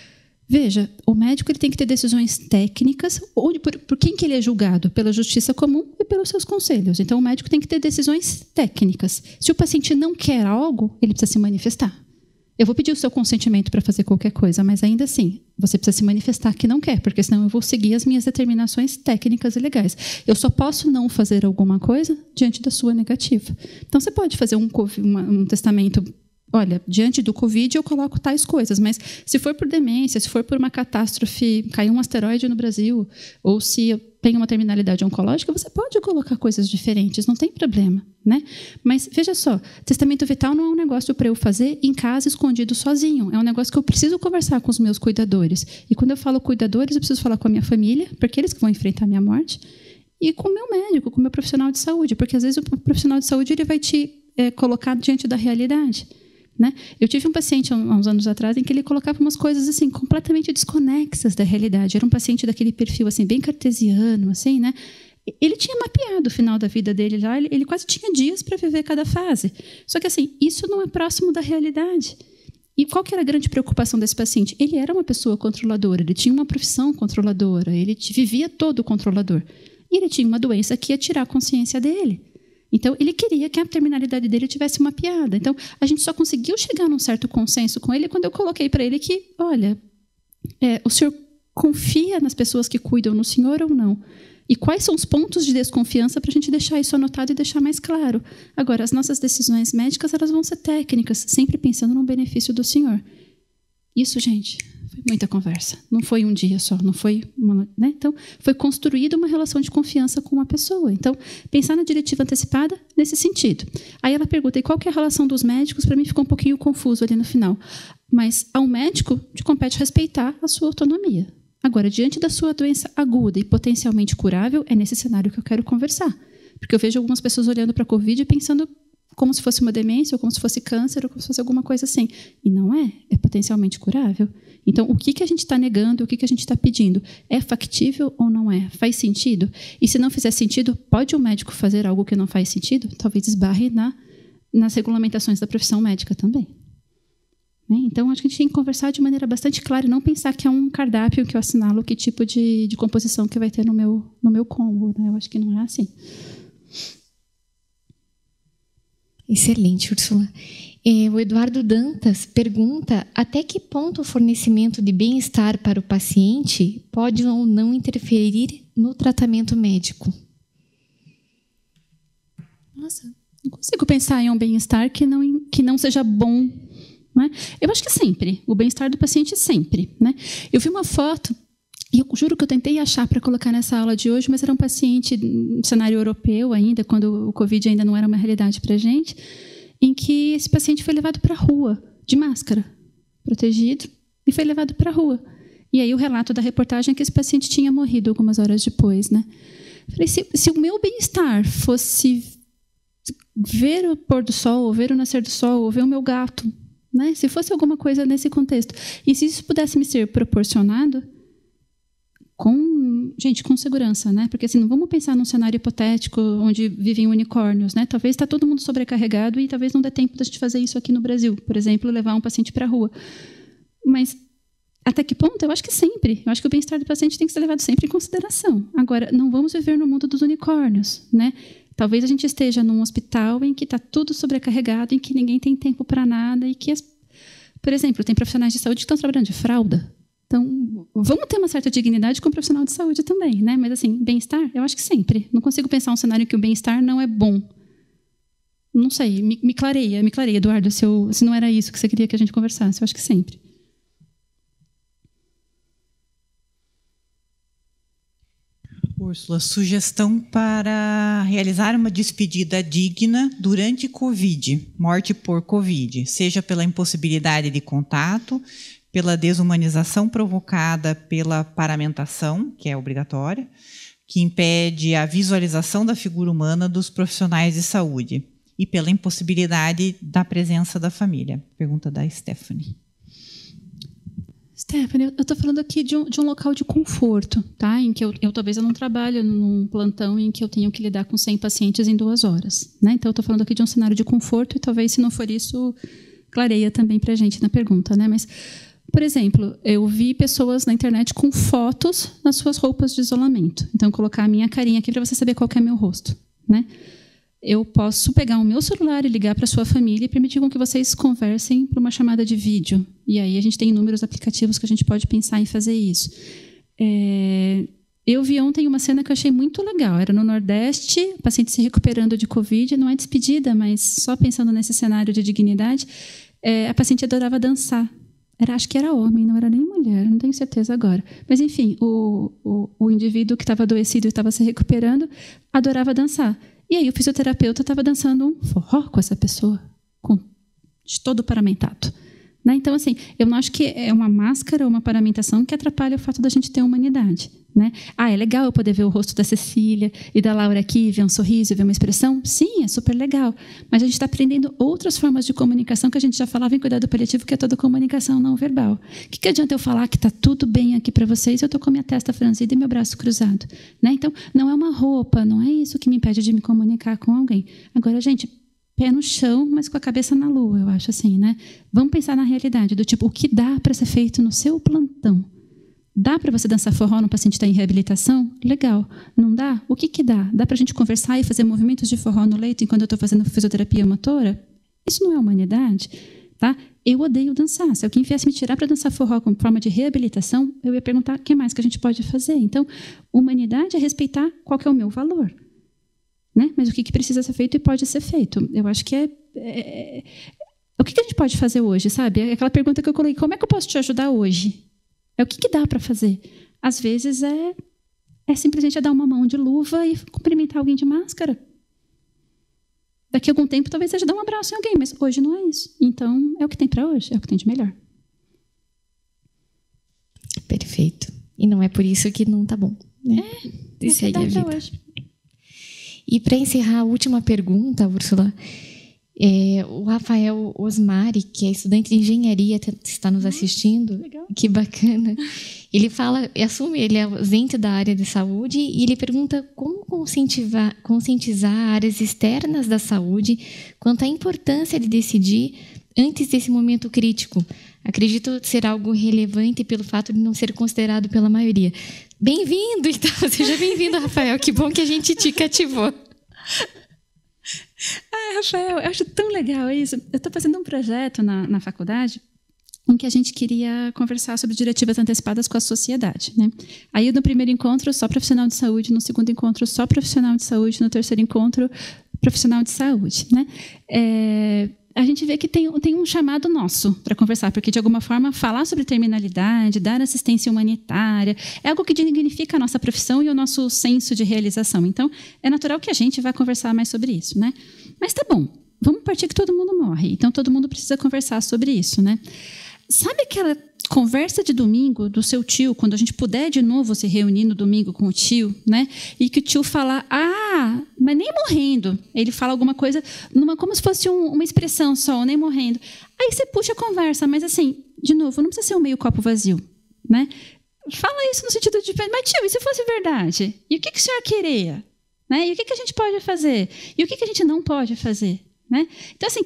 Veja, o médico ele tem que ter decisões técnicas, ou por, por quem que ele é julgado? Pela justiça comum e pelos seus conselhos. Então, o médico tem que ter decisões técnicas. Se o paciente não quer algo, ele precisa se manifestar. Eu vou pedir o seu consentimento para fazer qualquer coisa, mas ainda assim, você precisa se manifestar que não quer, porque senão eu vou seguir as minhas determinações técnicas e legais. Eu só posso não fazer alguma coisa diante da sua negativa. Então, você pode fazer um, uma, um testamento... Olha, diante do Covid eu coloco tais coisas, mas se for por demência, se for por uma catástrofe, caiu um asteroide no Brasil, ou se eu tenho uma terminalidade oncológica, você pode colocar coisas diferentes, não tem problema, né? Mas veja só, testamento vital não é um negócio para eu fazer em casa, escondido, sozinho. É um negócio que eu preciso conversar com os meus cuidadores. E quando eu falo cuidadores, eu preciso falar com a minha família, porque eles que vão enfrentar a minha morte, e com o meu médico, com o meu profissional de saúde, porque às vezes o profissional de saúde ele vai te é, colocar diante da realidade. Né? Eu tive um paciente há uns anos atrás em que ele colocava umas coisas assim completamente desconexas da realidade. Era um paciente daquele perfil assim bem cartesiano, assim, né? Ele tinha mapeado o final da vida dele lá. Ele, ele quase tinha dias para viver cada fase. Só que assim, isso não é próximo da realidade. E qual que era a grande preocupação desse paciente? Ele era uma pessoa controladora. Ele tinha uma profissão controladora. Ele vivia todo controlador. E ele tinha uma doença que ia tirar a consciência dele. Então, ele queria que a terminalidade dele tivesse mapeada. Então, a gente só conseguiu chegar num certo consenso com ele quando eu coloquei para ele que, olha, é, o senhor confia nas pessoas que cuidam no senhor ou não? E quais são os pontos de desconfiança para a gente deixar isso anotado e deixar mais claro? Agora, as nossas decisões médicas elas vão ser técnicas, sempre pensando no benefício do senhor. Isso, gente... Foi muita conversa. Não foi um dia só, não foi uma, né? Então, foi construída uma relação de confiança com uma pessoa. Então, pensar na diretiva antecipada nesse sentido. Aí ela pergunta, e qual que é a relação dos médicos? Para mim ficou um pouquinho confuso ali no final. Mas ao médico te compete respeitar a sua autonomia. Agora, diante da sua doença aguda e potencialmente curável, é nesse cenário que eu quero conversar. Porque eu vejo algumas pessoas olhando para a Covid e pensando, como se fosse uma demência, ou como se fosse câncer, ou como se fosse alguma coisa assim. E não é, é potencialmente curável. Então, o que, que a gente está negando, o que, que a gente está pedindo? É factível ou não é? Faz sentido? E se não fizer sentido, pode o médico fazer algo que não faz sentido? Talvez esbarre na, nas regulamentações da profissão médica também. Então, acho que a gente tem que conversar de maneira bastante clara e não pensar que é um cardápio que eu assinalo que tipo de, de composição que vai ter no meu, no meu combo. Né? Eu acho que não é assim. Excelente, Úrsula. É, o Eduardo Dantas pergunta até que ponto o fornecimento de bem-estar para o paciente pode ou não interferir no tratamento médico. Nossa, não consigo pensar em um bem-estar que não, que não seja bom. Né? Eu acho que sempre, o bem-estar do paciente sempre. Né? Eu vi uma foto, e eu juro que eu tentei achar para colocar nessa aula de hoje, mas era um paciente no cenário europeu ainda, quando o Covid ainda não era uma realidade para a gente, em que esse paciente foi levado para a rua, de máscara, protegido, e foi levado para a rua. E aí o relato da reportagem é que esse paciente tinha morrido algumas horas depois. Né? Eu falei, se, se o meu bem-estar fosse ver o pôr do sol, ou ver o nascer do sol, ou ver o meu gato, né? Se fosse alguma coisa nesse contexto. E se isso pudesse me ser proporcionado, com, gente, com segurança, né? Porque assim, não vamos pensar num cenário hipotético onde vivem unicórnios, né? Talvez está todo mundo sobrecarregado e talvez não dê tempo da gente fazer isso aqui no Brasil, por exemplo, levar um paciente para a rua. Mas até que ponto? Eu acho que sempre. Eu acho que o bem-estar do paciente tem que ser levado sempre em consideração. Agora, não vamos viver no mundo dos unicórnios, né? Talvez a gente esteja num hospital em que está tudo sobrecarregado, em que ninguém tem tempo para nada e que, as, por exemplo, tem profissionais de saúde que estão trabalhando de fralda. Então, vamos ter uma certa dignidade com o profissional de saúde também, né? Mas, assim, bem-estar, eu acho que sempre. Não consigo pensar um cenário em que o bem-estar não é bom. Não sei, me, me clareia, me clareia, Eduardo, se, eu, se não era isso que você queria que a gente conversasse. Eu acho que sempre. Úrsula, sugestão para realizar uma despedida digna durante Covid, morte por Covid, seja pela impossibilidade de contato, pela desumanização provocada pela paramentação, que é obrigatória, que impede a visualização da figura humana dos profissionais de saúde, e pela impossibilidade da presença da família. Pergunta da Stephanie. Stephanie, eu estou falando aqui de um, de um local de conforto, tá? Em que eu, eu talvez eu não trabalho num plantão em que eu tenho que lidar com cem pacientes em duas horas, né? Então eu estou falando aqui de um cenário de conforto e talvez, se não for isso, clareia também para a gente na pergunta, né? Mas, por exemplo, eu vi pessoas na internet com fotos nas suas roupas de isolamento. Então, colocar a minha carinha aqui para você saber qual que é meu rosto, né? Eu posso pegar o meu celular e ligar para a sua família e permitir com que vocês conversem por uma chamada de vídeo. E aí a gente tem inúmeros aplicativos que a gente pode pensar em fazer isso. É... Eu vi ontem uma cena que eu achei muito legal. Era no Nordeste, o paciente se recuperando de Covid. Não é despedida, mas só pensando nesse cenário de dignidade, é... a paciente adorava dançar. Era, acho que era homem, não era nem mulher, não tenho certeza agora. Mas, enfim, o, o, o indivíduo que estava adoecido e estava se recuperando adorava dançar. E aí o fisioterapeuta estava dançando um forró com essa pessoa, com de todo paramentado. Né? Então, assim, eu não acho que é uma máscara ou uma paramentação que atrapalha o fato da gente ter humanidade. Né? Ah, é legal eu poder ver o rosto da Cecília e da Laura aqui, ver um sorriso, ver uma expressão? Sim, é super legal. Mas a gente está aprendendo outras formas de comunicação que a gente já falava em cuidado paliativo, que é toda comunicação não verbal. O que, que adianta eu falar que está tudo bem aqui para vocês e eu estou com a minha testa franzida e meu braço cruzado? Né? Então, não é uma roupa, não é isso que me impede de me comunicar com alguém. Agora, gente, pé no chão, mas com a cabeça na lua, eu acho assim, né? Vamos pensar na realidade, do tipo, o que dá para ser feito no seu plantão? Dá para você dançar forró no paciente que está em reabilitação? Legal. Não dá? O que que dá? Dá para a gente conversar e fazer movimentos de forró no leito enquanto eu estou fazendo fisioterapia motora? Isso não é humanidade, tá? Eu odeio dançar. Se alguém viesse me tirar para dançar forró como forma de reabilitação, eu ia perguntar o que mais que a gente pode fazer. Então, humanidade é respeitar qual que é o meu valor. Né? Mas o que, que precisa ser feito e pode ser feito? Eu acho que é... é, é o que, que a gente pode fazer hoje, sabe? É aquela pergunta que eu coloquei, como é que eu posso te ajudar hoje? É o que, que dá para fazer? Às vezes é, é simplesmente dar uma mão de luva e cumprimentar alguém de máscara. Daqui a algum tempo, talvez seja dar um abraço em alguém, mas hoje não é isso. Então, é o que tem para hoje, é o que tem de melhor. Perfeito. E não é por isso que não tá bom. Né? É, e segue a vida. Hoje. E para encerrar a última pergunta, Úrsula, É, o Rafael Osmari, que é estudante de engenharia, está nos assistindo. Legal. Que bacana. Ele fala, assume, ele é ausente da área de saúde e ele pergunta como conscientizar, conscientizar áreas externas da saúde quanto à importância de decidir antes desse momento crítico. Acredito ser algo relevante pelo fato de não ser considerado pela maioria. Bem-vindo, então. Seja bem-vindo, Rafael. Que bom que a gente te cativou. Ah, Rafael, eu acho tão legal isso. Eu estou fazendo um projeto na, na faculdade em que a gente queria conversar sobre diretivas antecipadas com a sociedade, né? Aí, no primeiro encontro, só profissional de saúde. No segundo encontro, só profissional de saúde. No terceiro encontro, profissional de saúde, né? É... A gente vê que tem, tem um chamado nosso para conversar, porque, de alguma forma, falar sobre terminalidade, dar assistência humanitária, é algo que dignifica a nossa profissão e o nosso senso de realização. Então, é natural que a gente vá conversar mais sobre isso, né? Mas tá bom, vamos partir que todo mundo morre. Então, todo mundo precisa conversar sobre isso, né? Sabe aquela conversa de domingo do seu tio, quando a gente puder de novo se reunir no domingo com o tio, né? E que o tio fala, ah, mas nem morrendo. Ele fala alguma coisa, numa, como se fosse um, uma expressão só, nem morrendo. Aí você puxa a conversa, mas assim, de novo, não precisa ser um meio copo vazio, né? Fala isso no sentido de, mas tio, e se fosse verdade? E o que, que o senhor queria? Né? E o que, que a gente pode fazer? E o que, que a gente não pode fazer? Né? Então, assim,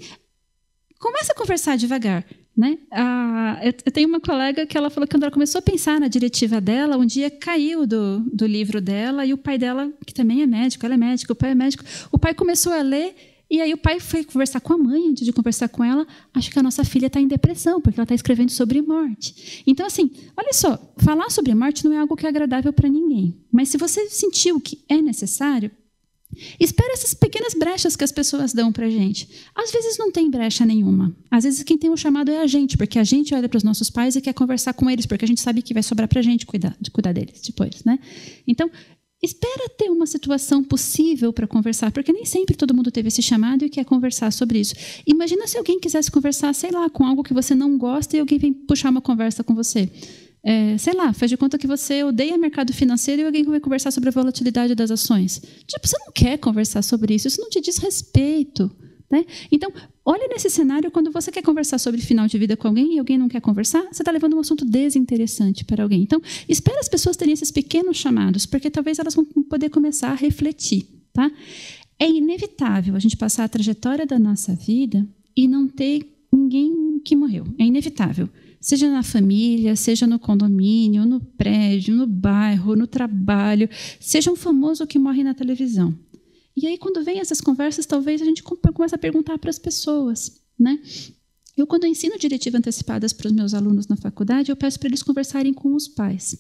começa a conversar devagar. Né? Ah, eu, eu tenho uma colega que ela falou que quando ela começou a pensar na diretiva dela, um dia caiu do, do livro dela e o pai dela, que também é médico, ela é médica, o pai é médico, o pai começou a ler e aí o pai foi conversar com a mãe, antes de conversar com ela, acho que a nossa filha está em depressão, porque ela está escrevendo sobre morte. Então, assim, olha só, falar sobre morte não é algo que é agradável para ninguém, mas se você sentiu que é necessário, espera essas pequenas brechas que as pessoas dão para a gente. Às vezes não tem brecha nenhuma. Às vezes quem tem o chamado é a gente, porque a gente olha para os nossos pais e quer conversar com eles, porque a gente sabe que vai sobrar para a gente cuidar, de cuidar deles depois, né? Então, espera ter uma situação possível para conversar, porque nem sempre todo mundo teve esse chamado e quer conversar sobre isso. Imagina se alguém quisesse conversar, sei lá, com algo que você não gosta e alguém vem puxar uma conversa com você. É, sei lá, faz de conta que você odeia mercado financeiro e alguém vai conversar sobre a volatilidade das ações. Tipo, você não quer conversar sobre isso, isso não te diz respeito. Né? Então, olha nesse cenário, quando você quer conversar sobre final de vida com alguém e alguém não quer conversar, você está levando um assunto desinteressante para alguém. Então, espera as pessoas terem esses pequenos chamados, porque talvez elas vão poder começar a refletir. Tá? É inevitável a gente passar a trajetória da nossa vida e não ter ninguém que morreu. É inevitável. Seja na família, seja no condomínio, no prédio, no bairro, no trabalho, seja um famoso que morre na televisão. E aí, quando vem essas conversas, talvez a gente comece a perguntar para as pessoas, né? Eu, quando eu ensino diretivas antecipadas para os meus alunos na faculdade, eu peço para eles conversarem com os pais.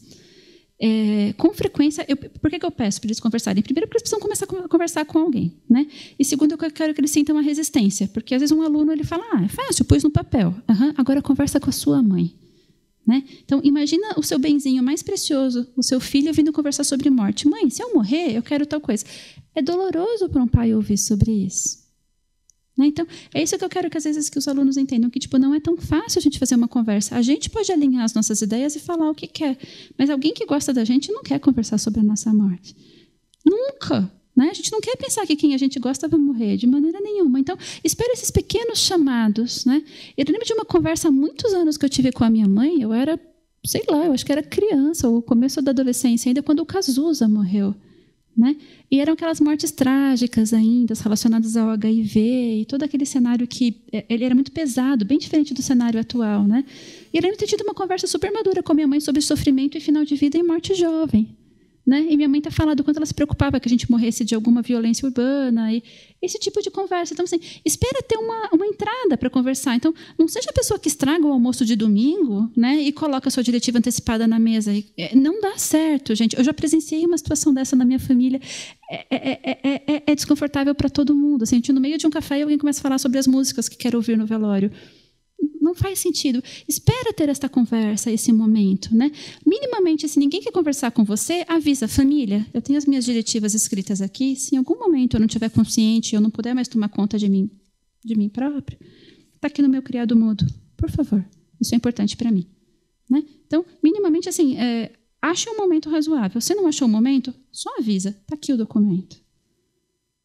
É, com frequência, eu, por que, que eu peço para eles conversarem? Primeiro, porque eles precisam começar a conversar com alguém, né? E segundo, eu quero que eles sintam uma resistência, porque às vezes um aluno ele fala, ah, é fácil, pus no papel. Uhum, agora conversa com a sua mãe. Né? Então, imagina o seu benzinho mais precioso, o seu filho vindo conversar sobre morte. Mãe, se eu morrer, eu quero tal coisa. É doloroso para um pai ouvir sobre isso. Né? Então, é isso que eu quero que às vezes que os alunos entendam, que tipo, não é tão fácil a gente fazer uma conversa. A gente pode alinhar as nossas ideias e falar o que quer, mas alguém que gosta da gente não quer conversar sobre a nossa morte. Nunca. Né? A gente não quer pensar que quem a gente gosta vai morrer, de maneira nenhuma. Então, espera esses pequenos chamados. Né? Eu lembro de uma conversa há muitos anos que eu tive com a minha mãe, eu era, sei lá, eu acho que era criança, ou começo da adolescência ainda, quando o Cazuza morreu. Né? E eram aquelas mortes trágicas ainda, relacionadas ao H I V, e todo aquele cenário que ele era muito pesado, bem diferente do cenário atual. Né? E eu lembro de ter tido uma conversa super madura com a minha mãe sobre sofrimento e final de vida e morte jovem. Né? E minha mãe está falando do quanto ela se preocupava que a gente morresse de alguma violência urbana, e esse tipo de conversa. Então, assim, espera ter uma, uma entrada para conversar. Então, não seja a pessoa que estraga o almoço de domingo, né, e coloca a sua diretiva antecipada na mesa. E, é, não dá certo, gente. Eu já presenciei uma situação dessa na minha família. É, é, é, é, é desconfortável para todo mundo. Assim, a gente, no meio de um café, alguém começa a falar sobre as músicas que quer ouvir no velório. Não faz sentido. Espera ter esta conversa, esse momento. Né? Minimamente, se ninguém quer conversar com você, avisa a família. Eu tenho as minhas diretivas escritas aqui. Se em algum momento eu não estiver consciente, eu não puder mais tomar conta de mim, de mim próprio, está aqui no meu criado mudo. Por favor. Isso é importante para mim. Né? Então, minimamente, assim, é, ache um momento razoável. Se não achou um momento, só avisa. Está aqui o documento.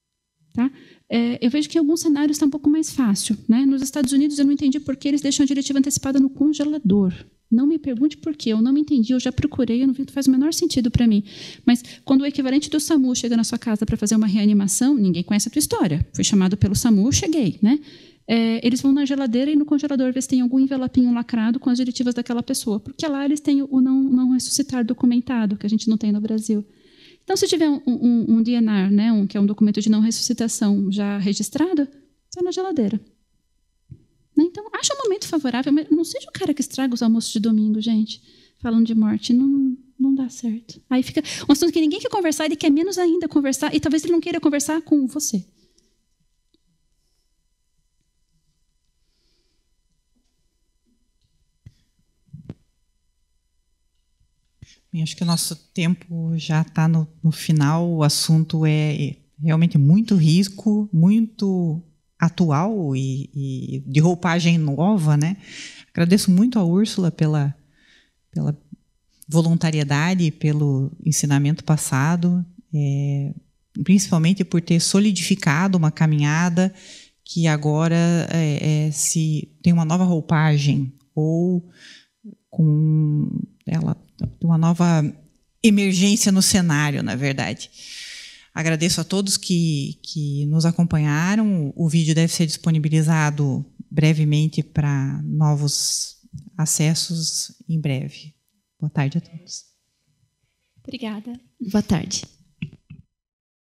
Tá? É, eu vejo que em alguns cenários está um pouco mais fácil. Né? Nos Estados Unidos, eu não entendi por que eles deixam a diretiva antecipada no congelador. Não me pergunte por quê, eu não me entendi, eu já procurei, eu não vi que faz o menor sentido para mim. Mas quando o equivalente do SAMU chega na sua casa para fazer uma reanimação, ninguém conhece a tua história. Fui chamado pelo SAMU, cheguei. Né? É, eles vão na geladeira e no congelador ver se tem algum envelopinho lacrado com as diretivas daquela pessoa. Porque lá eles têm o não, não ressuscitar documentado, que a gente não tem no Brasil. Então, se tiver um, um, um D N R, né, um, que é um documento de não ressuscitação já registrado, está na geladeira. Então, acha um momento favorável, mas não seja o cara que estraga os almoços de domingo, gente. Falando de morte, não, não dá certo. Aí fica um assunto que ninguém quer conversar, ele quer menos ainda conversar, e talvez ele não queira conversar com você. Bem, acho que o nosso tempo já está no, no final. O assunto é realmente muito rico, muito atual e, e de roupagem nova, né? Agradeço muito a Úrsula pela, pela voluntariedade, pelo ensinamento passado, é, principalmente por ter solidificado uma caminhada que agora é, é, se tem uma nova roupagem ou com ela uma nova emergência no cenário, na verdade. Agradeço a todos que, que nos acompanharam. O vídeo deve ser disponibilizado brevemente para novos acessos em breve. Boa tarde a todos. Obrigada. Boa tarde.